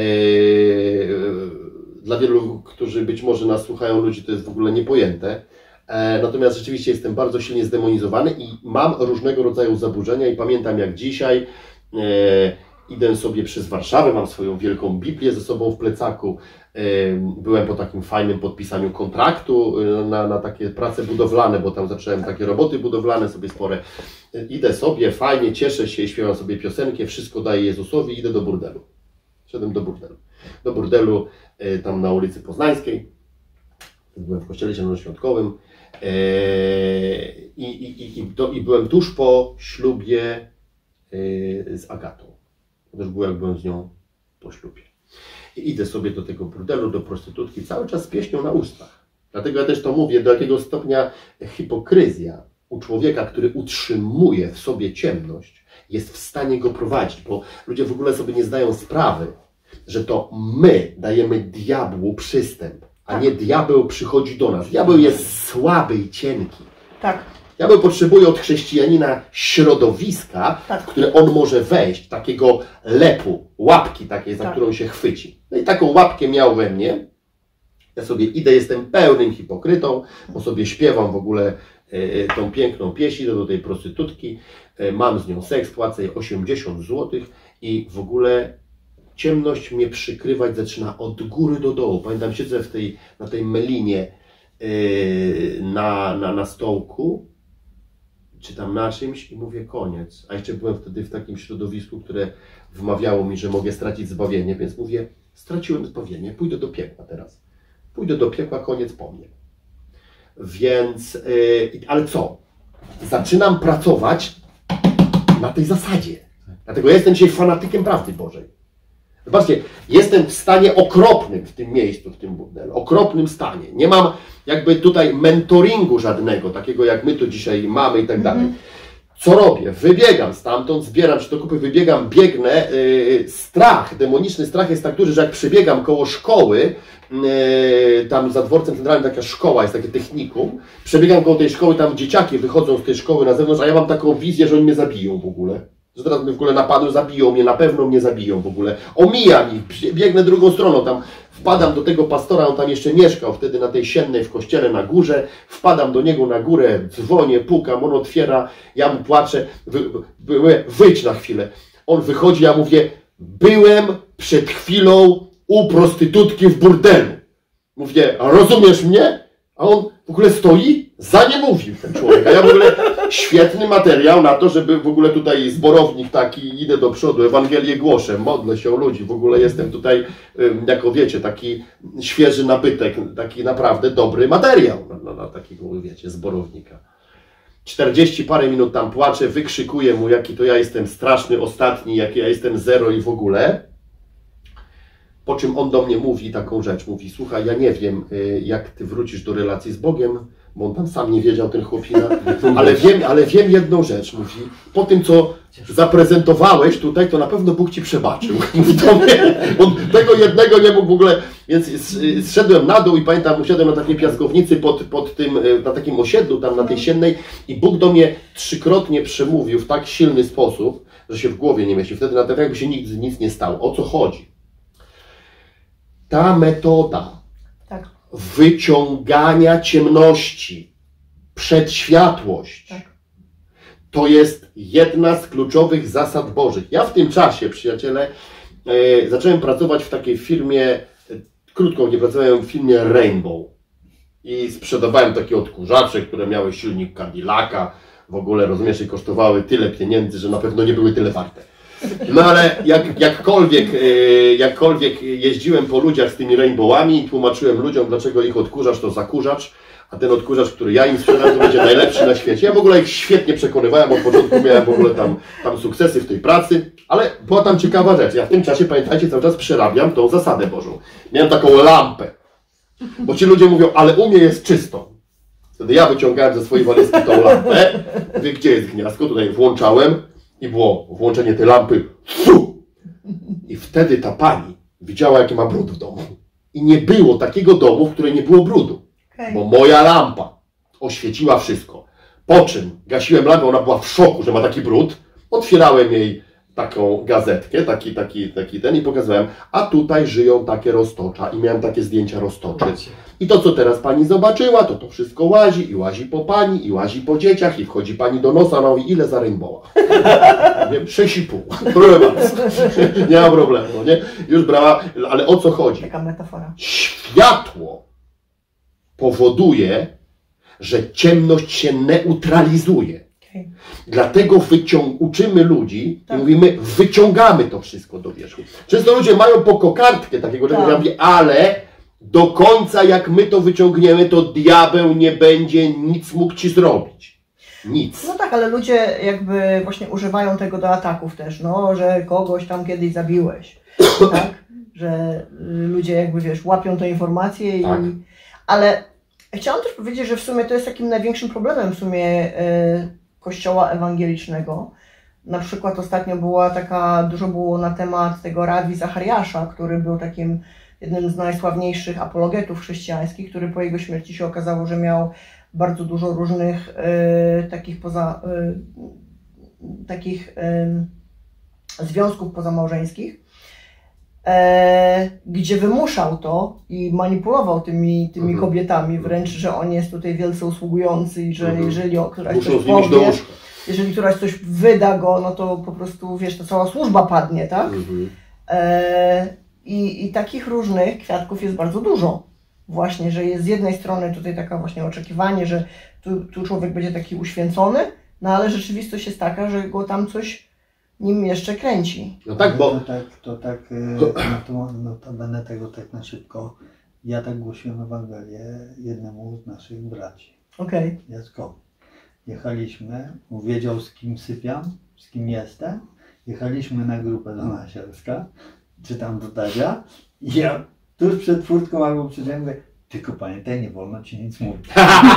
dla wielu, którzy być może nas słuchają, ludzi to jest w ogóle niepojęte. E, natomiast rzeczywiście jestem bardzo silnie zdemonizowany i mam różnego rodzaju zaburzenia i pamiętam jak dzisiaj e, idę sobie przez Warszawę, mam swoją wielką Biblię ze sobą w plecaku. Byłem po takim fajnym podpisaniu kontraktu na, na takie prace budowlane, bo tam zacząłem takie roboty budowlane sobie spore. Idę sobie, fajnie, cieszę się, śpiewam sobie piosenkę, wszystko daję Jezusowi i idę do burdelu. Szedłem do burdelu. Do burdelu tam na ulicy Poznańskiej. Byłem w kościele zielonoświątkowym i, i, i, i, do, i byłem tuż po ślubie z Agatą. To też było jak byłem z nią po ślubie. I idę sobie do tego burdelu, do prostytutki, cały czas z pieśnią na ustach. Dlatego ja też to mówię, do jakiego stopnia hipokryzja u człowieka, który utrzymuje w sobie ciemność, jest w stanie go prowadzić, bo ludzie w ogóle sobie nie zdają sprawy, że to my dajemy diabłu przystęp, a Tak. nie diabeł przychodzi do nas. Diabeł jest słaby i cienki. Tak. Diabeł potrzebuje od chrześcijanina środowiska, Tak. w które on może wejść, takiego lepu, łapki takiej, za Tak. którą się chwyci. No i taką łapkę miał we mnie. Ja sobie idę, jestem pełnym hipokrytą, bo sobie śpiewam w ogóle e, tą piękną pieśń, idę do tej prostytutki, e, mam z nią seks, płacę jej osiemdziesiąt złotych i w ogóle ciemność mnie przykrywać zaczyna od góry do dołu. Pamiętam, siedzę w tej, na tej melinie e, na, na, na stołku, czy tam na czymś i mówię koniec. A jeszcze byłem wtedy w takim środowisku, które wmawiało mi, że mogę stracić zbawienie, więc mówię, straciłem zbawienie, pójdę do piekła teraz. Pójdę do piekła, koniec po mnie. Więc, yy, ale co? Zaczynam pracować na tej zasadzie. Dlatego ja jestem dzisiaj fanatykiem prawdy Bożej. Zobaczcie, jestem w stanie okropnym w tym miejscu, w tym burdelu. Okropnym stanie. Nie mam jakby tutaj mentoringu żadnego, takiego jak my to dzisiaj mamy i tak dalej. Co robię? Wybiegam stamtąd, zbieram się do kupy, wybiegam, biegnę. Yy, strach, demoniczny strach jest tak duży, że jak przebiegam koło szkoły, yy, tam za dworcem centralnym taka szkoła, jest takie technikum, przebiegam koło tej szkoły, tam dzieciaki wychodzą z tej szkoły na zewnątrz, a ja mam taką wizję, że oni mnie zabiją w ogóle. Że teraz mnie w ogóle napadły, zabiją mnie, na pewno mnie zabiją w ogóle. Omijam ich, biegnę drugą stroną, tam wpadam do tego pastora, on tam jeszcze mieszkał wtedy na tej Siennej w kościele na górze, wpadam do niego na górę, dzwonię, pukam, on otwiera, ja mu płaczę, wy, wy, wyjdź na chwilę. On wychodzi, ja mówię, byłem przed chwilą u prostytutki w burdelu. Mówię, rozumiesz mnie? A on w ogóle stoi, za nie mówił ten człowiek. A ja w ogóle świetny materiał na to, żeby w ogóle tutaj zborownik taki, idę do przodu, Ewangelię głoszę, modlę się o ludzi. W ogóle jestem tutaj, jako wiecie, taki świeży nabytek, taki naprawdę dobry materiał na, na, na takiego, wiecie, zborownika. czterdzieści parę minut tam płaczę, wykrzykuję mu, jaki to ja jestem straszny, ostatni, jaki ja jestem zero i w ogóle. Po czym on do mnie mówi taką rzecz, mówi, słuchaj, ja nie wiem, jak ty wrócisz do relacji z Bogiem, bo on tam sam nie wiedział, ten chłopina, ale wiem, ale wiem jedną rzecz, mówi, po tym, co zaprezentowałeś tutaj, to na pewno Bóg ci przebaczył. Mówi do mnie, on tego jednego nie mógł w ogóle, więc zszedłem na dół i pamiętam, usiadłem na takiej piaskownicy pod, pod tym, na takim osiedlu, tam na tej Siennej i Bóg do mnie trzykrotnie przemówił w tak silny sposób, że się w głowie nie mieści. Wtedy na tak jakby się nic, nic nie stało. O co chodzi? Ta metoda Tak. wyciągania ciemności przed światłość, Tak. to jest jedna z kluczowych zasad Bożych. Ja w tym czasie, przyjaciele, e, zacząłem pracować w takiej firmie, e, krótko nie pracowałem w firmie Rainbow i sprzedawałem takie odkurzacze, które miały silnik Cadillaca, w ogóle, rozumiesz, i kosztowały tyle pieniędzy, że na pewno nie były tyle warte. No ale jak, jakkolwiek, jakkolwiek jeździłem po ludziach z tymi rainbowami i tłumaczyłem ludziom, dlaczego ich odkurzacz to zakurzacz, a ten odkurzacz, który ja im sprzedam, to będzie najlepszy na świecie. Ja w ogóle ich świetnie przekonywałem, od początku miałem w ogóle tam, tam sukcesy w tej pracy, ale była tam ciekawa rzecz. Ja w tym czasie, pamiętajcie, cały czas przerabiam tą zasadę Bożą. Miałem taką lampę, bo ci ludzie mówią, ale u mnie jest czysto. Wtedy ja wyciągałem ze swojej walizki tą lampę, mówię, gdzie jest gniazdko, tutaj włączałem, i było włączenie tej lampy. Fu! I wtedy ta pani widziała, jaki ma brud w domu. I nie było takiego domu, w którym nie było brudu. Okay. Bo moja lampa oświeciła wszystko. Po czym gasiłem lampę, ona była w szoku, że ma taki brud. Otwierałem jej taką gazetkę, taki, taki, taki ten i pokazałem, a tutaj żyją takie roztocza. I miałem takie zdjęcia roztoczy. I to, co teraz pani zobaczyła, to to wszystko łazi i łazi po pani, i łazi po dzieciach, i wchodzi pani do nosa, ona mówi, ile za rainbowa? Wiem, sześć i pół. Proszę bardzo. Nie ma problemu, nie? Już brała, ale o co chodzi? Taka metafora. Światło powoduje, że ciemność się neutralizuje. Okay. Dlatego wyciąg- uczymy ludzi Tak. i mówimy, wyciągamy to wszystko do wierzchu. Często ludzie mają po kokardkę takiego czegoś, Tak. ja mówię, ale do końca jak my to wyciągniemy, to diabeł nie będzie nic mógł ci zrobić. Nic. No tak, ale ludzie jakby właśnie używają tego do ataków też, no, że kogoś tam kiedyś zabiłeś, tak? Że ludzie jakby, wiesz, łapią tę informację i... Tak. Ale chciałam też powiedzieć, że w sumie to jest takim największym problemem w sumie y, Kościoła ewangelicznego. Na przykład ostatnio była taka, dużo było na temat tego Rawi Zachariasza, który był takim jednym z najsławniejszych apologetów chrześcijańskich, który po jego śmierci się okazało, że miał bardzo dużo różnych y, takich poza y, takich y, związków pozamałżeńskich, e, gdzie wymuszał to i manipulował tymi, tymi Mhm. kobietami, wręcz, że on jest tutaj wielce usługujący i że Mhm. jeżeli o któraś Muszą coś z nimi do powie, łóżka. jeżeli któraś coś wyda go, no to po prostu, wiesz, to cała służba padnie, tak? Mhm. E, i, I takich różnych kwiatków jest bardzo dużo. Właśnie, że jest z jednej strony tutaj taka właśnie oczekiwanie, że tu, tu człowiek będzie taki uświęcony, no ale rzeczywistość jest taka, że go tam coś nim jeszcze kręci. No tak, bo To tak, to tak, y, no to, no to będę tego tak na szybko. Ja tak głosiłem Ewangelię jednemu z naszych braci, Okej. Jackowi. Jechaliśmy, wiedział z kim sypiam, z kim jestem. Jechaliśmy na grupę do Nasielska, czy tam do Tadzia. I ja tuż przed furtką albo przed drzwiami mówię, tylko pamiętaj, nie wolno ci nic mówić.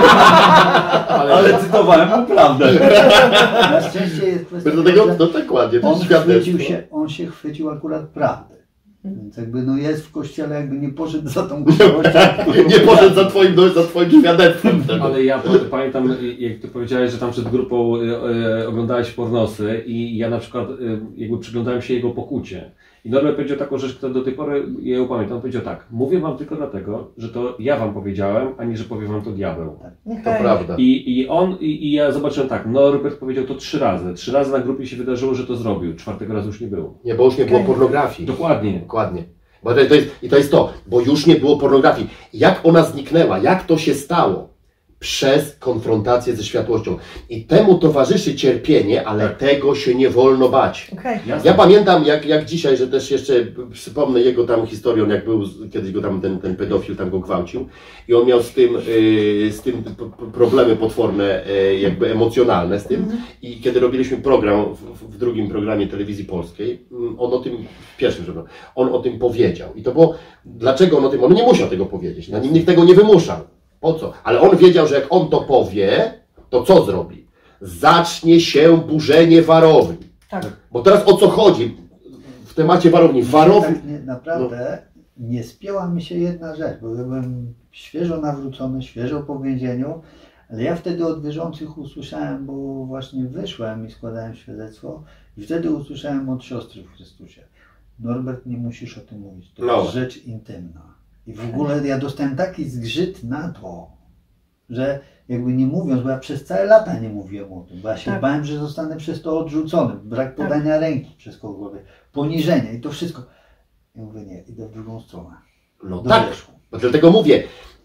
Ale, Ale cytowałem mu prawdę. Na szczęście jest kwestia, do tego, że no tak ładnie, to on jest świadectwo. chwycił się, on się chwycił akurat prawdy. Więc jakby no jest w kościele, jakby nie poszedł za tą gościowością. Nie poszedł za twoim, za twoim świadectwem. ale ja p- pamiętam, jak ty powiedziałeś, że tam przed grupą y, y, oglądałeś pornosy i ja na przykład y, jakby przyglądałem się jego pokucie. I Norbert powiedział taką rzecz, która do tej pory ja ją pamiętam. On powiedział tak, mówię wam tylko dlatego, że to ja wam powiedziałem, a nie, że powie wam to diabeł. To prawda. I, i on, i, i ja zobaczyłem tak, Norbert powiedział to trzy razy. Trzy razy na grupie się wydarzyło, że to zrobił. Czwartego razu już nie było. Nie, bo już nie było Okej. pornografii. Dokładnie. Dokładnie. Bo to jest, I to jest to, bo już nie było pornografii. Jak ona zniknęła? Jak to się stało? Przez konfrontację ze światłością. I temu towarzyszy cierpienie, ale tak. tego się nie wolno bać. Okay. Ja pamiętam jak, jak dzisiaj, że też jeszcze przypomnę jego tam historię, jak był, kiedyś go tam ten, ten pedofil tam go gwałcił i on miał z tym, yy, z tym problemy potworne, yy, jakby emocjonalne z tym mm-hmm. i kiedy robiliśmy program w, w drugim programie telewizji polskiej, on o tym, w pierwszym, żeby on o tym powiedział i to było, dlaczego on o tym, on nie musiał tego powiedzieć, na nim nikt tego nie wymuszał. Po co? Ale on wiedział, że jak on to powie, to co zrobi? Zacznie się burzenie warowni. Tak. Bo teraz o co chodzi w temacie warowni? Warowni... Tak, nie, naprawdę no. nie spięła mi się jedna rzecz, bo byłem świeżo nawrócony, świeżo po więzieniu, ale ja wtedy od wierzących usłyszałem, bo właśnie wyszłem i składałem świadectwo i wtedy usłyszałem od siostry w Chrystusie: Norbert, nie musisz o tym mówić, to no. jest rzecz intymna. I w ogóle ja dostałem taki zgrzyt na to, że jakby nie mówiąc, bo ja przez całe lata nie mówiłem o tym, bo ja się tak. bałem, że zostanę przez to odrzucony, brak podania tak. ręki przez kogokolwiek, poniżenie i to wszystko. Ja mówię, nie, idę w drugą stronę. No tak, bo dlatego mówię,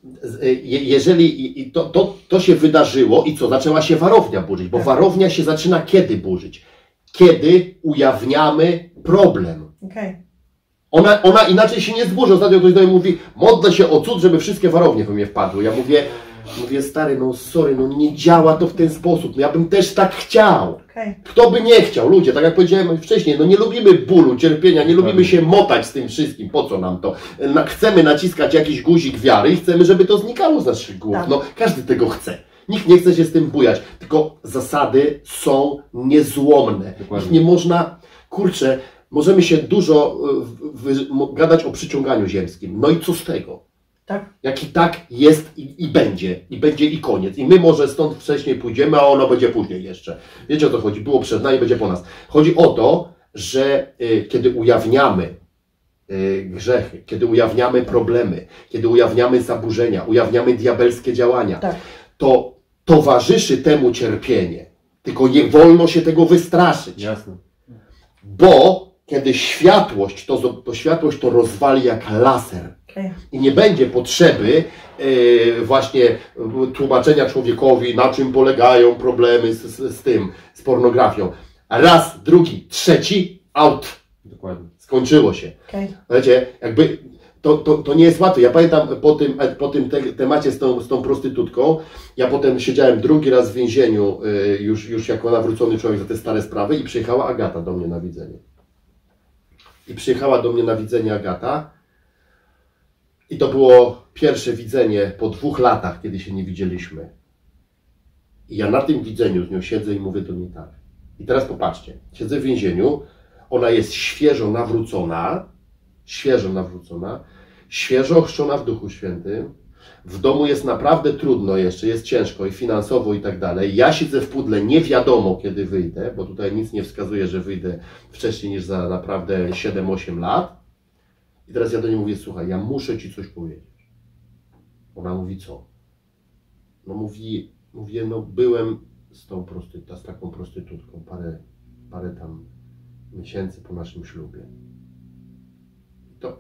jeżeli i to, to, to się wydarzyło i co, zaczęła się warownia burzyć, bo tak. warownia się zaczyna kiedy burzyć? Kiedy ujawniamy problem. Okay. Ona, ona inaczej się nie zburzy. Ostatnio ktoś do mnie mówi, modlę się o cud, żeby wszystkie warownie we mnie wpadły. Ja mówię, mówię, stary, no sorry, no nie działa to w ten sposób. No ja bym też tak chciał. Okay. Kto by nie chciał? Ludzie, tak jak powiedziałem wcześniej, no nie lubimy bólu, cierpienia, nie lubimy się motać z tym wszystkim. Po co nam to? Na, chcemy naciskać jakiś guzik wiary i chcemy, żeby to znikało z naszych głów. Tak. No każdy tego chce. Nikt nie chce się z tym bujać. Tylko zasady są niezłomne. Ich nie można, kurczę, możemy się dużo w, w, gadać o przyciąganiu ziemskim. No i co z tego? Tak. Jak i tak jest i, i będzie. I będzie i koniec. I my może stąd wcześniej pójdziemy, a ono będzie później jeszcze. Wiecie o co chodzi? Było przed nami, będzie po nas. Chodzi o to, że y, kiedy ujawniamy y, grzechy, kiedy ujawniamy problemy, kiedy ujawniamy zaburzenia, ujawniamy diabelskie działania, tak. to towarzyszy temu cierpienie. Tylko nie wolno się tego wystraszyć. Jasne. Bo kiedy światłość, to, to światłość to rozwali jak laser. Okay. I nie będzie potrzeby yy, właśnie tłumaczenia człowiekowi, na czym polegają problemy z, z, z tym, z pornografią. A raz, drugi, trzeci, out. Dokładnie. Skończyło się. Okay. Wiecie, jakby to, to, to nie jest łatwe. Ja pamiętam po tym, po tym te, temacie z tą, z tą prostytutką, ja potem siedziałem drugi raz w więzieniu, yy, już, już jako nawrócony człowiek za te stare sprawy i przyjechała Agata do mnie na widzenie. I przyjechała do mnie na widzenie Agata. I to było pierwsze widzenie po dwóch latach, kiedy się nie widzieliśmy. I ja na tym widzeniu z nią siedzę i mówię do niej tak. I teraz popatrzcie, siedzę w więzieniu, ona jest świeżo nawrócona, świeżo nawrócona, świeżo ochrzczona w Duchu Świętym. W domu jest naprawdę trudno jeszcze, jest ciężko i finansowo i tak dalej. Ja siedzę w pudle, nie wiadomo kiedy wyjdę, bo tutaj nic nie wskazuje, że wyjdę wcześniej niż za naprawdę siedem osiem lat. I teraz ja do niej mówię, słuchaj, ja muszę Ci coś powiedzieć. Ona mówi, co? No mówi, mówię, no byłem z tą prostytutką, z taką prostytutką parę, parę tam miesięcy po naszym ślubie. I to,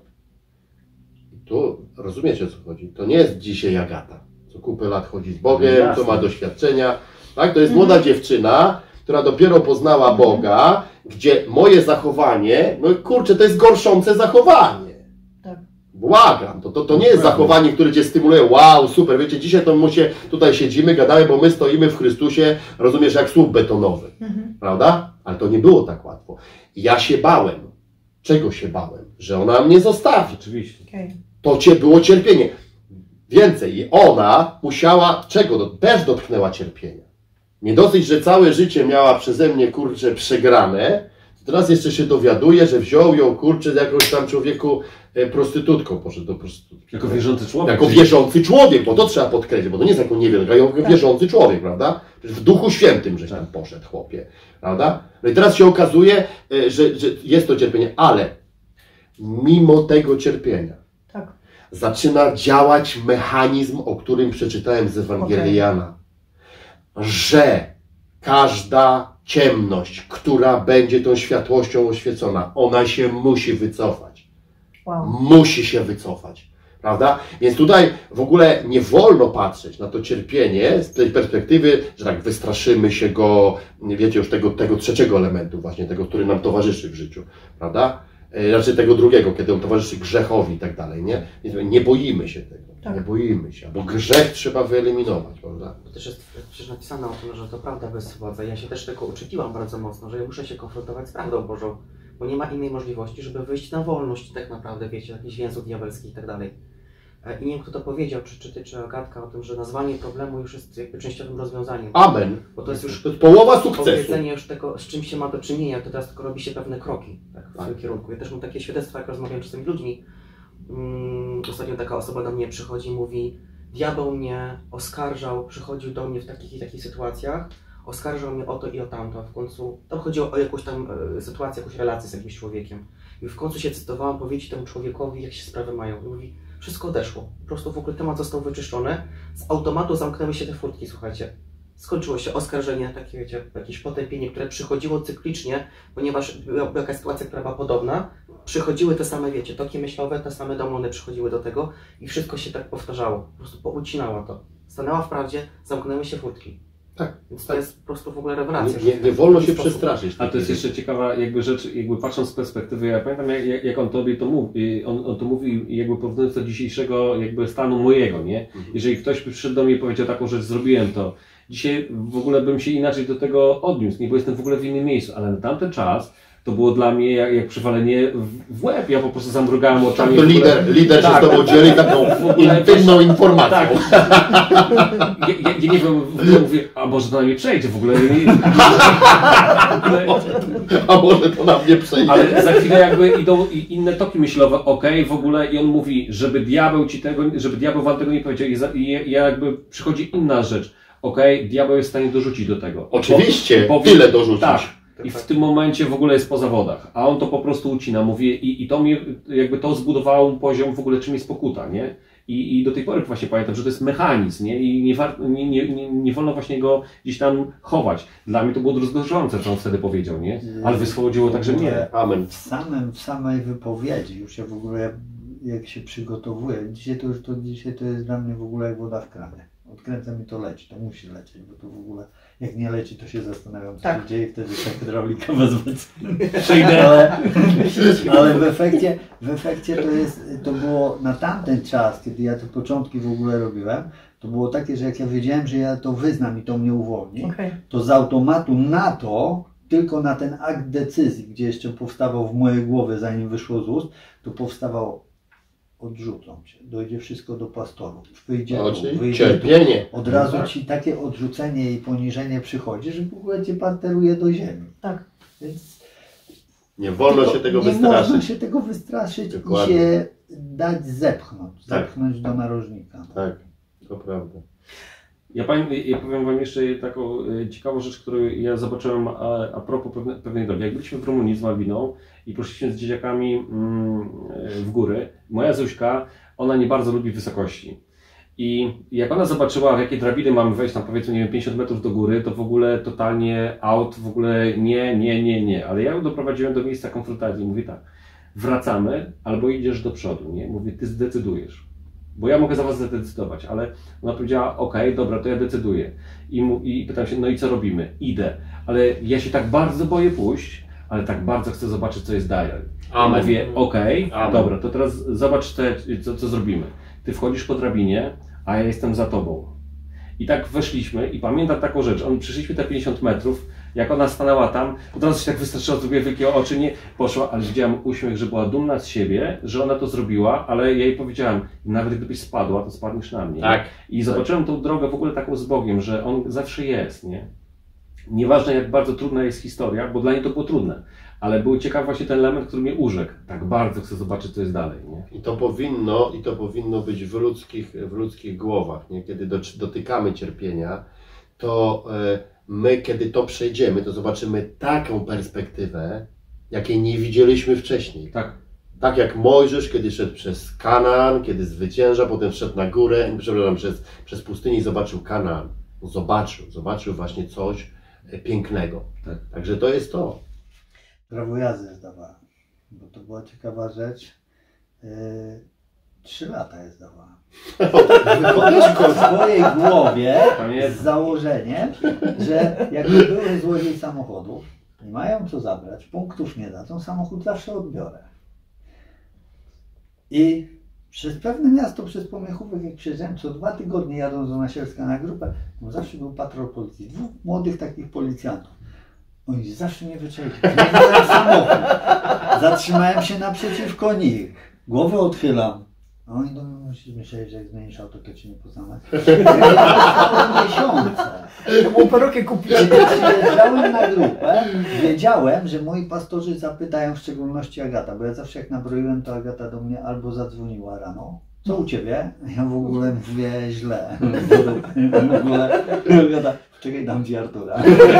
i tu rozumiecie o co chodzi? To nie jest dzisiaj Agata, co kupę lat chodzi z Bogiem, Jasne. to ma doświadczenia. Tak? To jest młoda dziewczyna, która dopiero poznała Boga, gdzie moje zachowanie, no kurczę, to jest gorszące zachowanie. Błagam, to, to, to nie jest zachowanie, które Cię stymuluje, wow, super, wiecie, dzisiaj to my się tutaj siedzimy, gadamy, bo my stoimy w Chrystusie, rozumiesz, jak słup betonowy, mhm. prawda? Ale to nie było tak łatwo. Ja się bałem. Czego się bałem? Że ona mnie zostawi. Oczywiście. Okay. To Cię było cierpienie. Więcej, ona musiała, czego? Też dotknęła cierpienia. Nie dosyć, że całe życie miała przeze mnie, kurczę, przegrane, to teraz jeszcze się dowiaduje, że wziął ją, kurczę, jakąś tam człowieku, prostytutką poszedł do prostytutki. Jako wierzący człowiek. Jako wierzący człowiek, bo to trzeba podkreślić, bo to nie jest jako niewielka, jako tak. wierzący człowiek, prawda? W Duchu Świętym, żeś tam poszedł, chłopie, prawda? No i teraz się okazuje, że, że jest to cierpienie, ale mimo tego cierpienia tak. zaczyna działać mechanizm, o którym przeczytałem z Ewangelii Jana, okay. że każda ciemność, która będzie tą światłością oświecona, ona się musi wycofać. Wow. Musi się wycofać, prawda? Więc tutaj w ogóle nie wolno patrzeć na to cierpienie z tej perspektywy, że tak wystraszymy się go, wiecie, już tego, tego trzeciego elementu właśnie, tego, który nam towarzyszy w życiu, prawda? Znaczy tego drugiego, kiedy on towarzyszy grzechowi i tak dalej, nie? Więc nie boimy się tego, Tak. nie boimy się, bo grzech trzeba wyeliminować, prawda? To też jest przecież napisane o tym, że to prawda wyswobodza. Ja się też tego oczekiwam bardzo mocno, że ja muszę się konfrontować z prawdą Bożą, bo nie ma innej możliwości, żeby wyjść na wolność tak naprawdę, wiecie, jakichś więzów diabelskich i tak dalej. I nie wiem, kto to powiedział, czy, czy ty, czy Agatka, o tym, że nazwanie problemu już jest jakby częściowym rozwiązaniem. Amen. Bo to jest już To jest połowa sukcesu. powiedzenie już tego, z czym się ma do czynienia, to teraz tylko robi się pewne kroki tak, w Tak. tym kierunku. Ja też mam takie świadectwa, jak rozmawiam czasami z ludźmi. Um, ostatnio taka osoba do mnie przychodzi i mówi: diabeł mnie oskarżał, przychodził do mnie w takich i takich sytuacjach, oskarżał mnie o to i o tamto, a w końcu tam chodziło o jakąś tam e, sytuację, jakąś relację z jakimś człowiekiem. I w końcu się decydowałam powiedzieć temu człowiekowi, jak się sprawy mają. I mówi: wszystko odeszło. Po prostu w ogóle temat został wyczyszczony. Z automatu zamknęły się te furtki, słuchajcie. Skończyło się oskarżenie, takie wiecie, jakieś potępienie, które przychodziło cyklicznie, ponieważ była, była jakaś sytuacja, która była podobna. Przychodziły te same, wiecie, toki myślowe, te same demony przychodziły do tego i wszystko się tak powtarzało. Po prostu poucinało to. Stanęła w prawdzie, zamknęły się furtki. Tak. Więc to jest po prostu w ogóle rewelacja. Nie, nie, nie wolno się W ten sposób. przestraszyć. A to jest jeszcze ciekawa jakby rzecz, jakby patrząc z perspektywy, ja pamiętam jak, jak on tobie to mówi, on, on to mówi jakby porównując do dzisiejszego jakby stanu mojego, nie? Jeżeli ktoś by przyszedł do mnie i powiedział taką rzecz, zrobiłem to, dzisiaj w ogóle bym się inaczej do tego odniósł, nie, bo jestem w ogóle w innym miejscu, ale na tamten czas to było dla mnie jak, jak przywalenie w, w łeb, ja po prostu zamrugałem oczami. To lider, lider się Tak. z tobą dzieli taką intymną informacją. Tak. Ja, ja, ja nie wiem, w ogóle mówię, a może to na mnie przejdzie w ogóle. Nie, w ogóle A może to na mnie przejdzie. ale za chwilę jakby idą i inne toki myślowe, okej, w ogóle i on mówi, żeby diabeł ci tego, żeby diabeł wam tego nie powiedział i, za, i ja jakby przychodzi inna rzecz, okej, diabeł jest w stanie dorzucić do tego. Oczywiście, Bo- bo- tyle dorzucić. Tak. I w tym momencie w ogóle jest po zawodach, a on to po prostu ucina, mówię, i, i to mnie, jakby to zbudowało mu poziom w ogóle czym jest pokuta, nie? I, I do tej pory właśnie pamiętam, że to jest mechanizm, nie? I nie, war, nie, nie, nie, nie wolno właśnie go gdzieś tam chować. Dla mnie to było druzgocące, co on wtedy powiedział, nie? Ale wyswobodziło także mnie. Amen. W, samym, w samej wypowiedzi, już ja w ogóle jak się przygotowuję, dzisiaj to już to, dzisiaj to jest dla mnie w ogóle jak woda w kranie. Odkręca mi to leci, to musi lecieć, bo to w ogóle jak nie leci, to się zastanawiam, co Tak. się dzieje, wtedy ta hydraulika wezwać. Przejdę. Ale, ale w efekcie, w efekcie to jest, to było na tamten czas, kiedy ja te początki w ogóle robiłem, to było takie, że jak ja wiedziałem, że ja to wyznam i to mnie uwolni, Okay. to z automatu na to, tylko na ten akt decyzji, gdzie jeszcze powstawał w mojej głowie, zanim wyszło z ust, to powstawało: odrzucą cię, dojdzie wszystko do pastorów, wyjdzie O, tu, czyli wyjdzie tu. cierpienie. Od razu Tak. ci takie odrzucenie i poniżenie przychodzi, że w ogóle cię parteruje do ziemi. Tak. Więc Nie wolno tylko się tego nie można wystraszyć. się tego wystraszyć Dokładnie. i się dać zepchnąć, Tak. zepchnąć do narożnika. Tak, to prawda. Ja, powiem, ja powiem Wam jeszcze taką e, ciekawą rzecz, którą ja zobaczyłem a, a propos pewne, pewnej drogi. Jak byliśmy w Rumunii z Malwiną i poszliśmy z dzieciakami mm, e, w góry, moja Zuśka, ona nie bardzo lubi wysokości. I jak ona zobaczyła, w jakie drabiny mamy wejść, tam powiedzmy, nie wiem, pięćdziesiąt metrów do góry, to w ogóle totalnie out, w ogóle nie, nie, nie, nie. Ale ja ją doprowadziłem do miejsca konfrontacji i mówię tak: wracamy albo idziesz do przodu, nie? Mówię, ty zdecydujesz. Bo ja mogę za was zadecydować, ale ona powiedziała: okej, dobra, to ja decyduję. I, mu, I pytam się: no i co robimy? Idę. Ale ja się tak bardzo boję pójść, ale tak bardzo chcę zobaczyć, co jest dalej. Amen. Mówię: okej, Amen. dobra, to teraz zobacz, te, co, co zrobimy. Ty wchodzisz po drabinie, a ja jestem za tobą. I tak weszliśmy i pamiętam taką rzecz, on przyszliśmy te pięćdziesiąt metrów, jak ona stanęła tam, od razu się tak wystraszyła, zrobiła wielkie oczy, nie poszła, ale widziałem uśmiech, że była dumna z siebie, że ona to zrobiła, ale ja jej powiedziałem: nawet gdybyś spadła, to spadniesz na mnie. Tak. I zobaczyłem tą drogę w ogóle taką z Bogiem, że On zawsze jest, nie? Nieważne jak bardzo trudna jest historia, bo dla niej to było trudne, ale był ciekawy właśnie ten element, który mnie urzekł. Tak bardzo chcę zobaczyć, co jest dalej, nie? I to powinno, i to powinno być w ludzkich, w ludzkich głowach, nie? Kiedy do, dotykamy cierpienia, to e, my, kiedy to przejdziemy, to zobaczymy taką perspektywę, jakiej nie widzieliśmy wcześniej. Tak. Tak jak Mojżesz, kiedy szedł przez Kanaan, kiedy zwycięża, potem szedł na górę, przepraszam, przez, przez pustynię i zobaczył Kanaan. Zobaczył, zobaczył właśnie coś e, pięknego. Tak. Także to jest to. Prawo jazdy zdawałem, bo to była ciekawa rzecz. Trzy lata jest dawana. Wychodzisz po swojej głowie z założeniem, że jakby były złodziej samochodu, nie mają co zabrać, punktów nie dadzą, samochód zawsze odbiorę. I przez pewne miasto, przez Pomiechówek, jak przyjeżdżałem, co dwa tygodnie jadąc do Nasielska na grupę, tam zawsze był patrol policji, dwóch młodych takich policjantów. Oni zawsze mnie wyczaili, zmieniałem samochód, zatrzymałem się naprzeciwko nich, głowę odchylam. No i no, musisz myśleć, że jak zmienisz auto, to cię nie poznamy. miesiące. To było perukę kupić. Przyjeżdżałem na grupę, wiedziałem, że moi pastorzy zapytają, w szczególności Agata, bo ja zawsze jak nabroiłem, to Agata do mnie albo zadzwoniła rano. Co u ciebie? Ja w ogóle mówię źle. W ogóle, Agata, czekaj, dam ci Artura.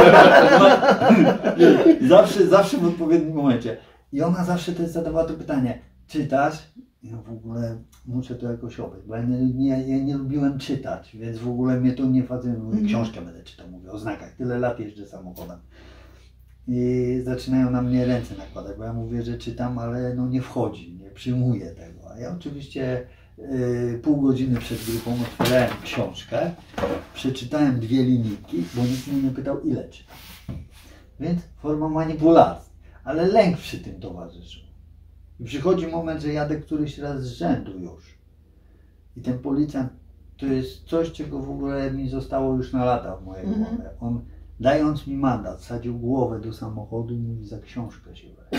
Zawsze, zawsze w odpowiednim momencie. I ona zawsze też zadawała to pytanie, czytasz? Ja w ogóle muszę to jakoś obejść, bo ja nie, nie, ja nie lubiłem czytać, więc w ogóle mnie to nie fascynuje. Mm. Książkę będę czytał, mówię o znakach. Tyle lat jeżdżę samochodem. I zaczynają na mnie ręce nakładać, bo ja mówię, że czytam, ale no nie wchodzi, nie przyjmuję tego. A ja oczywiście yy, pół godziny przed grupą otwierałem książkę, przeczytałem dwie linijki, bo nikt mnie nie pytał, ile czytam. Więc forma manipulacji, ale lęk przy tym towarzyszył. I przychodzi moment, że jadę któryś raz z rzędu już. I ten policjant to jest coś, czego w ogóle mi zostało już na lata w mojej mm-hmm. głowie. On dając mi mandat, sadził głowę do samochodu i mówi, za książkę się weź.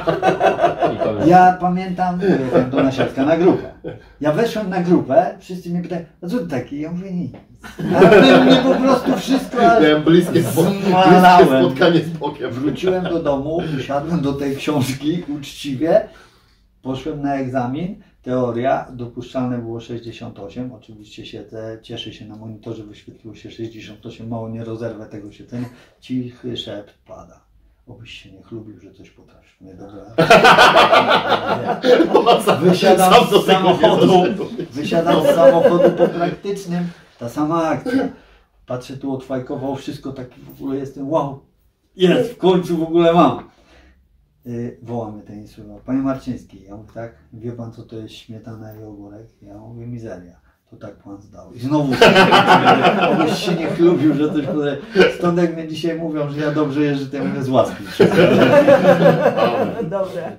Ja pamiętam, byłem do Nasielska na grupę. Ja weszłem na grupę, wszyscy mnie pytają, a co ty taki? Ja mówię, nic. Ale mnie po prostu wszystko miałem bliskie, bliskie spotkanie z Bogiem. Wróciłem do domu, usiadłem do tej książki uczciwie, poszłem na egzamin, teoria, dopuszczalne było sześćdziesiąt osiem, oczywiście siedzę, cieszę się na monitorze, wyświetliło się sześćdziesiąt osiem, mało nie rozerwę tego siedzenia, cichy szept pada. Obyś się nie chlubił, że coś potrafisz. Nie, dobra. Wysiadam z samochodu, wysiadam z samochodu po praktycznym, ta sama akcja. Patrzę, tu odfajkował wszystko, taki w ogóle jestem, wow, jest, w końcu w ogóle mam. Yy, woła mnie ten instruktor, panie Marczyński, ja mówię tak, wie pan co to jest śmietana i ogórek? Ja mówię mizeria. To tak pan zdał. I znowu obyś się nie chlubił, że coś podaje. Stąd jak mnie dzisiaj mówią, że ja dobrze jeżdżę, to ja mówię z łaski. Dobre.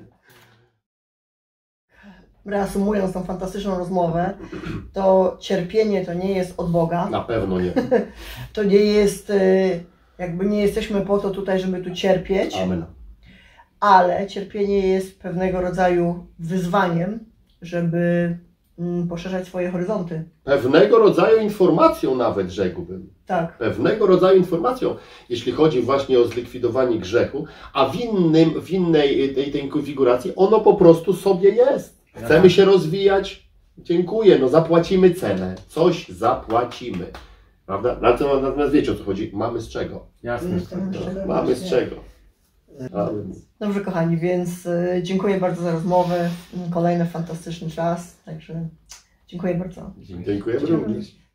Reasumując tą fantastyczną rozmowę, to cierpienie to nie jest od Boga. Na pewno nie. To nie jest, jakby nie jesteśmy po to tutaj, żeby tu cierpieć. Amen. Ale cierpienie jest pewnego rodzaju wyzwaniem, żeby poszerzać swoje horyzonty. Pewnego rodzaju informacją nawet, rzekłbym. Tak. Pewnego rodzaju informacją, jeśli chodzi właśnie o zlikwidowanie grzechu, a w, innym, w innej tej, tej konfiguracji ono po prostu sobie jest. Chcemy się rozwijać? Dziękuję, no zapłacimy cenę. Coś zapłacimy. Prawda? Natomiast wiecie, o co chodzi? Mamy z czego. Jasne. Mamy z czego. Dobrze, kochani, więc y, dziękuję bardzo za rozmowę. Kolejny fantastyczny czas, także dziękuję bardzo. Dziękuję również.